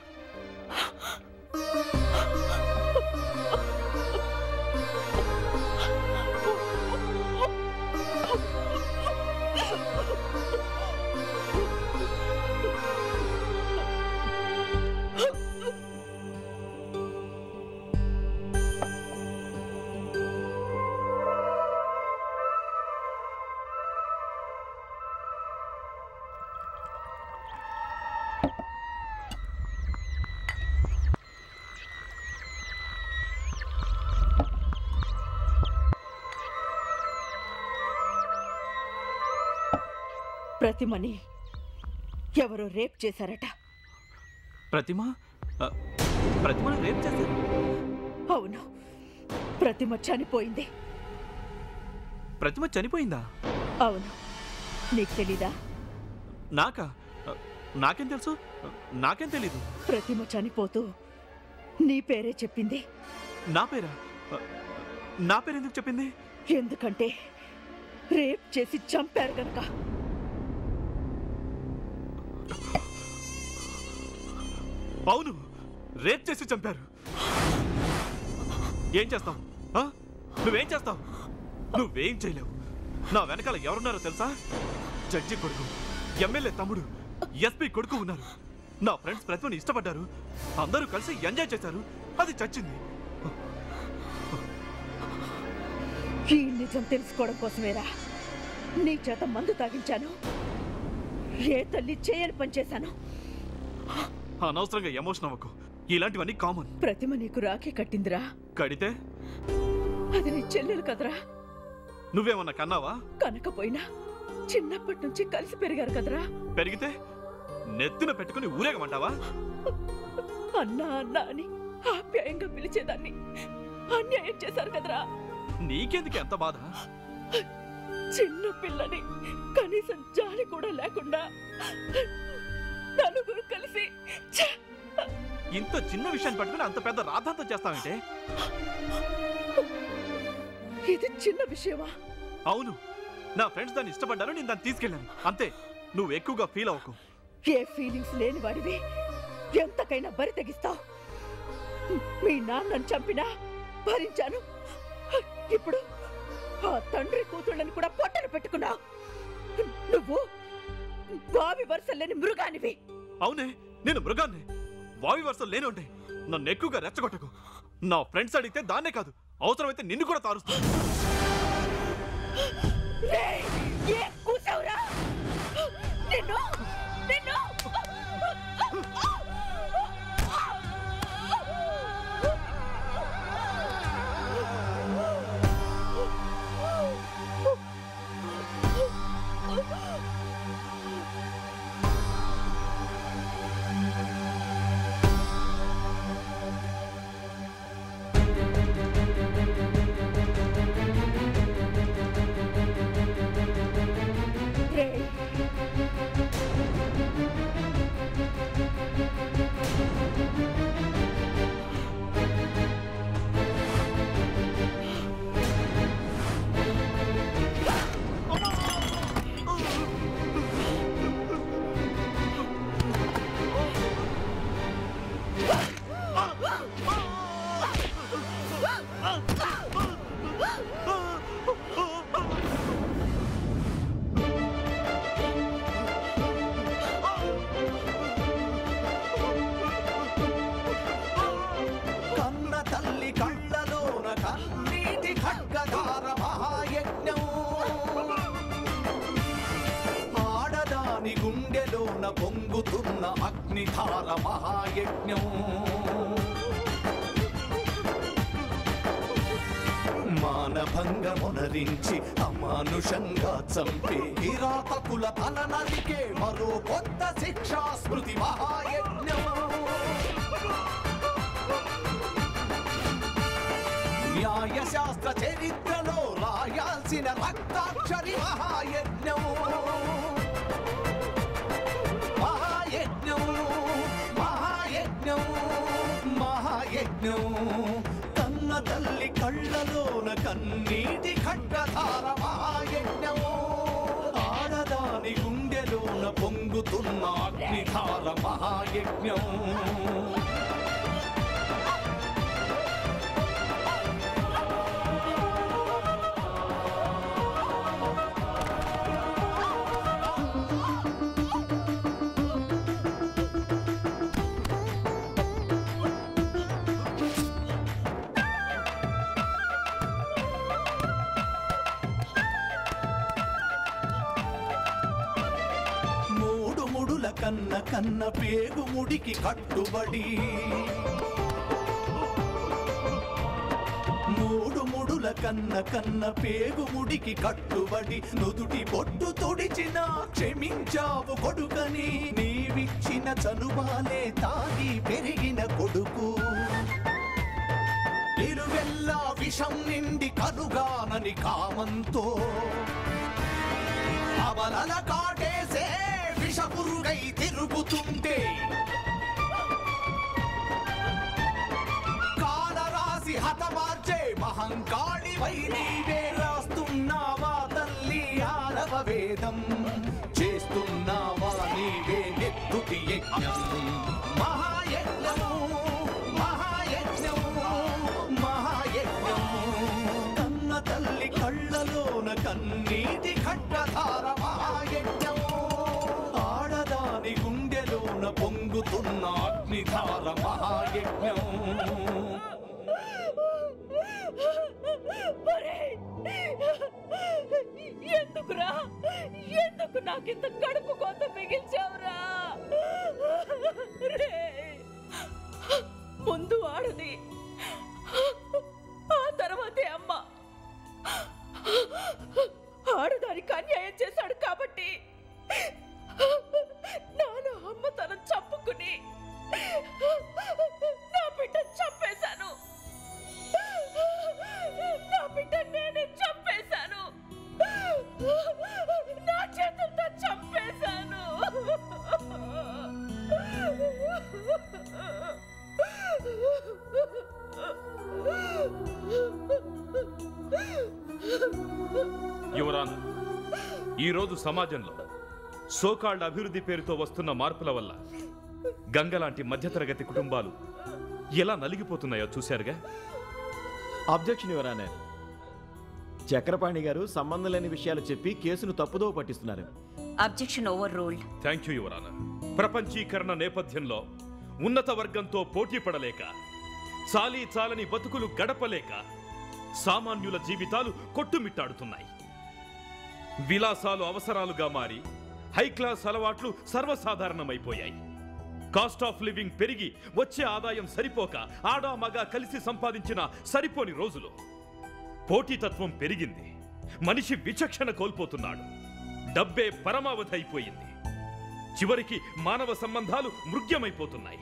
ప్రతిమని ఎవరో రేప్ చేశారట. ప్రతిమ? ప్రతిమను రేప్ చేశారు? అవును, ప్రతిమ చనిపోయింది. ప్రతిమ చనిపోయిందా? అవును, నీకు తెలీదా? నాకా? నాకేం తెలుసు? నాకేం తెలీదు. ప్రతిమ చనిపోతూ నీ పేరే చెప్పింది. నా పేరా? నా పేరు ఎందుకు చెప్పింది? ఎందుకంటే రేప్ చేసి చంపారు గనక. అవును, రేప్ చేసి చంపారు. ఏం చేస్తావు? నువ్వేం చేస్తావు? నువ్వేం చేయలేవు. నా వెనకాల ఎవరున్నారో తెలుసా? జడ్జి కొడుకు, ఎమ్మెల్యే తమ్ముడు, ఎస్పీ కొడుకు ఉన్నారు. నా ఫ్రెండ్స్ ప్రతిమని ఇష్టపడ్డారు. అందరూ కలిసి ఎంజాయ్ చేశారు. అది చచ్చింది. ఈ నిజం తెలుసుకోవడం కోసమేరా నీ చేత మందు తాగించాను. ఏ తల్లి చేయని పని చేశాను. అనవసరంగా ఎమోషన్ అవ్వకు. ఇలాంటివన్నీ కామన్. ప్రతిమ నీకు రాఖీ కట్టిందిరా. కడితే అది నీ చెల్లెలు కదరా. నువ్వేమన్నా కన్నావా? కనకపోయినా చిన్నప్పటి నుంచి కలిసి పెరిగారు కదరా. పెరిగితే నెత్తిన పెట్టుకుని ఊరేగమంటావా? అన్నా అన్నా అని ఆప్యాయంగా పిలిచేదాన్ని అన్యాయం చేశారు కదరా. నీకెందుకు ఎంత బాధ? చిన్న పిల్లని కనీసం జాలి కూడా లేకుండా నలుగురు కలిసి ఇంత చిన్న విషయాన్ని పట్టుకుని అంత పెద్ద రాద్ధాంతం చేస్తావంటే? ఇది చిన్న విషయమా? అవును, నా ఫ్రెండ్స్ దాన్ని ఇష్టపడ్డారు, నేను దాన్ని తీసుకెళ్ళాను అంతే. నువ్వు ఎక్కువగా ఫీల్ అవ్వకు. ఏ ఫీలింగ్స్ లేని వాడివి ఎంతకైనా బరి తెగిస్తావు. మీ నాన్నను చంపినా భరించాను. ఇప్పుడు ఆ తండ్రి కూతుళ్ళని కూడా పొట్టను పెట్టుకున్నావు. నువ్వు వావి వరుస లేని మృగానివి. అవునే, నేను మృగాన్ని. వావి వరుసలు లేని ఉంటే నన్ను ఎక్కువగా రెచ్చగొట్టకు. నా ఫ్రెండ్స్ అడిగితే దాన్నే కాదు, అవసరమైతే నిన్ను కూడా తారుస్తా. నిన్ను నిన్ను పొంగుతున్న అగ్నిధార మహాయజ్ఞం. మానభంగమునరించి అమానుషంగా చంపే కిరాతకుల తల నరికే మరో కొత్త శిక్షా స్మృతి మహాయజ్ఞం. న్యాయ శాస్త్ర చరిత్రలో రాయాల్సిన రక్తాక్షరి మహాయజ్ఞం. కన్న తల్లి కళ్ళలోన కన్నీటి ఖడ్గధార మహాయజ్ఞం. ఆడదాని గుండెలోన పొంగుతున్న అగ్నిధార మహాయజ్ఞం. కన్న కన్న పేగు ముడికి కట్టుబడి మూడు ముడుల కన్న కన్న పేగు ముడికి కట్టుబడి నుదుటి పొట్టు తొడిచిన క్షమించావు కొడుకని. నీవిచ్చిన చనుబాలే తాగి పెరిగిన కొడుకు ఇరువెల్లా విషం నిండి కనుగానని కామంతో అబలల కాటేసే విషపురుగై తిరుగుతుంటే కాలరాసి హతమార్చే మహంకాళివై నీవే రాస్తున్నావా తల్లి ఆరవ వేదం. చేస్తున్నావా నీవే నెత్తుటి యజ్ఞం. మహాయజ్ఞము మహాయజ్ఞము మహాయజ్ఞము. కన్న తల్లి కళ్ళలోన కన్నీటి ఖడ్గధార మహాయజ్ఞం. ఆడదాని గుండెలోన పొంగుతున్న అగ్నిధార మహాయజ్ఞం. ఎందుకురా ఎందుకు నాకింత కడుపు కోత మిగిల్చావురా? రే, ముందు ఆడది, ఆ తర్వాతే అమ్మ. ఆడదానికి అన్యాయం చేశాడు కాబట్టి నాలో అమ్మతనం చంపుకుని నా బిడ్డ చంపేశాను. నా బిడ్డ నేనే చంపేశాను. నా చేతులతో చంపేశాను. యువరాన్, ఈరోజు సమాజంలో సోకాల్డ్ అభివృద్ధి పేరుతో వస్తున్న మార్పుల వల్ల గంగ లాంటి మధ్యతరగతి కుటుంబాలు ఎలా నలిగిపోతున్నాయో చూశారుగా. Objection your honour. చక్రపాణి గారు సంబంధం లేని విషయాలు చెప్పి కేసును తప్పుదోవ పట్టిస్తున్నారు. Objection overruled. Thank you your honour. ప్రపంచీకరణ నేపథ్యంలో ఉన్నత వర్గంతో పోటీ పడలేక, చాలీ చాలని బతుకులు గడపలేక సామాన్యుల జీవితాలు కొట్టుమిట్టాడుతున్నాయి. విలాసాలు అవసరాలుగా మారి హై క్లాస్ అలవాట్లు సర్వసాధారణమైపోయాయి. కాస్ట్ ఆఫ్ లివింగ్ పెరిగి వచ్చే ఆదాయం సరిపోక ఆడా మగ కలిసి సంపాదించిన సరిపోని రోజులు. పోటీతత్వం పెరిగింది. మనిషి విచక్షణ కోల్పోతున్నాడు. డబ్బే పరమావధి అయిపోయింది. చివరికి మానవ సంబంధాలు మృగ్యమైపోతున్నాయి.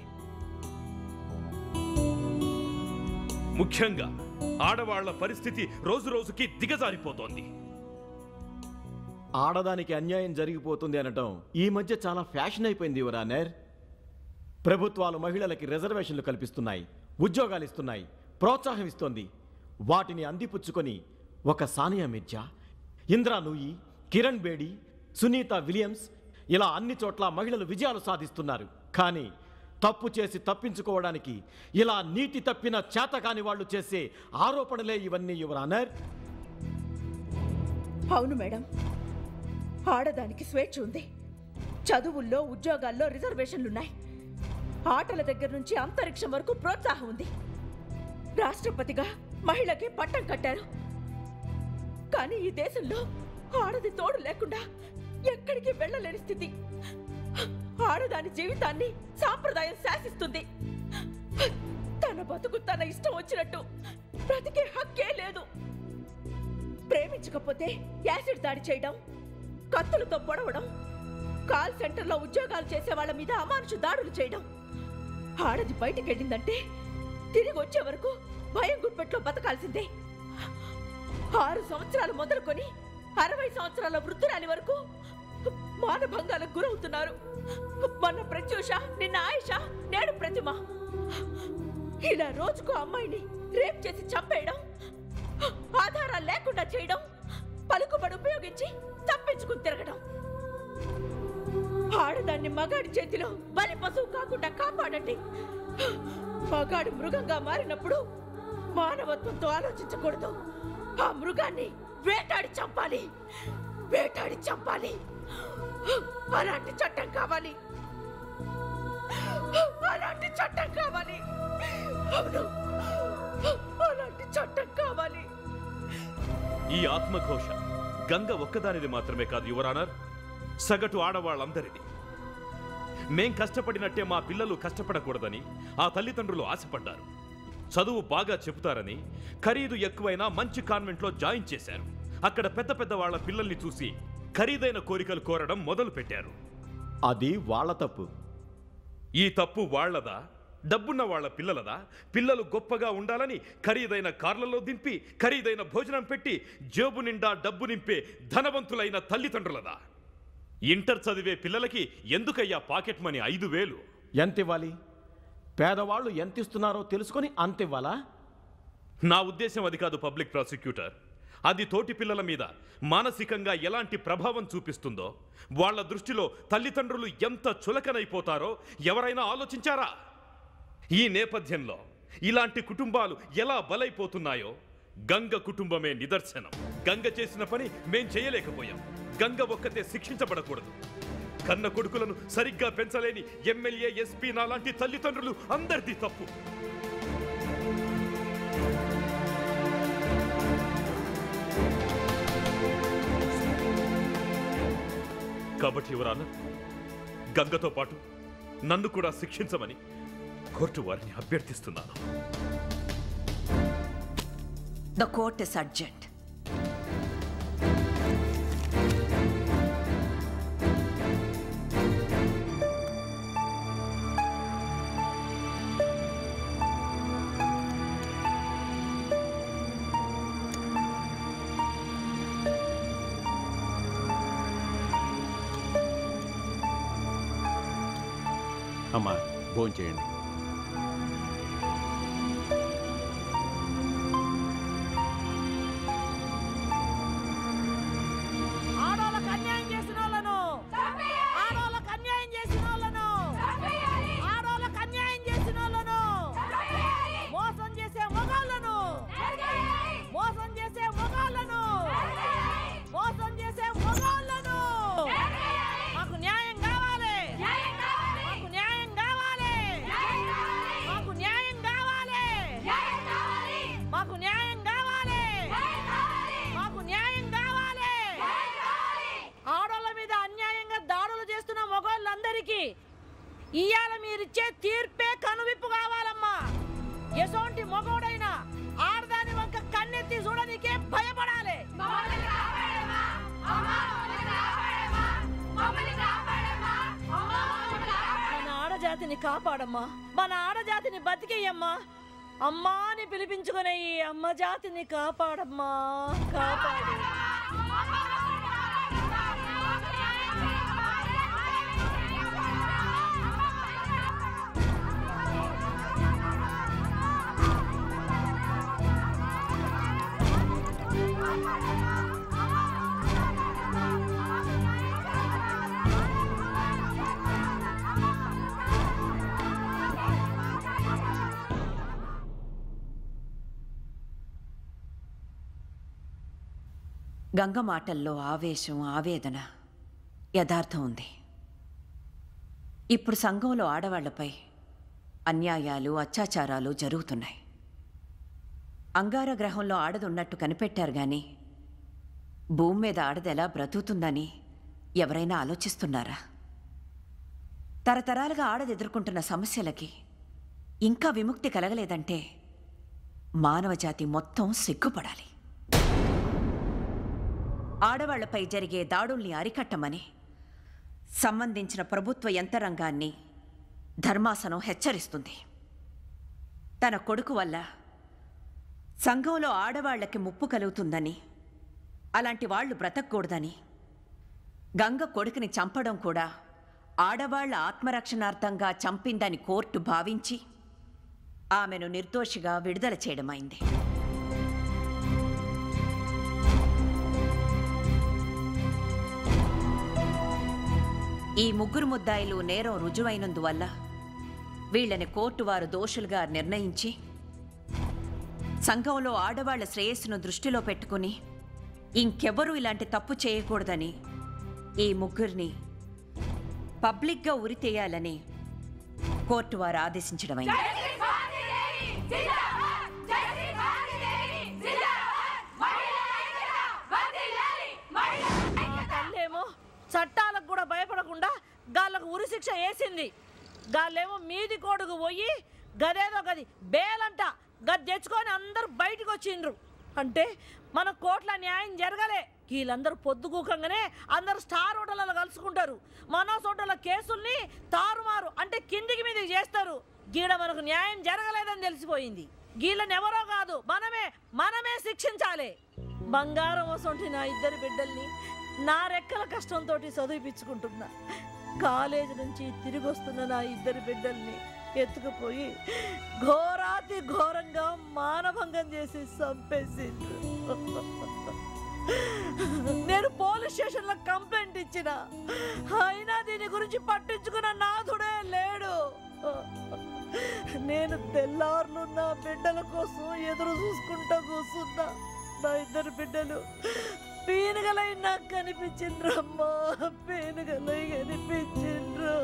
ముఖ్యంగా ఆడవాళ్ల పరిస్థితి రోజు రోజుకి దిగజారిపోతోంది. ఆడదానికి అన్యాయం జరిగిపోతుంది అనటం ఈ మధ్య చాలా ఫ్యాషన్ అయిపోయింది యువరానర్. ప్రభుత్వాలు మహిళలకి రిజర్వేషన్లు కల్పిస్తున్నాయి, ఉద్యోగాలు ఇస్తున్నాయి, ప్రోత్సాహం ఇస్తోంది. వాటిని అందిపుచ్చుకొని ఒక సానియా మిర్జా, ఇంద్రా నూయి, కిరణ్ బేడి, సునీత విలియమ్స్ ఇలా అన్ని చోట్ల మహిళలు విజయాలు సాధిస్తున్నారు. కానీ తప్పు చేసి తప్పించుకోవడానికి ఇలా నీతి తప్పిన చేతకాని వాళ్ళు చేసే ఆరోపణలే ఇవన్నీ యువరానర్. అవును మేడం, ఆడదానికి స్వేచ్ఛ ఉంది. చదువుల్లో, ఉద్యోగాల్లో రిజర్వేషన్లున్నాయి. ఆటల దగ్గర నుంచి అంతరిక్షం వరకు ప్రోత్సాహం ఉంది. రాష్ట్రపతిగా మహిళకి పట్టం కట్టారు. కానీ ఈ దేశంలో ఆడది తోడు లేకుండా ఎక్కడికి వెళ్ళలేని స్థితి. ఆడదాని జీవితాన్ని సాంప్రదాయం శాసిస్తుంది. తన బతుకు తన ఇష్టం వచ్చినట్టు బ్రతికే హక్కే లేదు. ప్రేమించకపోతే యాసిడ్ దాడి చేయడం, కత్తులతో పొడవడం, కాల్ సెంటర్లో ఉద్యోగాలు చేసే వాళ్ళ మీద అమానుష దాడులు చేయడం. ఆడది బయటికి వెళ్ళిందంటే తిరిగి వచ్చే వరకు భయం గుప్పెట్లో బతకాల్సిందే. ఆరు సంవత్సరాలు మొదలుకొని అరవై సంవత్సరాల వృద్ధురాలి వరకు మానభంగాలకు గురవుతున్నారు. మొన్న ప్రత్యూష, నిన్న ఆయిష, నేడు ప్రతిమ. ఇలా రోజుకు అమ్మాయిని రేప్ చేసి చంపేయడం, ఆధారాలు లేకుండా చేయడం, పలుకుబడి ఉపయోగించి తప్పించుకుని తిరగడం. ఆడదాన్ని మగాడి చేతిలో బలి పశువు కాకుండా కాపాడండి. మగాడు మృగంగా మారినప్పుడు మానవత్వంతో ఆలోచించకూడదు. ఆ మృగాన్ని వేటాడి చంపాలి, వేటాడి చంపాలి. అలాంటి చట్టం కావాలి, అలాంటి చట్టం కావాలి. అవును, అలాంటి చట్టం కావాలి. ఈ ఆత్మఘోష గంగ ఒక్కదానిది మాత్రమే కాదు యువరానర్, సగటు ఆడవాళ్ళందరిది. మేం కష్టపడినట్టే మా పిల్లలు కష్టపడకూడదని ఆ తల్లిదండ్రులు ఆశపడ్డారు. చదువు బాగా చెబుతారని ఖరీదు ఎక్కువైనా మంచి కాన్వెంట్లో జాయిన్ చేశారు. అక్కడ పెద్ద పెద్ద వాళ్ళ పిల్లల్ని చూసి ఖరీదైన కోరికలు కోరడం మొదలు పెట్టారు. అది వాళ్ళ తప్పు. ఈ తప్పు వాళ్లదా, డబ్బున్న వాళ్ళ పిల్లలదా? పిల్లలు గొప్పగా ఉండాలని ఖరీదైన కార్లలో దింపి ఖరీదైన భోజనం పెట్టి జేబు నిండా డబ్బు నింపే ధనవంతులైన తల్లిదండ్రులదా? ఇంటర్ చదివే పిల్లలకి ఎందుకయ్యా పాకెట్ మనీ ఐదు వేలు? ఎంతివ్వాలి? పేదవాళ్ళు ఎంత ఇస్తున్నారో తెలుసుకొని అంతివ్వాలా? నా ఉద్దేశం అది కాదు పబ్లిక్ ప్రాసిక్యూటర్. అది తోటి పిల్లల మీద మానసికంగా ఎలాంటి ప్రభావం చూపిస్తుందో, వాళ్ళ దృష్టిలో తల్లిదండ్రులు ఎంత చులకనైపోతారో ఎవరైనా ఆలోచించారా? ఈ నేపథ్యంలో ఇలాంటి కుటుంబాలు ఎలా బలైపోతున్నాయో గంగ కుటుంబమే నిదర్శనం. గంగ చేసిన పని మేం చేయలేకపోయాం. గంగ ఒక్కతే శిక్షించబడకూడదు. కన్న కొడుకులను సరిగ్గా పెంచలేని ఎమ్మెల్యే, ఎస్పీ నాలాంటి తల్లిదండ్రులు అందరిది తప్పు. కాబట్టి యువరాన గంగతో పాటు నన్ను కూడా శిక్షించమని కోర్టు వారిని అభ్యర్థిస్తున్నాను. The court is adjourned. అమ్మా భోజనం చేయండి. ఆడోళ్ళకి అన్యాయం చేసిన వాళ్ళను ఆడోళ్ళకి అన్యాయం చేసిన వాళ్ళను ఆడోళ్ళకి అన్యాయం చేసిన వాళ్ళను మోసం చేసే మగాళ్ళను మోసం చేసే మగాళ్ళను మోసం చేసే మగాళ్ళను మాకు న్యాయం కావాలి మాకు న్యాయం కావాలి మాకు న్యాయం కావాలి మాకు న్యాయం కావాలి మాకు న్యాయం కావాలి ఆడోళ్ళ మీద అన్యాయంగా దాడులు చేస్తున్న మగవాళ్ళందరికీ ఇవాళ మీరిచ్చే తీర్పే కనువిప్పు కావాలమ్మా. ఎసోంటి మగోడైనా ఆడదాని వంక కన్నెత్తి చూడనికే భయపడాలి. మన ఆడజాతిని కాపాడమ్మా, మన ఆడజాతిని బతికేయమ్మా. అమ్మా అని పిలిపించుకునే ఈ అమ్మ జాతిని కాపాడమ్మా, కాపాడు. గంగ మాటల్లో ఆవేశం, ఆవేదన, యథార్థం ఉంది. ఇప్పుడు సంఘంలో ఆడవాళ్లపై అన్యాయాలు, అత్యాచారాలు జరుగుతున్నాయి. అంగార గ్రహంలో ఆడదున్నట్టు కనిపెట్టారు గాని భూమి మీద ఆడది ఎలా బ్రతుకుతుందని ఎవరైనా ఆలోచిస్తున్నారా? తరతరాలుగా ఆడది ఎదుర్కొంటున్న సమస్యలకి ఇంకా విముక్తి కలగలేదంటే మానవజాతి మొత్తం సిగ్గుపడాలి. ఆడవాళ్లపై జరిగే దాడుల్ని అరికట్టమని సంబంధించిన ప్రభుత్వ యంత్రాంగాన్ని ధర్మాసనం హెచ్చరిస్తుంది. తన కొడుకు వల్ల సంఘంలో ఆడవాళ్లకి ముప్పు కలుగుతుందని, అలాంటి వాళ్లు బ్రతకూడదని, గంగ కొడుకుని చంపడం కూడా ఆడవాళ్ల ఆత్మరక్షణార్థంగా చంపిందని కోర్టు భావించి ఆమెను నిర్దోషిగా విడుదల చేయడమైంది. ఈ ముగ్గురు ముద్దాయిలు నేరం రుజువైనందువల్ల వీళ్ళని కోర్టు వారు దోషులుగా నిర్ణయించి సంఘంలో ఆడవాళ్ల శ్రేయస్సును దృష్టిలో పెట్టుకుని ఇంకెవరూ ఇలాంటి తప్పు చేయకూడదని ఈ ముగ్గురిని పబ్లిక్గా ఉరితేయాలని కోర్టు వారు ఆదేశించడమైంది. చట్టాలకు కూడా భయపడకుండా గాళ్ళకు ఉరి శిక్ష వేసింది. గాళ్ళేమో మీది కోడుకు పోయి గదేదో గది బేలంట గది తెచ్చుకొని అందరు బయటకు వచ్చిండ్రు. అంటే మన కోట్ల న్యాయం జరగలే. వీళ్ళందరూ పొద్దుగూకంగానే అందరు స్టార్ హోటళ్ళలో కలుసుకుంటారు. మనోజ్ హోటళ్ళ కేసుల్ని తారుమారు అంటే కిందికి మీదకి చేస్తారు. గీడ మనకు న్యాయం జరగలేదని తెలిసిపోయింది. గీళ్ళని ఎవరో కాదు మనమే మనమే శిక్షించాలి. బంగారం వసంటి నా ఇద్దరు బిడ్డల్ని నా రెక్కల కష్టంతో చదివిపించుకుంటున్నా. కాలేజీ నుంచి తిరిగి వస్తున్న నా ఇద్దరు బిడ్డల్ని ఎత్తుకుపోయి ఘోరాతి ఘోరంగా మానభంగం చేసి చంపేసిండ్రు. నేను పోలీస్ స్టేషన్లో కంప్లైంట్ ఇచ్చిన, అయినా దీని గురించి పట్టించుకున్న నాథుడే లేడు. నేను తెల్లార్లు నా బిడ్డల కోసం ఎదురు చూసుకుంటా కూర్చున్నా. నా ఇద్దరు బిడ్డలు పీనుగలై నాకు కనిపించిండ్రమ్మా, పీనుగలై కనిపించిండ్రు.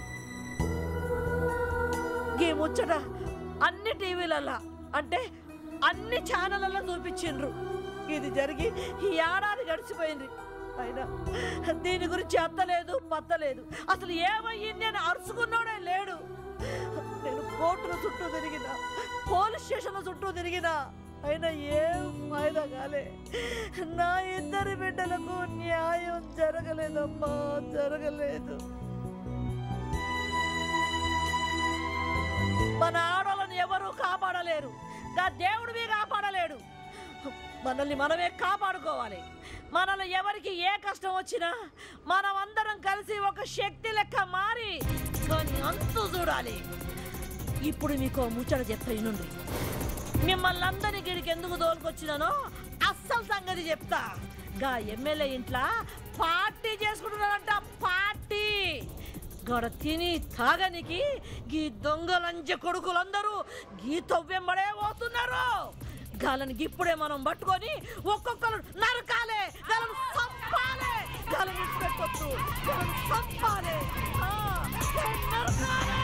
ఈ ముచ్చట అన్ని టీవీలల్లా అంటే అన్ని ఛానళ్ళలో చూపించిండ్రు. ఇది జరిగి ఈ ఏడాది గడిచిపోయింది. అయినా దీని గురించి అత్తలేదు పత్తలేదు. అసలు ఏమయ్యింది అని అరుచుకున్నాడే లేడు. నేను కోర్టుల చుట్టూ తిరిగినా, పోలీస్ స్టేషన్ల చుట్టూ తిరిగినా, అయినా ఏం ఫాయిదా కాలే. నా ఇద్దరి బిడ్డలకు న్యాయం జరగలేదమ్మా, జరగలేదు. మన ఆడోళ్ళని ఎవరు కాపాడలేరు, గా దేవుడివి కాపాడలేడు. మనల్ని మనమే కాపాడుకోవాలి. మనలో ఎవరికి ఏ కష్టం వచ్చినా మనం అందరం కలిసి ఒక శక్తి లెక్క మారి దాన్ని అంతు చూడాలి. ఇప్పుడు మీకు ముచ్చట చెప్తా వినండి. మిమ్మల్ని అందరినీ గిడికి ఎందుకు దోలుకొచ్చినానో అస్సలు సంగతి చెప్తా. గా ఎమ్మెల్యే ఇంట్లో పార్టీ చేసుకుంటున్నారంట. పార్టీ గడ తిని తాగనికి గీ దొంగలంజ కొడుకులందరూ గీ తవ్వెంబడే పోతున్నారు. గాలని ఇప్పుడే మనం పట్టుకొని ఒక్కొక్కరు నరకాలే, గాలను చంపాలే, గాలని పెట్టొద్దు, గాలను చంపాలే, నరకాలే.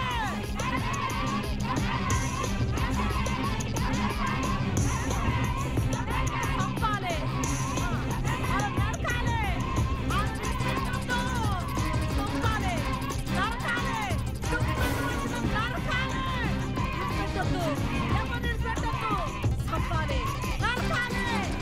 చంపాలే, నరకాలే, చంపాలే, నరకాలే, నరకాలే, పెట్టొద్దు, ఎవరిని పెట్టొద్దు, చంపాలే, నరకాలే.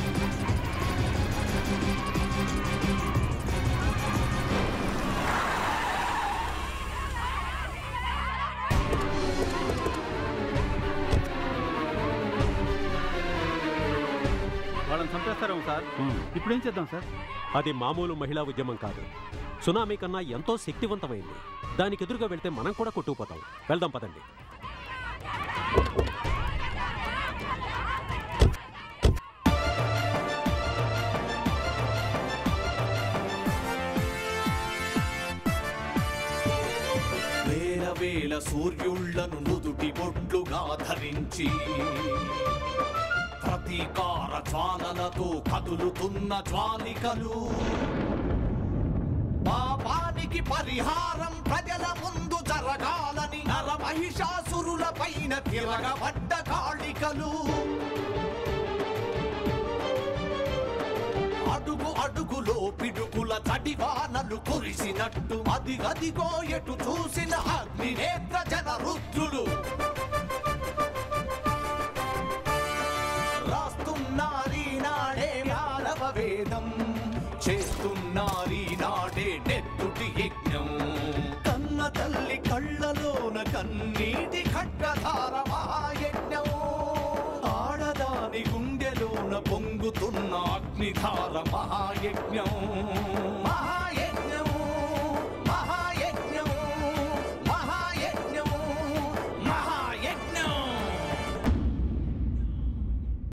వాళ్ళని చంపేస్తారేమో సార్. ఇప్పుడేం చేద్దాం సార్? అది మామూలు మహిళా ఉద్యమం కాదు, సునామీ కన్నా ఎంతో శక్తివంతమైంది. దానికి ఎదురుగా వెళ్తే మనం కూడా కొట్టుకుపోతాం. వెళ్దాం పదండి. వేల వేల సూర్యుళ్లను నుదుటి బొడ్లుగా ధరించి ప్రతీకార జ్వాలలతో కదులుతున్న జ్వాలికలు, పాపానికి పరిహారం ప్రజల ముందు జరగాలని నరమహిషాసురుల పైన తిరగబడ్డ కాళికలు, అడుగు అడుగులో పిడుగుల చడివానలు కురిసినట్టు అది గదిగో ఎటు చూసిన అగ్నినేత్ర జన రుద్రులు రాస్తున్నారీనాడే యారవ వేదం, చేస్తున్నారీనాడే నెత్తుటి యజ్ఞం. కన్న తల్లి కళ్ళలోన కన్నీటి ఖడ్గధార మహాయజ్ఞం, ఆడదాని గుండెలోన పొంగుతున్న అగ్నిధార మహాయజ్ఞం. మహా